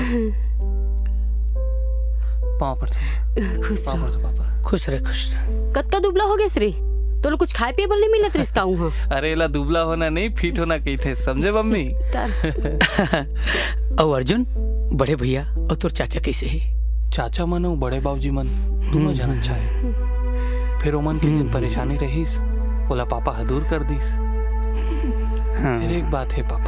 पाँव पर खुश पाँव पर पापा। खुश रह खुश रह। कद का दुबला हो गए श्री, तो लोग कुछ खाए पिए बोल नहीं मिलत रिश्ता हूँ। अरे ला दुबला होना नहीं, फिट होना कही थे, समझे मम्मी? और अर्जुन बड़े भैया और तोर चाचा कैसे है? चाचा मन और बड़े बाबूजी मन दोनों जन अच्छा है। फिर ओमन की जिन परेशानी रहीस बोला पापा दूर कर दीस। फिर एक बात है पापा,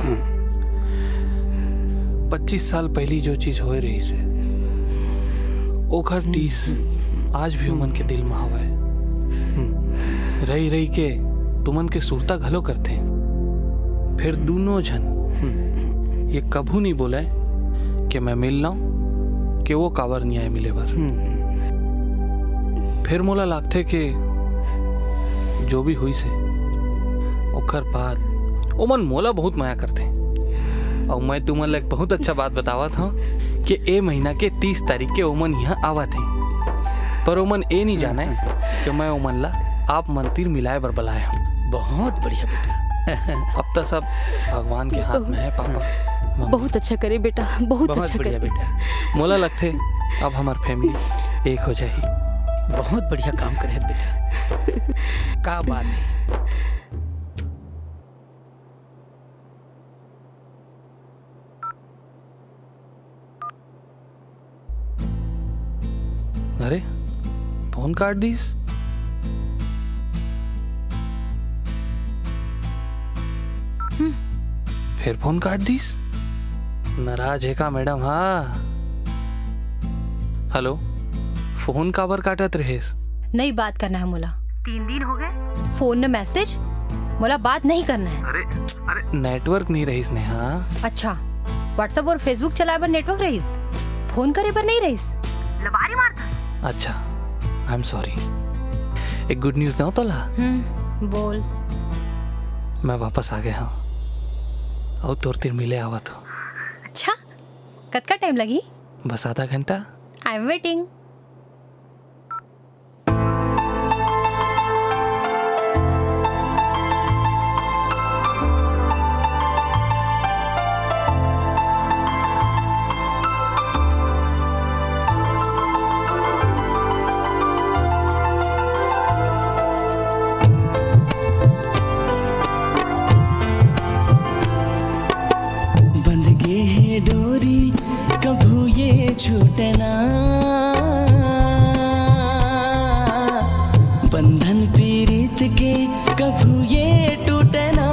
25 साल पहली जो चीज हो रही से ओखर टीस आज भी उमन के दिल में हवा है। रही रही के तुमन के सुरता घलो करते हैं। फिर दोनों जन ये कभू नहीं बोला कि मैं मिल लाऊं कि वो कावर नहीं आए मिले बार। फिर मोला लागते कि जो भी हुई से ओखर बाद ओमन मोला बहुत माया करते। और मैं तुमन एक बहुत अच्छा बात बतावा था कि ए महीना के 30 तारीख के ओमन यहाँ आवा थे, पर ओमन ए नहीं जाना है कि मैं ओमन ला आप मंदिर मिलाए बर बुलाया हूँ। बहुत बढ़िया बेटा। अब तो सब भगवान के हाथ में है पापा। बहुत अच्छा करे बेटा, बहुत अच्छा करे बेटा। मोला लगते अब हमार फैमिली एक हो जाए। बहुत बढ़िया काम करे बेटा। क्या बात है। अरे फोन काट दीस। फिर फोन काट दीस। नाराज है का मैडम? हाँ हेलो, फोन काबर काटत रहेस? नहीं बात करना है मोला। 3 दिन हो गए फोन न मैसेज, मोला बात नहीं करना है। अरे नेटवर्क नहीं रहीस ने। हाँ अच्छा, व्हाट्सएप और फेसबुक चलाए पर नेटवर्क रहीस, फोन करे पर नहीं रहीस, लबारी मारता। अच्छा आई एम सॉरी। एक गुड न्यूज दो तोला। बोल। मैं वापस आ गया हूँ और तोर तिर मिले आवा तो। अच्छा, कद का टाइम लगी? बस आधा घंटा। I am waiting. डोरी कभू ये छूटे ना, बंधन पीड़ित के कभू ये टूटे ना।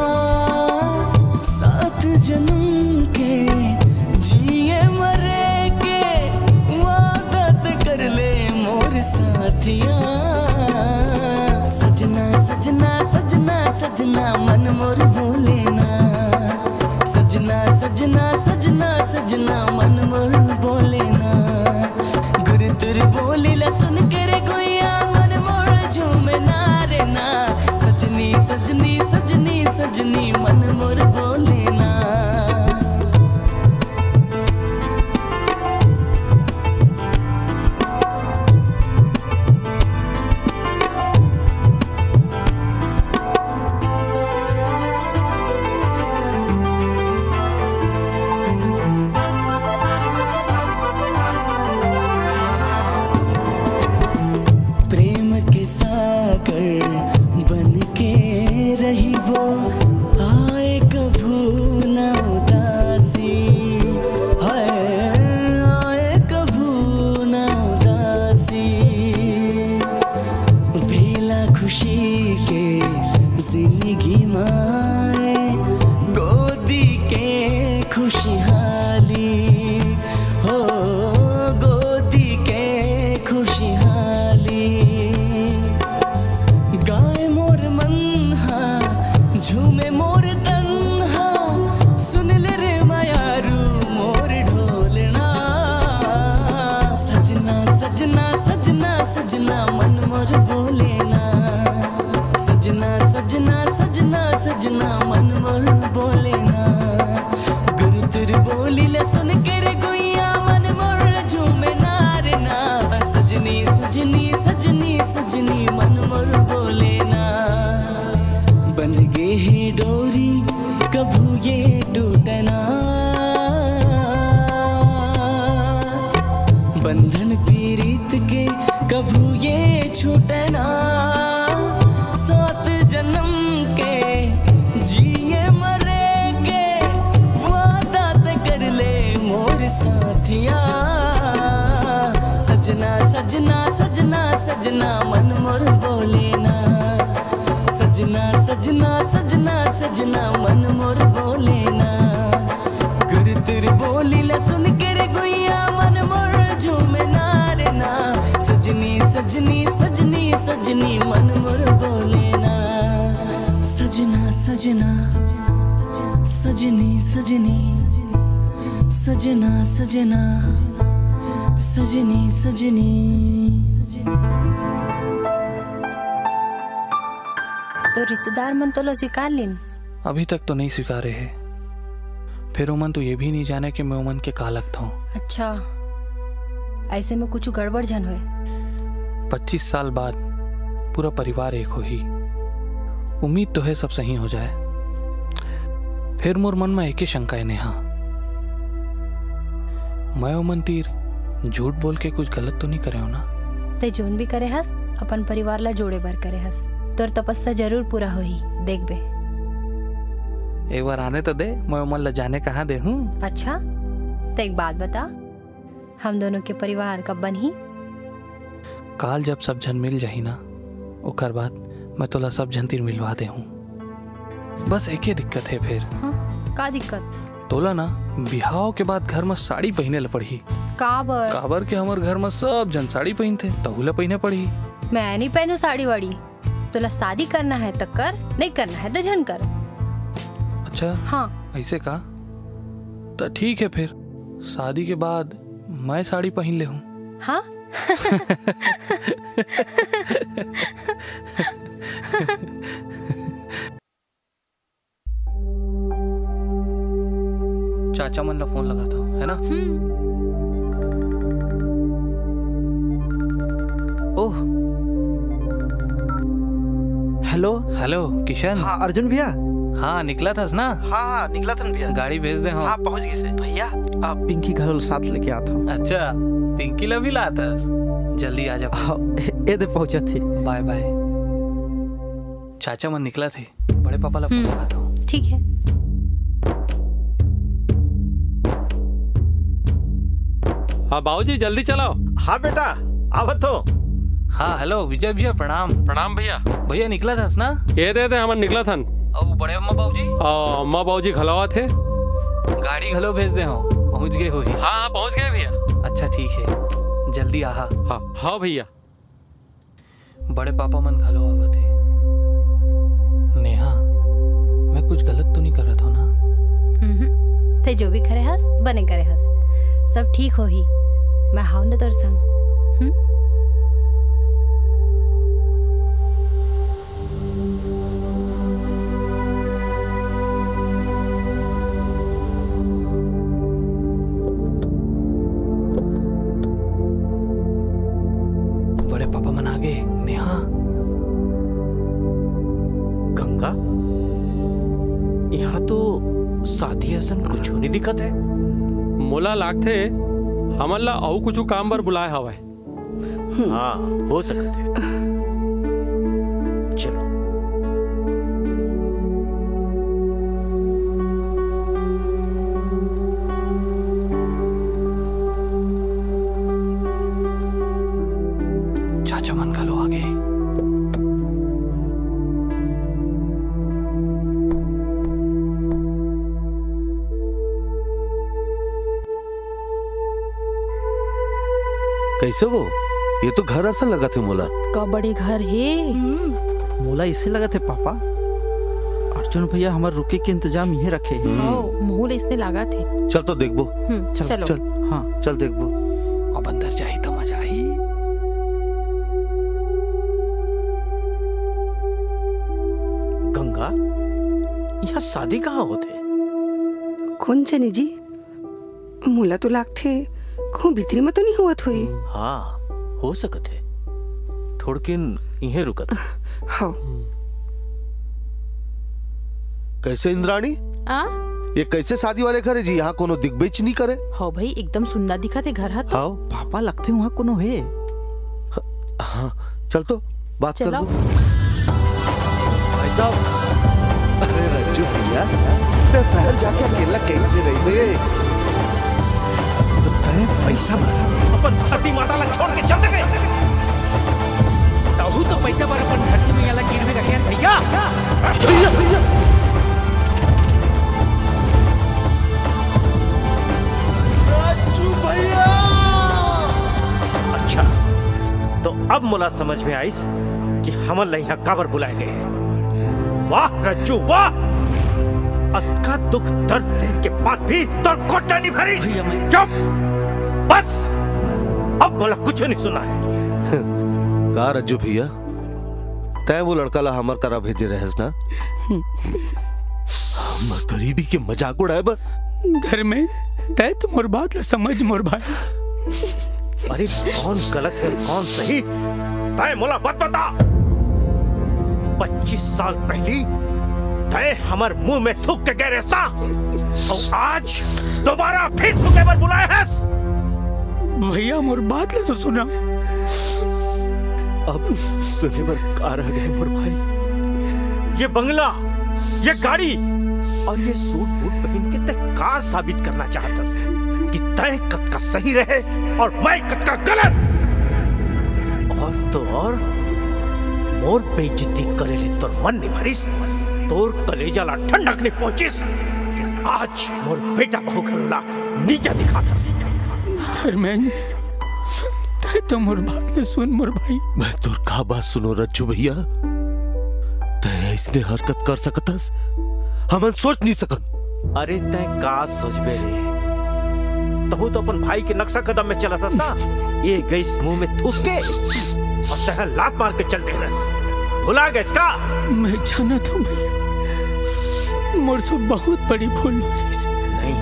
7 जन्म के जिए मरे के वादत कर ले मोर साथिया। सजना सजना सजना सजना मन मोर भूले ना। सजना सजना सजना सजना मन मोर बोले ना। गुरु तुर बोले ला सुन के रे गोया मन मोर झूमे ना रे ना। सजनी सजनी सजनी सजनी मन मोर बोले ना। सजना मन मोर बोले ना। सजना सजना सजना सजना मन मोर बोले ना। गुरु तुर बोली ले सुन के रे गुइया मन मोर झूमे ना रे ना। सजनी सजनी सजनी सजनी मन मोर बोले ना। बंध गे है डोरी कभू ये टूटना, बंधन पीड़ित के कभू ये छूटना, 7 जन्म के जिए मरे के वादा ते कर ले मोर साथिया। सजना सजना सजना सजना मन मोर बोले ना, सजना सजना सजना सजना मन मोर बोले ना। गुरु तुर बोली ला सुन के रे गुइया मन मोर झूमे ना रे ना। सजनी सजनी सजनी सजनी मन मोर बोले ना। सजना सजना सजनी सजनी सजना सजना सजनी सजनी। तो रिश्तेदार मन तो लो स्वीकार लेन? अभी तक तो नहीं स्वीकारे है। फिर ओमन तो ये भी नहीं जाने कि मैं ओमन के का लगता हूँ। अच्छा, ऐसे में कुछ गड़बड़ जन हुए? 25 साल बाद पूरा परिवार एक हो ही। उम्मीद तो है सब सही हो जाए। फिर मोर मन में एक ही शंका है नेहा, मैं ओमन तीर झूठ बोल के कुछ गलत तो नहीं करे हो ना? ते जोन भी करे हस अपन परिवार ला जोड़े भर करे हस, तोर तपस्या जरूर पूरा होही, देख बे। एक बार आने तो दे, मैं ओमन ला जाने कहाँ दे हूँ। अच्छा, तो एक बात बता, हम दोनों के परिवार कब बनी? काल जब सब जन मिल जाही ना, ओकर बाद मैं तोला सब जन तीर मिलवा दे हूँ। बस एक ही दिक्कत है फिर। हाँ, का दिक्कत? तोला ना बिहाव के बाद घर में साड़ी पहने ला पड़ी। काबर? काबर के हमारे घर में सब जन साड़ी पहनते, तहुला पहने पड़ी। मैं नहीं पहनू साड़ी वाड़ी। तोला शादी करना है तो कर, नहीं करना है तो झन कर। अच्छा हाँ, ऐसे का? तो ठीक है फिर, शादी के बाद मैं साड़ी पहन ले हूँ। हाँ? चाचा मन ला फोन लगाता हूँ, है ना? Oh, hello. हेलो किशन। हाँ अर्जुन भैया। हाँ निकला था ना? हाँ निकला था भैया। गाड़ी भेज दे हम। हाँ पहुँच गई से भैया। आप पिंकी घर साथ लेके आता हूँ। अच्छा, पिंकी ला भी लाता, जल्दी आ जा। ए दे पहुँचा थी। Bye bye. चाचा मन निकला थे, बड़े पापा ला फोन लगाता हूँ। ठीक है। हाँ बाबूजी जल्दी चलाओ। हाँ बेटा आवत हो। हाँ हेलो विजय भैया, प्रणाम। प्रणाम भैया। भैया निकला था ना? ये दे हमन निकला था। और बड़े अम्मा बाबूजी? अम्मा बाबूजी घलवा थे। गाड़ी घलो भेज दे हम, पहुँच गए हो ही। हाँ पहुँच गए भैया। अच्छा ठीक है, जल्दी आहा। हाँ हाँ भैया। बड़े पापा मन घलो आवा थे। नेहा, मैं कुछ गलत तो नहीं कर रहा था ना? ते जो भी करे हस बने करे हस, सब ठीक हो ही। मैं हाउ न तोर संग। बड़े पापा मन आ गए। नेहा, गंगा, यहाँ तो शादी असन कुछ नहीं दिक्कत है। मोला लागथे हमन ला और कुछ काम बर बुलाए हवाए। हाँ हो सकत है। चलो। चाचा मन घलो आ गए। कैसे वो? ये तो घर ऐसा लगा थे मोला। का बड़े घर है। मोला इसे लगा थे पापा। अर्जुन भैया हमारे रुके के इंतजाम ये रखे हैं। मोहल इसने लगा थे। चल तो देखबो। चलो। चल हाँ चल देखबो। अब अंदर जाही तो मजा आई। गंगा, यहाँ शादी कहाँ होते? कौन जाने जी, मोला तो लागथे खूब भीतरी में तो नहीं हुआ थोड़ी। हाँ हो सकत है, थोड़किन रुकत। हाँ। कैसे इंद्राणी? ये कैसे शादी वाले घर है जी? यहाँ कोनो दिख बेच नहीं करे। हो भाई एकदम सुन्ना दिखा थे घर हाथ। हाँ पापा लगते वहाँ कोनो है। हाँ चल तो बात कर लो। भाई साहब, अरे रज्जू भैया तो शहर जाके अकेला कैसे रहे? तो तय पैसा भर अपन धरती माता ला छोड़ के चल दे। तहु तो पैसा भर अपन धरती में याला गिरवे रखे भैया। भैया भैया रज्जू भैया। अच्छा तो अब मुला समझ में आईस कि हमन ला यहाँ काबर बुलाए गए हैं। वाह रज्जू वाह, अतका दुख दर्द देने के बाद भी तोर कोटा नहीं भरी। चुप बस, अब मुला कुछ नहीं सुना है। का रज्जू भैया तय वो लड़का ला हमर करा भेजे रहेस ना? हमर गरीबी के मजाक उड़ाए बा घर में तय तो मोर बात ला समझ मोर भाई। अरे कौन गलत है कौन सही तय मोला बात बता। 25 साल पहली तय हमार मुंह में थूक के गए रिश्ता और आज दोबारा फिर थूके पर बुलाए हैं। भैया मोर बात ले तो सुना। अब सुने पर आ रह गए मोर भाई। ये बंगला, ये गाड़ी और ये सूट बूट पहन के तय कार साबित करना चाहता कि तय कद का सही रहे और मैं कद का गलत। और तो और मोर बेइज्जती करे ले तोर मन नहीं भरिस, तोर कलेजा ला ठंडक नहीं पहुंचिस। आज मोर बेटा बहू खलला नीचा दिखाथस। धर्मेंद्र तय तो मोर बात ने सुन मोर भाई। मैं तोर का बात सुनो रज्जू भैया। तय इसने हरकत कर सकतस हमन सोच नहीं सकन। अरे तय का सोचबे रे, तहु तो अपन भाई के नक्शा कदम में चला था ना। ये गई मुंह में थूक के और तह लात मार के चल दे रहा। भुला गए इसका? मैं जाना था भैया, मोर से बहुत बड़ी भूल हो रही। नहीं,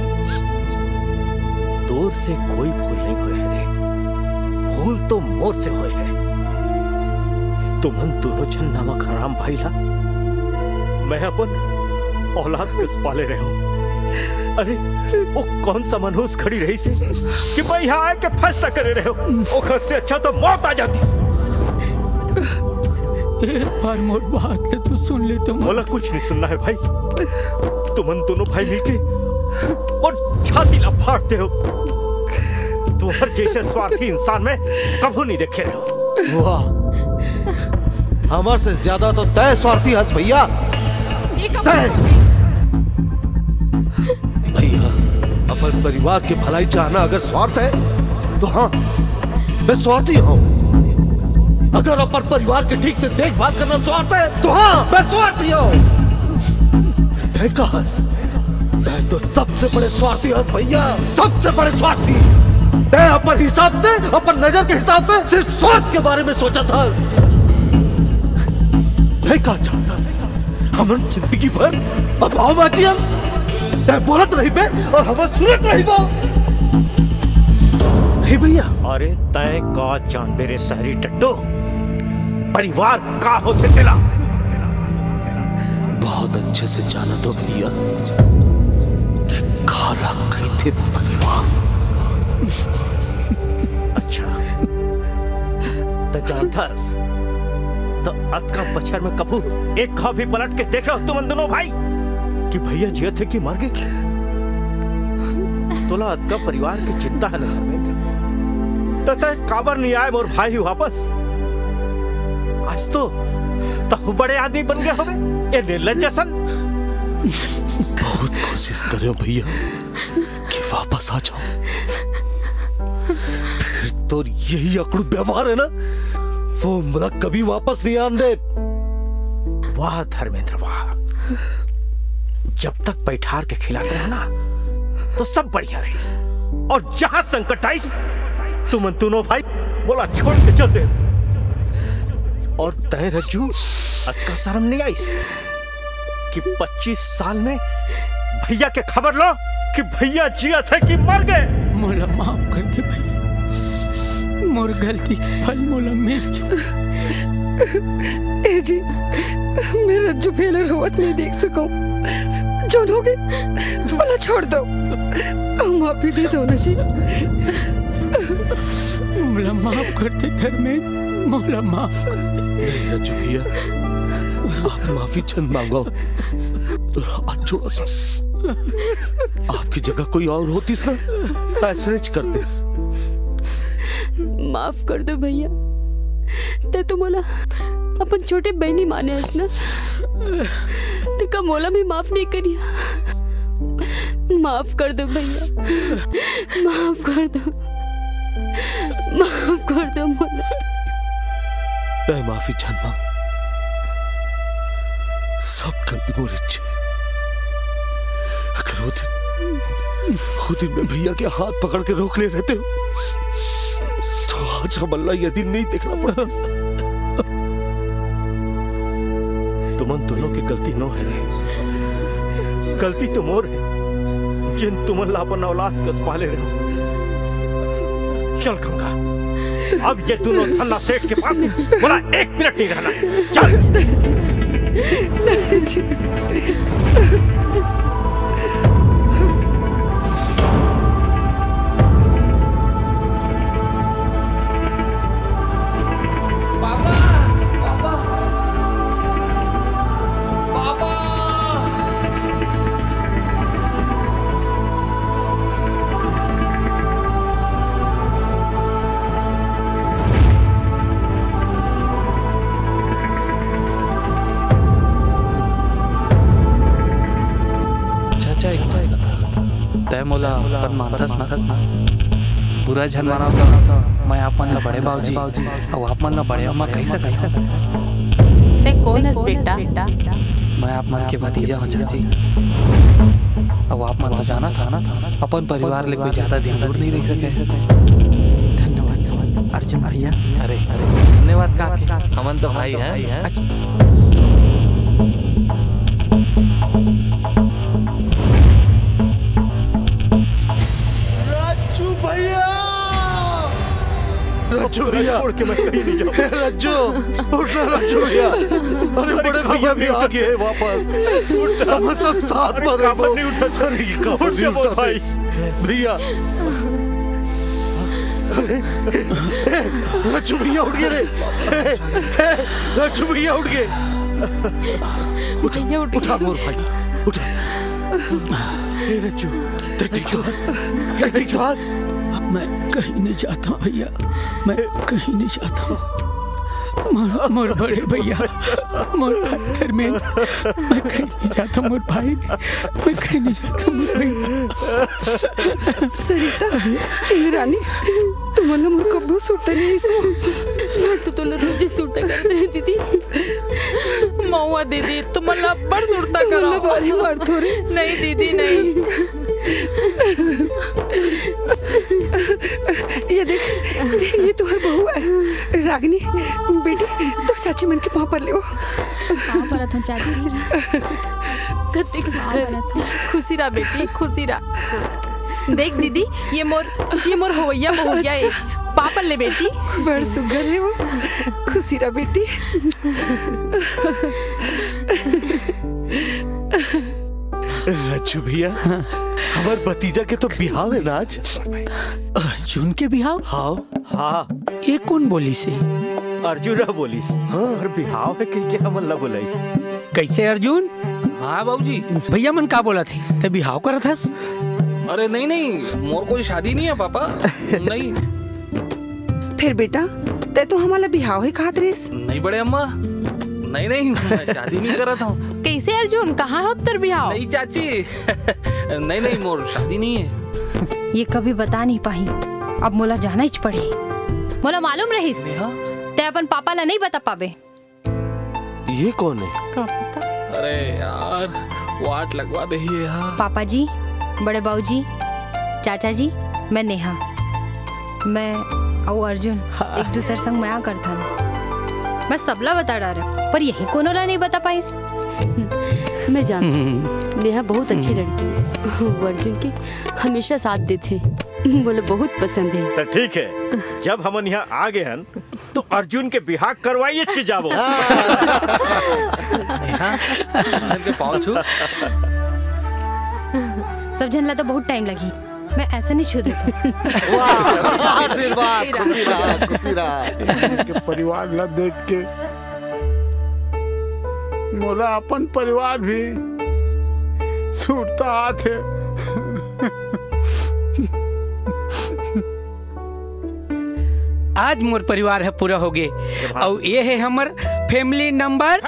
तोर से कोई भूल नहीं हुई है रे, भूल तो मोर से हुई है। तुमन दोनों जन नमक हराम भाई ला मैं अपन औलाद किस पाले रहे हूँ। अरे वो कौन सा मनहूस खड़ी रही से कि मैं यहाँ आके फैसला करे रहे हो। ओखर से अच्छा तो मौत आ जाती। एक बार मोर बात ले तो सुन ले। तो बोला कुछ नहीं सुनना है भाई। तुम दोनों भाई मिलके और छाती ला फाड़ते हो। तुम्हारे जैसे स्वार्थी इंसान में कभी नहीं देखे रहे हो। वाह, हमार से ज्यादा तो तय स्वार्थी हंस भैया। भैया अपन परिवार की भलाई चाहना अगर स्वार्थ है तो हाँ मैं स्वार्थी हूँ। अगर अपन परिवार के ठीक से देखभाल करना स्वार्थ है तो हाँ मैं स्वार्थी हूँ। तय का हंस, तय तो सबसे बड़े स्वार्थी हंस भैया, सबसे बड़े स्वार्थी। तय अपन हिसाब से, अपन नजर के हिसाब से सिर्फ स्वार्थ के बारे में सोचा था। तय का चाहता हमन जिंदगी भर अभाव बाजी हम तय बोलत रही बे और हम सुनत रही बो। नहीं भैया। अरे तय का जान मेरे शहरी टट्टू, परिवार का होते तेरा बहुत अच्छे से जाना तो भैया कि खाला कहते परिवार। अच्छा तो जानथस तो अत का बछर में कभू एक खा भी पलट के देखा तुम दोनों भाई कि भैया जिया थे कि मर गए। तोला अत का परिवार की चिंता है ना धर्मेंद्र। तय काबर नहीं आए मोर भाई वापस। आज तो बड़े आदमी बन गए होगे ये निर्लज जैसन। बहुत कोशिश कर रहे हो भैया कि वापस आ जाओ, फिर तो यही अकड़ू व्यवहार है ना वो मुझे कभी वापस नहीं आने दे। वाह धर्मेंद्र वाह, जब तक बैठार के खिलाते हो ना तो सब बढ़िया रही, और जहां संकट आई तुम दोनों भाई बोला छोड़ के चल दे। और तय रज्जू अक्का शर्म नहीं आई कि 25 साल में भैया के खबर लो कि भैया जिया थे कि मर गए। मोला माफ कर दे भैया, मोर गलती के फल मोला मिल चुका। ए जी मैं रज्जू फेलर होवत नहीं देख सकूं। जो हो गए बोला छोड़ दो, माफी दे दो ना जी। मोला माफ कर दे धर्मेंद्र, मोला माफ कर दे। रज्जू भैया आप माफी चंद मांगो, हाथ जोड़ो। आपकी जगह कोई और होती ना ऐसे नहीं करते। माफ कर दो भैया, ते तू मोला अपन छोटे बहनी माने हस ना, ते का मोला भी माफ नहीं करिया। माफ कर दो भैया, माफ कर दो, माफ कर दो मोला। मैं माफी चाहता, सब गलती मोरे छे। अगर वो दिन मैं भैया के हाथ पकड़ के रोक ले रहते हो तो आज हमला ये दिन नहीं देखना पड़ता। तुमन दोनों की गलती नो है रे, गलती तो मोर है जिन तुमन ला अपन औलाद कस पाले रहे हो। चल गंगा, अब ये दोनों धन्ना सेठ के पास बोला 1 मिनट नहीं रहना। चल तय मोला अपन मानथस ना, पूरा झनवाना होता मैं आपन ला बड़े बाबूजी और आपन ला बड़े अम्मा कह सकत हूं। ते कौन है बेटा? मैं आप मन के भतीजा हो चाची, और आप मन तो जाना था ना अपन परिवार ले कोई ज्यादा दिन दूर नहीं रह सके। धन्यवाद अर्जुन भैया। अरे धन्यवाद काके, हमन तो भाई हैं। रज्जू भैया छोड़ के मैं कहीं नहीं जाऊँ। रज्जू उठना, रज्जू भैया। अरे बड़े भैया भी आ गए वापस। हम सब साथ में नहीं उठा था। उठ भाई भैया। रज्जू भैया उठ गए रे, रज्जू भैया उठ गए। उठा मोर भाई, उठा। रज्जू ठीक श्वास। मैं कहीं नहीं जाता भैया, मैं कहीं नहीं जाता। मोर बड़े भैया, मोर भाई धर्मेंद्र, मैं कहीं नहीं जाता मोर भाई, मैं कहीं नहीं जाता मोर भैया। सरिता रानी तुम्हारा मोर कब्बू सुरता नहीं इसमें। तो तोला रोज सुरता करते रहे दीदी। मौआ दीदी तुम्हारा बड़ सुरता करो। बारी मार थोड़ी। नहीं दीदी नहीं। ये देख, ये तुम्हारी बहू है रागिनी। बेटी तो चाची मन के पाँव पर ले। पाँव पर तो चाची से कतिक खुशी रहा बेटी, खुशी रहा। देख दीदी ये मोर होवैया हो गया है। पापा ले बेटी, बड़ सुगर है वो। खुशी रहा बेटी। रज्जू भैया हमारे भतीजा के तो बिहाव है ना आज। अर्जुन के बिहाव? हाँ ये कौन बोली से? अर्जुन बोलिस। हाँ और बिहाव है कि क्या मन ला बोलाइस। कैसे अर्जुन? हाँ बाबूजी। भैया मन का बोला थी ते बिहाव करत हस? अरे नहीं मोर कोई शादी नहीं है पापा। नहीं। फिर बेटा ते तो हमारा बिहाव है खात रेस? नहीं बड़े अम्मा, नहीं मैं शादी नहीं कर रहा था। कैसे अर्जुन, कहाँ हो तेरा बिहाव? नहीं चाची नहीं मोर शादी नहीं है। ये कभी बता नहीं पाई, अब मोला जाना ही पड़ी। मोला मालूम रहीस ते अपन पापा ला नहीं बता पाबे। ये कौन है? क्या पता? अरे यार वाट लगवा दे यार। पापा जी, बड़े बाबूजी, चाचा जी, मैं नेहा, मैं और अर्जुन एक दूसरे संग मया करता मैं सबला बता डारा, पर यही कोनो ला नहीं बता पाइस। मैं जानती नेहा बहुत अच्छी लड़की है। वो अर्जुन के हमेशा साथ देते, बोले बहुत पसंद है। तो ठीक है, जब हम यहाँ आ गए हैं तो अर्जुन के बिहार करवाइए कि जाबो। सब जनला तो बहुत टाइम लगी, मैं ऐसा नहीं छू देता। आशीर्वाद, खुशी रहा, खुशी रहा। इनके परिवार ला देख के मोला अपन परिवार भी छूटता हाथ है। आज मोर परिवार है पूरा हो गए और ये है हमर फैमिली नंबर।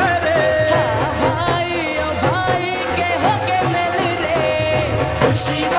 खुशी